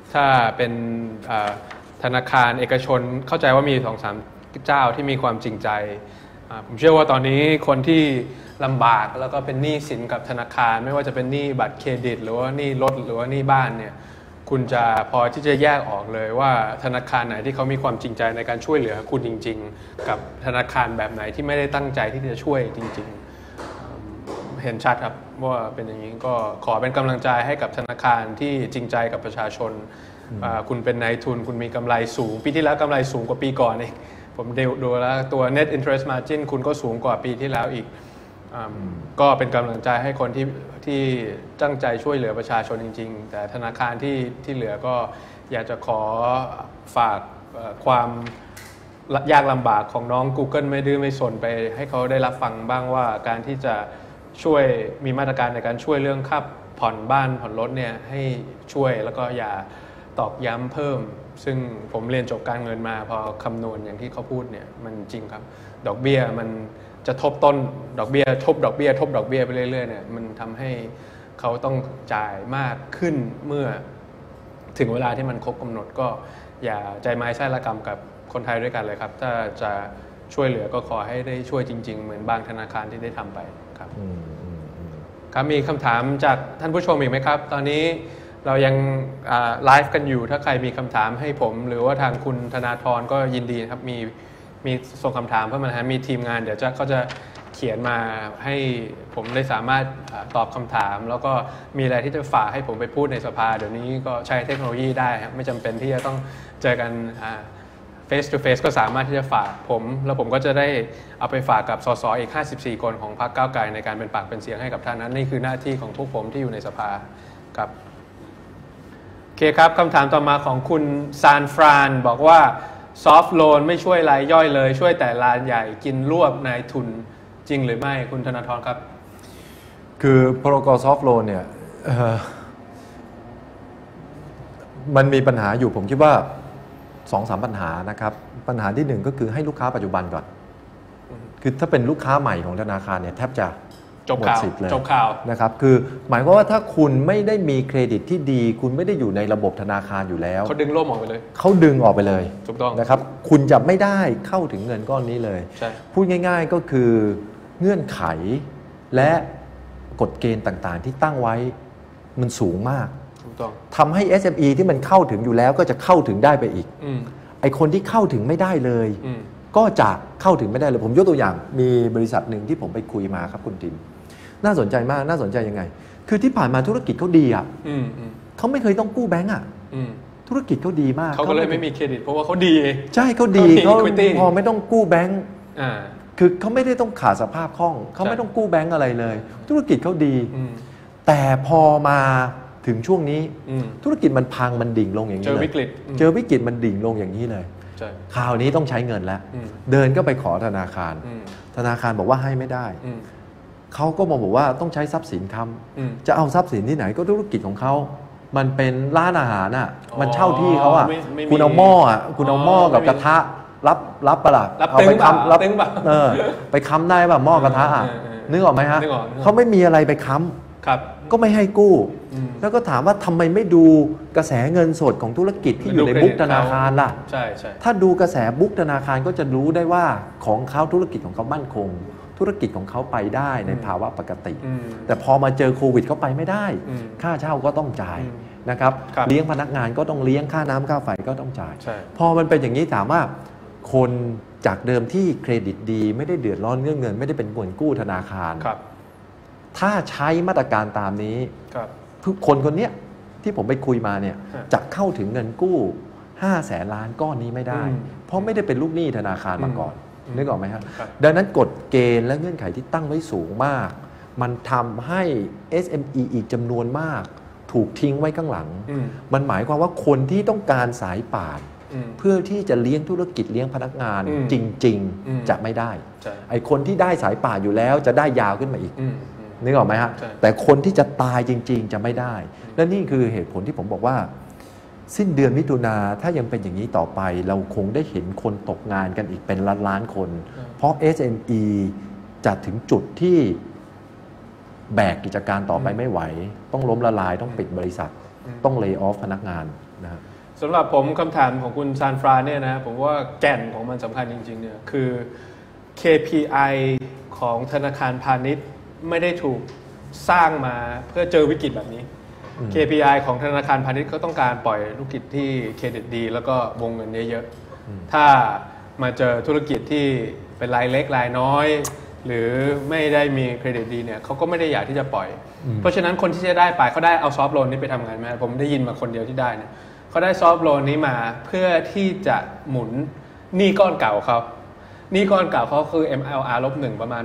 ถ้าเป็นธนาคารเอกชนเข้าใจว่ามี 2-3 เจ้าที่มีความจริงใจผมเชื่อว่าตอนนี้คนที่ลำบากแล้วก็เป็นหนี้สินกับธนาคารไม่ว่าจะเป็นหนี้บัตรเครดิตหรือว่าหนี้รถหรือว่าหนี้บ้านเนี่ยคุณจะพอที่จะแยกออกเลยว่าธนาคารไหนที่เขามีความจริงใจในการช่วยเหลือคุณจริงๆกับธนาคารแบบไหนที่ไม่ได้ตั้งใจที่จะช่วยจริงๆเห็นชัดครับว่าเป็นอย่างนี้ก็ขอเป็นกำลังใจให้กับธนาคารที่จริงใจกับประชาชนคุณเป็นนายทุนคุณมีกำไรสูงปีที่แล้วกำไรสูงกว่าปีก่อนเองผมดูแล้วตัว net interest margin คุณก็สูงกว่าปีที่แล้วอีกก็เป็นกำลังใจให้คนที่ตั้งใจช่วยเหลือประชาชนจริงๆแต่ธนาคารที่เหลือก็อยากจะขอฝากความยากลำบากของน้อง Google ไม่ดื้อไม่สนไปให้เขาได้รับฟังบ้างว่าการที่จะช่วยมีมาตรการในการช่วยเรื่องค่าผ่อนบ้านผ่อนรถเนี่ยให้ช่วยแล้วก็อย่าตอกย้ำเพิ่มซึ่งผมเรียนจบการเงินมาพอคำนวณอย่างที่เขาพูดเนี่ยมันจริงครับดอกเบี้ยมันจะทบต้นดอกเบี้ยทบดอกเบี้ยทบดอกเบี้ยไปเรื่อยๆเนี่ยมันทำให้เขาต้องจ่ายมากขึ้นเมื่อถึงเวลาที่มันครบกำหนดก็อย่าใจไม้ไส้ละกรรมกับคนไทยด้วยกันเลยครับถ้าจะช่วยเหลือก็ขอให้ได้ช่วยจริงๆเหมือนบางธนาคารที่ได้ทำไปครับครับมีคำถามจากท่านผู้ชมอีกไหมครับตอนนี้เรายังไลฟ์กันอยู่ถ้าใครมีคำถามให้ผมหรือว่าทางคุณธนาธรก็ยินดีครับมีส่งคำถามเข้ามาฮะมีทีมงานเดี๋ยวเขาจะเขียนมาให้ผมได้สามารถตอบคำถามแล้วก็มีอะไรที่จะฝากให้ผมไปพูดในสภาเดี๋ยวนี้ก็ใช้เทคโนโลยีได้ครับไม่จำเป็นที่จะต้องเจอกันface to face ก็สามารถที่จะฝากผมแล้วผมก็จะได้เอาไปฝากกับสสอีก54คนของพรรคก้าวไกลในการเป็นปากเป็นเสียงให้กับท่านนั้นนี่คือหน้าที่ของพวกผมที่อยู่ในสภาครับโอเคครับคำถามต่อมาของคุณซานฟรานบอกว่าซอฟท์โลนไม่ช่วยรายย่อยเลยช่วยแต่รายใหญ่กินรวบนายทุนจริงหรือไม่คุณธนาธรครับคือพรกซอฟท์โลนเนี่ยมันมีปัญหาอยู่ผมคิดว่า 2-3 ปัญหานะครับปัญหาที่1ก็คือให้ลูกค้าปัจจุบันก่อนคือถ้าเป็นลูกค้าใหม่ของธนาคารเนี่ยแทบจะหมดสิทธิ์เลยนะครับคือหมายความว่าถ้าคุณไม่ได้มีเครดิตที่ดีคุณไม่ได้อยู่ในระบบธนาคารอยู่แล้วเขาดึงร่มออกไปเลยเขาดึงออกไปเลยถูกต้องนะครับคุณจะไม่ได้เข้าถึงเงินก้อนนี้เลยพูดง่ายๆก็คือเงื่อนไขและกฎเกณฑ์ต่างๆที่ตั้งไว้มันสูงมากทำให้ SME ที่มันเข้าถึงอยู่แล้วก็จะเข้าถึงได้ไปอีกไอคนที่เข้าถึงไม่ได้เลยก็จะเข้าถึงไม่ได้เลยผมยกตัวอย่างมีบริษัทหนึ่งที่ผมไปคุยมาครับคุณทิมน่าสนใจมากน่าสนใจยังไงคือที่ผ่านมาธุรกิจเขาดีอ่ะเขาไม่เคยต้องกู้แบงก์อ่ะธุรกิจเขาดีมากเขาก็เลยไม่มีเครดิตเพราะว่าเขาดีใช่เขาดีเขาพอไม่ต้องกู้แบงก์คือเขาไม่ได้ต้องขาดสภาพคล่องเขาไม่ต้องกู้แบงก์อะไรเลยธุรกิจเขาดีแต่พอมาถึงช่วงนี้ธุรกิจมันพังมันดิ่งลงอย่างนี้เลยเจอวิกฤตมันดิ่งลงอย่างนี้เลยคราวนี้ต้องใช้เงินแล้วเดินก็ไปขอธนาคารธนาคารบอกว่าให้ไม่ได้เขาก็บอกว่าต้องใช้ทรัพย์สินค้ำจะเอาทรัพย์สินที่ไหนก็ธุรกิจของเขามันเป็นร้านอาหารอ่ะมันเช่าที่เขาอ่ะคุณเอาหม้ออ่ะคุณเอาหม้อกับกระทะรับปะล่ะเอาไปค้ำไปค้ำได้ป่ะหม้อกระทะอ่ะนึกออกไหมฮะเขาไม่มีอะไรไปค้ำก็ไม่ให้กู้แล้วก็ถามว่าทำไมไม่ดูกระแสเงินสดของธุรกิจที่อยู่ในบุ๊กธนาคารล่ะใช่ถ้าดูกระแสบุ๊กธนาคารก็จะรู้ได้ว่าของเขาธุรกิจของเขามั่นคงธุรกิจของเขาไปได้ในภาวะปกติแต่พอมาเจอโควิดเขาไปไม่ได้ค่าเช่าก็ต้องจ่ายนะครับเลี้ยงพนักงานก็ต้องเลี้ยงค่าน้ำค่าไฟก็ต้องจ่ายพอมันเป็นอย่างนี้ถามว่าคนจากเดิมที่เครดิตดีไม่ได้เดือดร้อนเรื่องเงินไม่ได้เป็นเงินกู้ธนาคารถ้าใช้มาตรการตามนี้คนนี้ที่ผมไปคุยมาเนี่ยจะเข้าถึงเงินกู้500,000 ล้านก้อนนี้ไม่ได้เพราะไม่ได้เป็นลูกหนี้ธนาคารมาก่อนนึกออกไหมครับดังนั้นกฎเกณฑ์และเงื่อนไขที่ตั้งไว้สูงมากมันทำให้ SME อีกจำนวนมากถูกทิ้งไว้ข้างหลังมันหมายความว่าคนที่ต้องการสายป่านเพื่อที่จะเลี้ยงธุรกิจเลี้ยงพนักงานจริงๆจะไม่ได้ไอ้คนที่ได้สายป่านอยู่แล้วจะได้ยาวขึ้นมาอีกนึกออกไหมฮะแต่คนที่จะตายจริงๆจะไม่ได้และนี่คือเหตุผลที่ผมบอกว่าสิ้นเดือนมิถุนาถ้ายังเป็นอย่างนี้ต่อไปเราคงได้เห็นคนตกงานกันอีกเป็นล้านๆคนเพราะ SME จะถึงจุดที่แบกกิจการต่อไปไม่ไหวต้องล้มละลายต้องปิดบริษัทต้องเลย์ออฟพนักงานนะฮะสำหรับผมคำถามของคุณซานฟรานเนี่ยนะผมว่าแก่นของมันสำคัญจริงๆเนี่ยคือ KPI ของธนาคารพาณิชย์ไม่ได้ถูกสร้างมาเพื่อเจอวิกฤตแบบนี้ KPI ของธนาคารพาณิชย์ก็ต้องการปล่อยธุรกิจที่เครดิตดีแล้วก็วงเงินเยอะๆถ้ามาเจอธุรกิจที่เป็นรายเล็กรายน้อยหรือไม่ได้มีเครดิตดีเนี่ยเขาก็ไม่ได้อยากที่จะปล่อยเพราะฉะนั้นคนที่จะได้ไปเขาได้เอาซอฟต์โลนนี้ไปทำงานไหมผมได้ยินมาคนเดียวที่ได้เนี่ยเขาได้ซอฟต์โลนนี้มาเพื่อที่จะหมุนหนี้ก้อนเก่าเขาหนี้ก้อนเก่าเขาคือ MLR-1 ประมาณ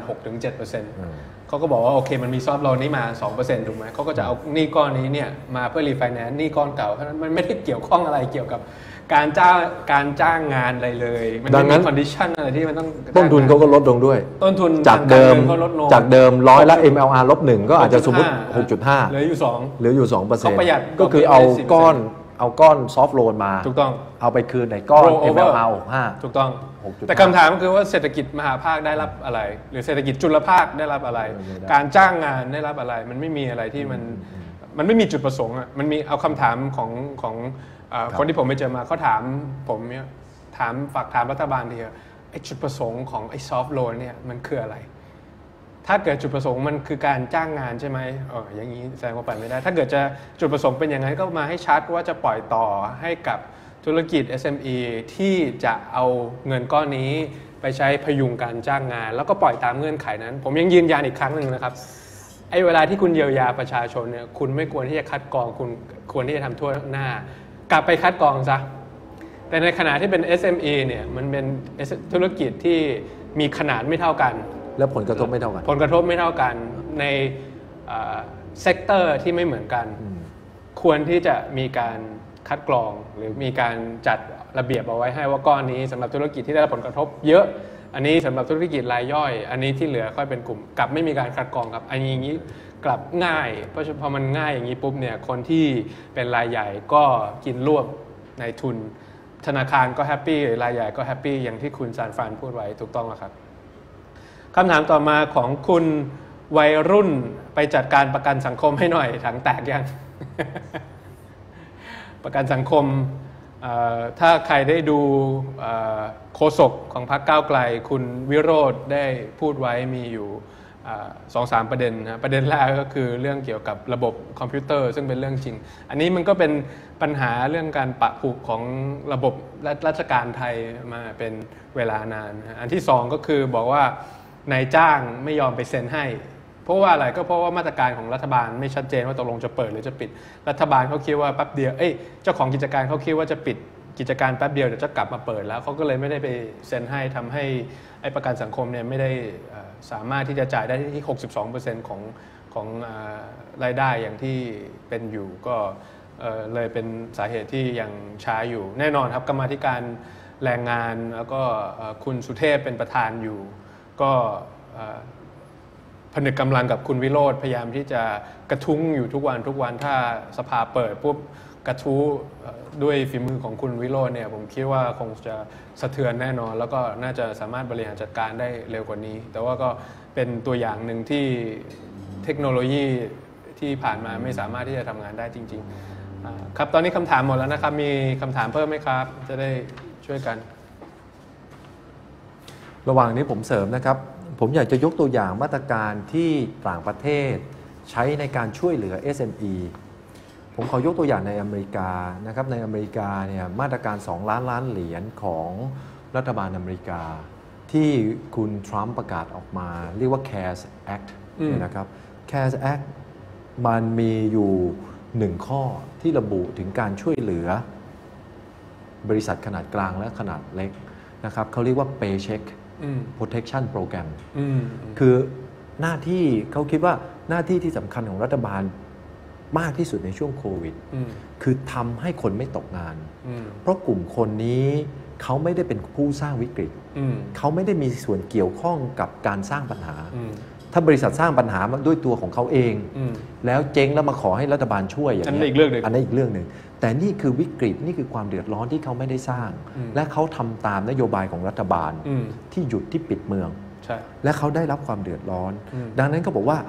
6-7%เขาก็บอกว่าโอเคมันมีซอฟต์โลนนี้มา 2% ถูกไหมเขาก็จะเอาหนี้ก้อนนี้เนี่ยมาเพื่อรีไฟแนนซ์หนี้ก้อนเก่าเพราะฉะนั้นมันไม่ได้เกี่ยวข้องอะไรเกี่ยวกับการจ้างงานอะไรเลยมันไม่มีคอนดิชันอะไรที่มันต้องต้นทุนเขาก็ลดลงด้วยต้นทุนจากเดิม100ละ MLR-1 ก็อาจจะสมมติ 6.5 เหลืออยู่ 2% ประหยัดก็คือเอาก้อนซอฟต์โลนมาถูกต้องเอาไปคืนในก้อน MLR-65 ถูกต้องแต่คำถามคือว่าเศรษฐกิจมหาภาคได้รับอะไรหรือเศรษฐกิจจุลภาคได้รับอะไรการจ้างงานได้รับอะไรมันไม่มีอะไรที่มันไม่มีจุดประสงค์อ่ะมันมีเอาคำถามของคนที่ผมไปเจอมาเขาถามผมเนี่ยฝากถามรัฐบาลทีไอ้จุดประสงค์ของไอ้ซอฟต์โลนเนี่ยมันคืออะไรถ้าเกิดจุดประสงค์มันคือการจ้างงานใช่ไหมอย่างนี้แสดงว่าไปไม่ได้ถ้าเกิดจะจุดประสงค์เป็นอย่างนั้นก็มาให้ชัดว่าจะปล่อยต่อให้กับธุรกิจ SME ที่จะเอาเงินก้อนนี้ไปใช้พยุงการจ้างงานแล้วก็ปล่อยตามเงื่อนไขนั้นผมยังยืนยันอีกครั้งหนึ่งนะครับไอ้เวลาที่คุณเยียวยาประชาชนเนี่ยคุณไม่ควรที่จะคัดกรองคุณควรที่จะทำทั่วหน้ากลับไปคัดกรองซะแต่ในขณะที่เป็น SME เนี่ยมันเป็นธุรกิจที่มีขนาดไม่เท่ากันและผลกระทบไม่เท่ากันในเซกเตอร์ที่ไม่เหมือนกันควรที่จะมีการคัดกรองหรือมีการจัดระเบียบเอาไว้ให้ว่าก้อนนี้สำหรับธุรกิจที่ได้รับผลกระทบเยอะอันนี้สำหรับธุรกิจรายย่อยอันนี้ที่เหลือค่อยเป็นกลุ่มกลับไม่มีการคัดกรองครับอันนี้กลับง่ายเพราะพอมันง่ายอย่างนี้ปุ๊บเนี่ยคนที่เป็นรายใหญ่ก็กินรวบในทุนธนาคารก็แฮปปี้รายใหญ่ก็แฮปปี้อย่างที่คุณซานฟรานพูดไว้ถูกต้องแล้วครับคำถามต่อมาของคุณวัยรุ่นไปจัดการประกันสังคมให้หน่อยถังแตกยัง ประกันสังคมถ้าใครได้ดูโฆษกของพรรคก้าวไกลคุณวิโรจน์ได้พูดไว้มีอยู่ 2-3 ประเด็นนะประเด็นแรกก็คือเรื่องเกี่ยวกับระบบคอมพิวเตอร์ซึ่งเป็นเรื่องจริงอันนี้มันก็เป็นปัญหาเรื่องการปะผูกของระบบราชการไทยมาเป็นเวลานานอันที่2ก็คือบอกว่านายจ้างไม่ยอมไปเซ็นให้เพราะว่าอะไรก็เพราะว่ามาตรการของรัฐบาลไม่ชัดเจนว่าตกลงจะเปิดหรือจะปิดรัฐบาลเขาคิดว่าแป๊บเดียวเจ้าของกิจการเขาคิดว่าจะปิดกิจการแป๊บเดียวเดี๋ยวจะกลับมาเปิดแล้วเขาก็เลยไม่ได้ไปเซ็นให้ทำให้ไอ้ประกันสังคมเนี่ยไม่ได้สามารถที่จะจ่ายได้ที่ 62% ของรายได้อย่างที่เป็นอยู่ก็เลยเป็นสาเหตุที่ยังช้าอยู่แน่นอนครับกรรมาธิการแรงงานแล้วก็คุณสุเทพเป็นประธานอยู่ก็ผนึกกำลังกับคุณวิโรจน์พยายามที่จะกระทุ้งอยู่ทุกวันถ้าสภาเปิดปุ๊บกระทู้ด้วยฝีมือของคุณวิโรจน์เนี่ยผมคิดว่าคงจะสะเทือนแน่นอนแล้วก็น่าจะสามารถบริหารจัดการได้เร็วกว่านี้แต่ว่าก็เป็นตัวอย่างหนึ่งที่เทคโนโลยีที่ผ่านมาไม่สามารถที่จะทำงานได้จริงๆครับตอนนี้คำถามหมดแล้วนะครับมีคำถามเพิ่มไหมครับจะได้ช่วยกันระหว่างนี้ผมเสริมนะครับผมอยากจะยกตัวอย่างมาตรการที่ต่างประเทศใช้ในการช่วยเหลือ SME ผมขอยกตัวอย่างในอเมริกานะครับในอเมริกาเนี่ยมาตรการ2 ล้านเหรียญของรัฐบาลอเมริกาที่คุณทรัมป์ประกาศออกมาเรียกว่า CARES Act นะครับ CARES Act มันมีอยู่1ข้อที่ระบุถึงการช่วยเหลือบริษัทขนาดกลางและขนาดเล็กนะครับเขาเรียกว่า Paycheck Protection Program คือหน้าที่เขาคิดว่าหน้าที่ที่สำคัญของรัฐบาลมากที่สุดในช่วงโควิดคือทำให้คนไม่ตกงานเพราะกลุ่มคนนี้เขาไม่ได้เป็นผู้สร้างวิกฤตเขาไม่ได้มีส่วนเกี่ยวข้องกับการสร้างปัญหาถ้าบริษัทสร้างปัญหาด้วยตัวของเขาเองแล้วเจ๊งแล้วมาขอให้รัฐบาลช่วยอย่างนี้อันนั้นอีกเรื่องหนึ่งแต่นี่คือวิกฤตนี่คือความเดือดร้อนที่เขาไม่ได้สร้างและเขาทำตามนโยบายของรัฐบาลที่หยุดที่ปิดเมืองและเขาได้รับความเดือดร้อนดังนั้นก็บอกว่า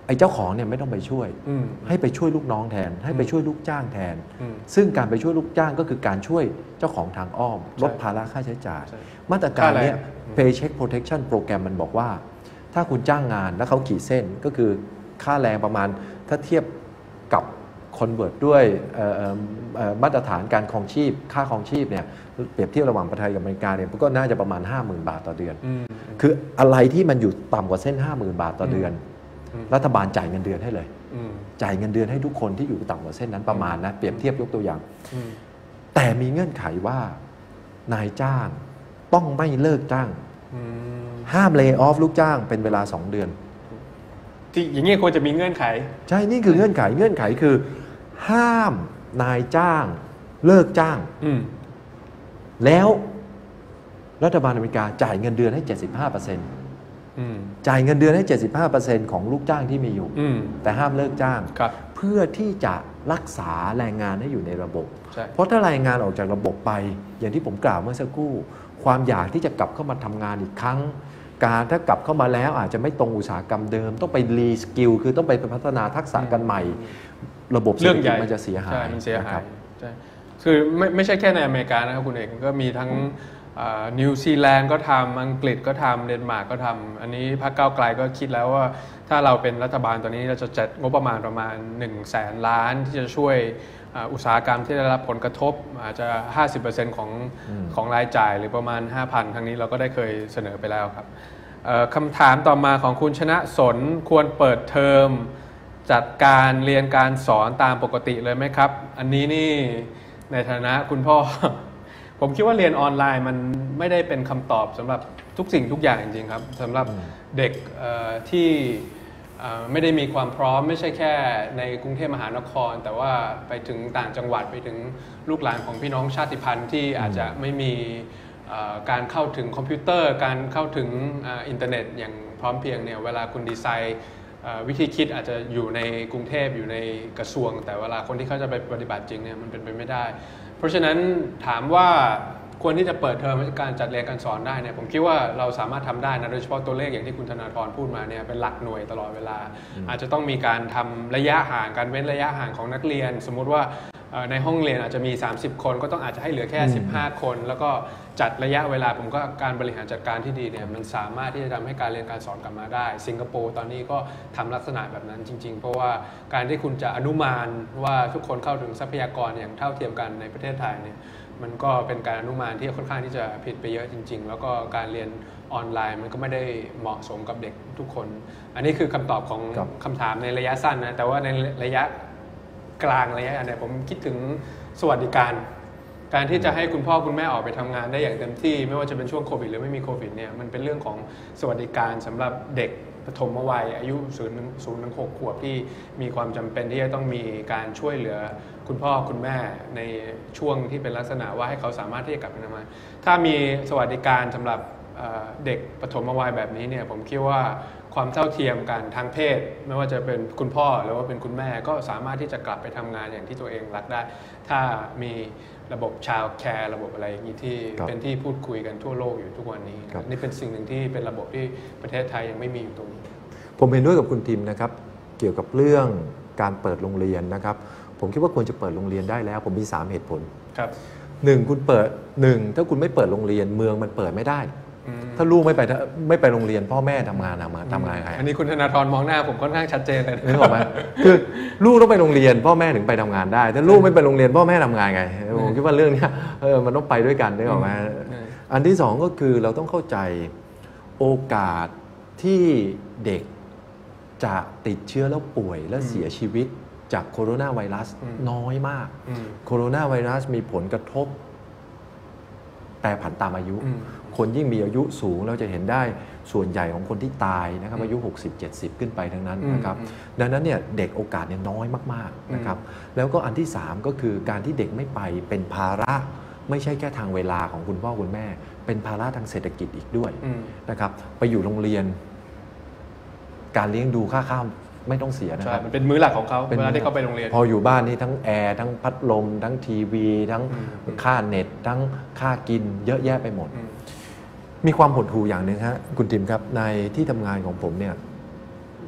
ไอ้เจ้าของเนี่ยไม่ต้องไปช่วยให้ไปช่วยลูกน้องแทนให้ไปช่วยลูกจ้างแทนซึ่งการไปช่วยลูกจ้างก็คือการช่วยเจ้าของทางอ้อมลดภาระค่าใช้จ่ายมาตรการนี้ Paycheck Protection Program มันบอกว่าถ้าคุณจ้างงานแล้วเขาขีดเส้นก็คือค่าแรงประมาณถ้าเทียบกับคอนเวิร์ตด้วยมาตรฐานการครองชีพค่าครองชีพเนี่ยเปรียบเทียบระหว่างประเทศไทยกับอเมริกาเนี่ยก็น่าจะประมาณ 50,000 บาทต่อเดือนคืออะไรที่มันอยู่ต่ำกว่าเส้น 50,000 บาทต่อเดือนรัฐบาลจ่ายเงินเดือนให้เลยจ่ายเงินเดือนให้ทุกคนที่อยู่ต่ำกว่าเส้นนั้นประมาณนะเปรียบเทียบยกตัวอย่างแต่มีเงื่อนไขว่านายจ้างต้องไม่เลิกจ้างห้ามเลย์ออฟลูกจ้างเป็นเวลา2 เดือนที่อย่างนี้ควรจะมีเงื่อนไขใช่นี่คือเงื่อนไขคือห้ามนายจ้างเลิกจ้างแล้วรัฐบาลอเมริกาจ่ายเงินเดือนให้ 75%จ่ายเงินเดือนให้ 75% ของลูกจ้างที่มีอยู่แต่ห้ามเลิกจ้างเพื่อที่จะรักษาแรงงานให้อยู่ในระบบเพราะถ้าแรงงานออกจากระบบไปอย่างที่ผมกล่าวเมื่อสักครู่ความอยากที่จะกลับเข้ามาทำงานอีกครั้งการถ้ากลับเข้ามาแล้วอาจจะไม่ตรงอุตสาหกรรมเดิมต้องไปรีสกิลคือต้องไปพัฒนาทักษะกันใหม่ระบบเศรษฐกิจมันจะเสียหายนะครับคือไม่ใช่แค่ในอเมริกานะครับคุณเอกก็มีทั้งนิวซีแลนด์ก็ทำอังกฤษก็ทำเดนมาร์กก็ทำอันนี้พรรคก้าวไกลก็คิดแล้วว่าถ้าเราเป็นรัฐบาลตอนนี้เราจะจัดงบประมาณ100,000 ล้านที่จะช่วยอุตสาหกรรมที่ได้รับผลกระทบอาจจะ 50% ของรายจ่ายหรือประมาณ 5,000 ทั้งนี้เราก็ได้เคยเสนอไปแล้วครับคำถามต่อมาของคุณชนะสนควรเปิดเทอมจัดการเรียนการสอนตามปกติเลยไหมครับอันนี้นี่ในฐานะคุณพ่อ ผมคิดว่าเรียนออนไลน์มันไม่ได้เป็นคำตอบสำหรับทุกสิ่งทุกอย่างจริงๆครับสำหรับเด็กที่ไม่ได้มีความพร้อมไม่ใช่แค่ในกรุงเทพมหานครแต่ว่าไปถึงต่างจังหวัดไปถึงลูกหลานของพี่น้องชาติพันธุ์ที่อาจจะไม่มีการเข้าถึงคอมพิวเตอร์การเข้าถึงอินเทอร์เน็ตอย่างพร้อมเพรียงเนี่ยเวลาคุณดีไซน์วิธีคิดอาจจะอยู่ในกรุงเทพอยู่ในกระทรวงแต่เวลาคนที่เขาจะไปปฏิบัติจริงเนี่ยมันเป็นไปไม่ได้เพราะฉะนั้นถามว่าควรที่จะเปิดเทอมการจัดเรียนการสอนได้เนี่ยผมคิดว่าเราสามารถทำได้นะโดยเฉพาะตัวเลขอย่างที่คุณธนาธรพูดมาเนี่ยเป็นหลักหน่วยตลอดเวลาอาจจะต้องมีการทำระยะห่างการเว้นระยะห่างของนักเรียนสมมุติว่าในห้องเรียนอาจจะมี30 คนก็ต้องอาจจะให้เหลือแค่15 คนแล้วก็จัดระยะเวลาผมก็การบริหารจัดการที่ดีเนี่ยมันสามารถที่จะทำให้การเรียนการสอนกลับมาได้สิงคโปร์ตอนนี้ก็ทำลักษณะแบบนั้นจริงๆเพราะว่าการที่คุณจะอนุมานว่าทุกคนเข้าถึงทรัพยากรอย่างเท่าเทียมกันในประเทศไทยเนี่ยมันก็เป็นการอนุมานที่ค่อนข้างที่จะผิดไปเยอะจริงๆแล้วก็การเรียนออนไลน์มันก็ไม่ได้เหมาะสมกับเด็กทุกคนอันนี้คือคำตอบของคำถามในระยะสั้นนะแต่ว่าในระยะกลางระยะอันนี้ผมคิดถึงสวัสดิการการที่จะให้คุณพ่อคุณแม่ออกไปทำงานได้อย่างเต็มที่ไม่ว่าจะเป็นช่วงโควิดหรือไม่มีโควิดเนี่ยมันเป็นเรื่องของสวัสดิการสำหรับเด็กปฐมวัยอายุ0-6 ขวบที่มีความจำเป็นที่จะต้องมีการช่วยเหลือคุณพ่อคุณแม่ในช่วงที่เป็นลักษณะว่าให้เขาสามารถที่จะกลับไปทำงานถ้ามีสวัสดิการสำหรับเด็กปฐมวัยแบบนี้เนี่ยผมคิดว่าความเท่าเทียมกันทางเพศไม่ว่าจะเป็นคุณพ่อหรือว่าเป็นคุณแม่ก็สามารถที่จะกลับไปทำงานอย่างที่ตัวเองรักได้ถ้ามีระบบชาลด์แคร์ระบบอะไรอย่างนี้ที่เป็นที่พูดคุยกันทั่วโลกอยู่ทุกวันนี้นี่เป็นสิ่งหนึ่งที่เป็นระบบที่ประเทศไทยยังไม่มีอยู่ตรงนี้ผมเห็นด้วยกับคุณทิมนะครับเกี่ยวกับเรื่องการเปิดโรงเรียนนะครับผมคิดว่าควรจะเปิดโรงเรียนได้แล้วผมมี3เหตุผลครับ 1คุณเปิด1ถ้าคุณไม่เปิดโรงเรียนเมืองมันเปิดไม่ได้ถ้าลูกไม่ไปโรงเรียนพ่อแม่ทำงานไงอันนี้คุณธนาธรมองหน้าผมค่อนข้างชัดเจนเลยนึกออกไหมคือลูกต้องไปโรงเรียนพ่อแม่ถึงไปทำงานได้ถ้าลูกไม่ไปโรงเรียนพ่อแม่ทำงานไงผมคิดว่าเรื่องนี้มันต้องไปด้วยกันนึกออกไหมอันที่2ก็คือเราต้องเข้าใจโอกาสที่เด็กจะติดเชื้อแล้วป่วยและเสียชีวิตจากโคโรนาไวรัสน้อยมากโคโรนาไวรัสมีผลกระทบแปรผันตามอายุคนยิ่งมีอายุสูงเราจะเห็นได้ส่วนใหญ่ของคนที่ตายนะครับอายุ 60-70 ขึ้นไปทั้งนั้นนะครับดังนั้นเนี่ยเด็กโอกาสเนี่ยน้อยมากๆนะครับแล้วก็อันที่3ก็คือการที่เด็กไม่ไปเป็นภาระไม่ใช่แค่ทางเวลาของคุณพ่อคุณแม่เป็นภาระทางเศรษฐกิจอีกด้วยนะครับไปอยู่โรงเรียนการเลี้ยงดูค่าข้าวไม่ต้องเสียนะครับมันเป็นมื้อหลักของเขาเวลาที่เขาไปโรงเรียนพออยู่บ้านนี่ทั้งแอร์ทั้งพัดลมทั้งทีวีทั้งค่าเน็ตทั้งค่ากินเยอะแยะไปหมดมีความหดหู่อย่างหนึ่งฮะคุณทิมครับในที่ทำงานของผมเนี่ย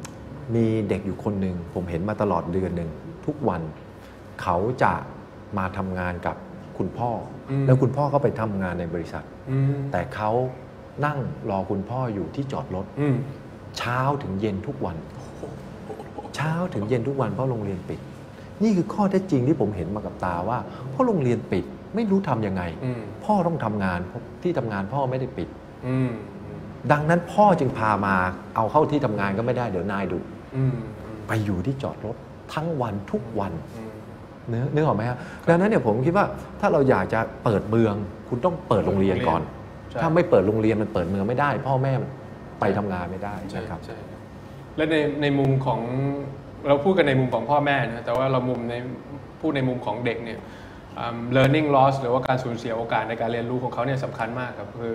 มีเด็กอยู่คนหนึ่งผมเห็นมาตลอดเดือนหนึ่งทุกวันเขาจะมาทำงานกับคุณพ่อแล้วคุณพ่อก็ไปทำงานในบริษัทแต่เขานั่งรอคุณพ่ออยู่ที่จอดรถเช้าถึงเย็นทุกวันเช้าถึงเย็นทุกวันเพราะโรงเรียนปิดนี่คือข้อเท็จจริงที่ผมเห็นมากับตาว่าเพราะโรงเรียนปิดไม่รู้ทำยังไงพ่อต้องทำงานที่ทำงานพ่อไม่ได้ปิดดังนั้นพ่อจึงพามาเอาเข้าที่ทำงานก็ไม่ได้เดี๋ยวนายดุไปอยู่ที่จอดรถทั้งวันทุกวันนึกออกไหมครับดังนั้นเนี่ยผมคิดว่าถ้าเราอยากจะเปิดเมืองคุณต้องเปิดโรงเรียนก่อนถ้าไม่เปิดโรงเรียนมันเปิดเมืองไม่ได้พ่อแม่ไปทำงานไม่ได้นะครับและในมุมของเราพูดกันในมุมของพ่อแม่นะแต่ว่าเราพูดในมุมของเด็กเนี่ยlearning loss หรือว่าการสูญเสียโอกาสในการเรียนรู้ของเขาเนี่ยสำคัญมากครับคือ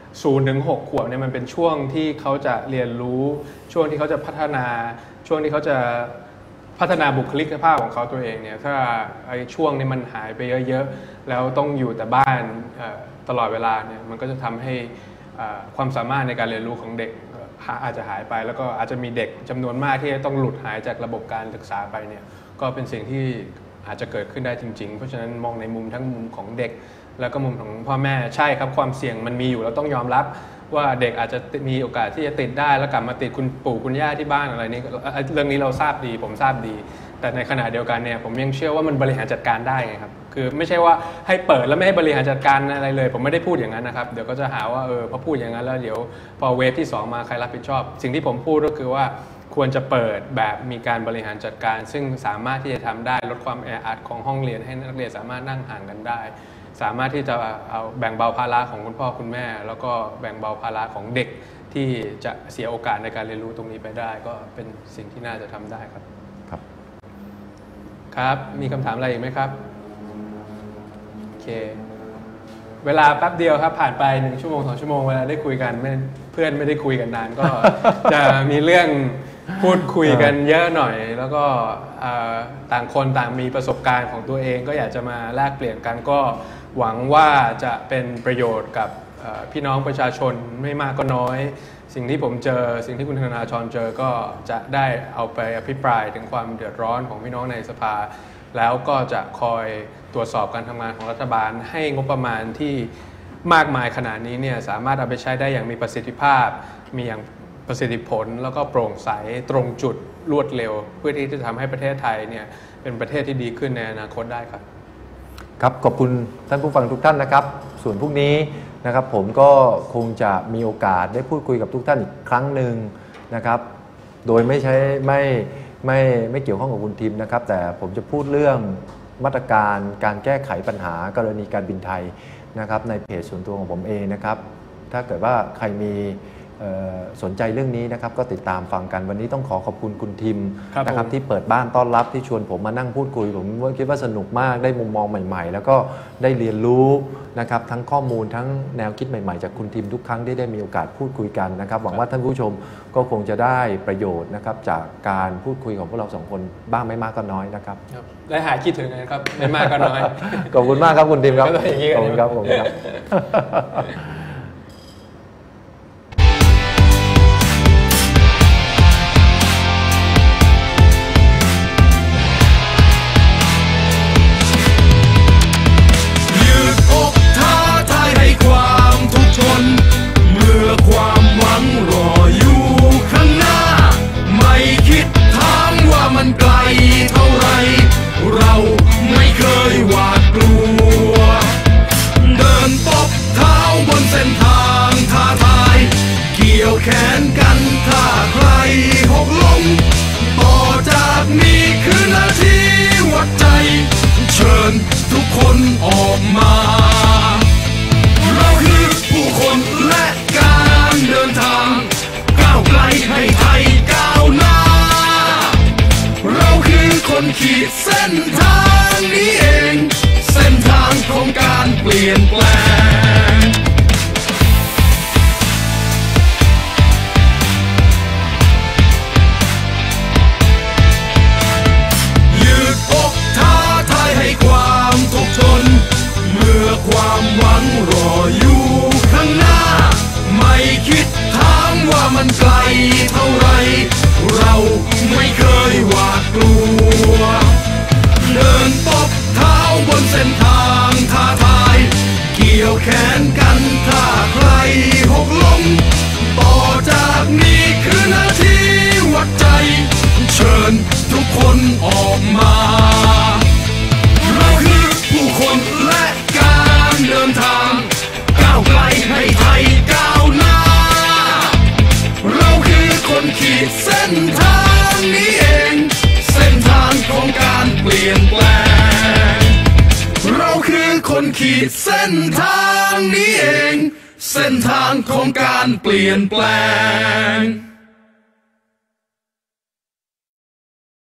0 ถึง 6 ขวบเนี่ยมันเป็นช่วงที่เขาจะเรียนรู้ช่วงที่เขาจะพัฒนาช่วงที่เขาจะพัฒนาบุคลิกภาพของเขาตัวเองเนี่ยถ้าไอ้ช่วงนี้มันหายไปเยอะๆแล้วต้องอยู่แต่บ้านตลอดเวลาเนี่ยมันก็จะทำให้ความสามารถในการเรียนรู้ของเด็กอาจจะหายไปแล้วก็อาจจะมีเด็กจำนวนมากที่ต้องหลุดหายจากระบบการศึกษาไปเนี่ยก็เป็นสิ่งที่อาจจะเกิดขึ้นได้จริงๆเพราะฉะนั้นมองในมุมทั้งมุมของเด็กแล้วก็มุมของพ่อแม่ใช่ครับความเสี่ยงมันมีอยู่แล้วต้องยอมรับว่าเด็กอาจจะมีโอกาสที่จะติดได้แล้วกลับมาติดคุณปู่คุณย่าที่บ้านอะไรนี้เรื่องนี้เราทราบดีผมทราบดีแต่ในขณะเดียวกันเนี่ยผมยังเชื่อว่ามันบริหารจัดการได้ไงครับคือไม่ใช่ว่าให้เปิดแล้วไม่ให้บริหารจัดการอะไรเลยผมไม่ได้พูดอย่างนั้นนะครับเดี๋ยวก็จะหาว่าพอพูดอย่างนั้นแล้วเดี๋ยวพอเวฟที่2มาใครรับผิดชอบสิ่งที่ผมพูดก็คือว่าควรจะเปิดแบบมีการบริหารจัดการซึ่งสามารถที่จะทำได้ลดความแออัดของห้องเรียนให้นักเรียนสามารถนั่งห่างกันได้สามารถที่จะเอาแบ่งเบาภาระของคุณพ่อคุณแม่แล้วก็แบ่งเบาภาระของเด็กที่จะเสียโอกาสในการเรียนรู้ตรงนี้ไปได้ก็เป็นสิ่งที่น่าจะทำได้ครับครับมีคำถามอะไรอีกไหมครับโอเคเวลาแป๊บเดียวครับผ่านไป1 ชั่วโมง 2 ชั่วโมงเวลาได้คุยกันเพื่อนไม่ได้คุยกันนานก็ จะมีเรื่องพูดคุยกันเยอะหน่อยแล้วก็ต่างคนต่างมีประสบการณ์ของตัวเองก็อยากจะมาแลกเปลี่ยนกันก็หวังว่าจะเป็นประโยชน์กับพี่น้องประชาชนไม่มากก็น้อยสิ่งที่ผมเจอสิ่งที่คุณธนาธรเจอก็จะได้เอาไปอภิปรายถึงความเดือดร้อนของพี่น้องในสภาแล้วก็จะคอยตรวจสอบการทำงานของรัฐบาลให้งบประมาณที่มากมายขนาดนี้เนี่ยสามารถเอาไปใช้ได้อย่างมีประสิทธิภาพมีอย่างประสิทธิผลแล้วก็โปร่งใสตรงจุดรวดเร็วเพื่อที่จะทำให้ประเทศไทยเนี่ยเป็นประเทศที่ดีขึ้นในอนาคตได้ครับครับขอบคุณท่านผู้ฟังทุกท่านนะครับส่วนพรุ่งนี้นะครับผมก็คงจะมีโอกาสได้พูดคุยกับทุกท่านอีกครั้งหนึ่งนะครับโดยไม่เกี่ยวข้องกับคุณทิมนะครับแต่ผมจะพูดเรื่องมาตรการการแก้ไขปัญหากรณีการบินไทยนะครับในเพจส่วนตัวของผมเองนะครับถ้าเกิดว่าใครมีสนใจเรื่องนี้นะครับก็ติดตามฟังกันวันนี้ต้องขอบคุณคุณทิมนะครับที่เปิดบ้านต้อนรับที่ชวนผมมานั่งพูดคุยผมคิดว่าสนุกมากได้มุมมองใหม่ๆแล้วก็ได้เรียนรู้นะครับทั้งข้อมูลทั้งแนวคิดใหม่ๆจากคุณทิมทุกครั้งที่ได้มีโอกาสพูดคุยกันนะครับหวังว่าท่านผู้ชมก็คงจะได้ประโยชน์นะครับจากการพูดคุยของพวกเรา2 คนบ้างไม่มากก็น้อยนะครับได้หายคิดถึงนะครับไม่มากก็น้อยขอบคุณมากครับคุณทิมครับขอบคุณครับเมื่อความหวังรออยู่ข้างหน้าไม่คิดถามว่ามันไกลเท่าไรเราไม่เคยหวาดกลัวเดินตบเท้าบนเส้นทางท้าทายเกี่ยวแขนกันถ้าใครหกล้มต่อจากนี้คือนาทีวัดใจเชิญทุกคนออกมาเราคือผู้คนและการเดินทางก้าวไกลให้ไทยก้าวหน้าเราคือคนขีดเส้นทางนี้เองเส้นทางของการเปลี่ยนแปลงยืดอกท้าทายให้ความทุกข์ทนเมื่อความหวังรออยู่ข้างหน้าไม่คิดถามว่ามันไกลเท่าไรเราดเส้นทางนี้เองเส้นทางของการเปลี่ยนแปลงเราคือคนขีดเส้นทางนี้เองเส้นทางของการเปลี่ยนแปลง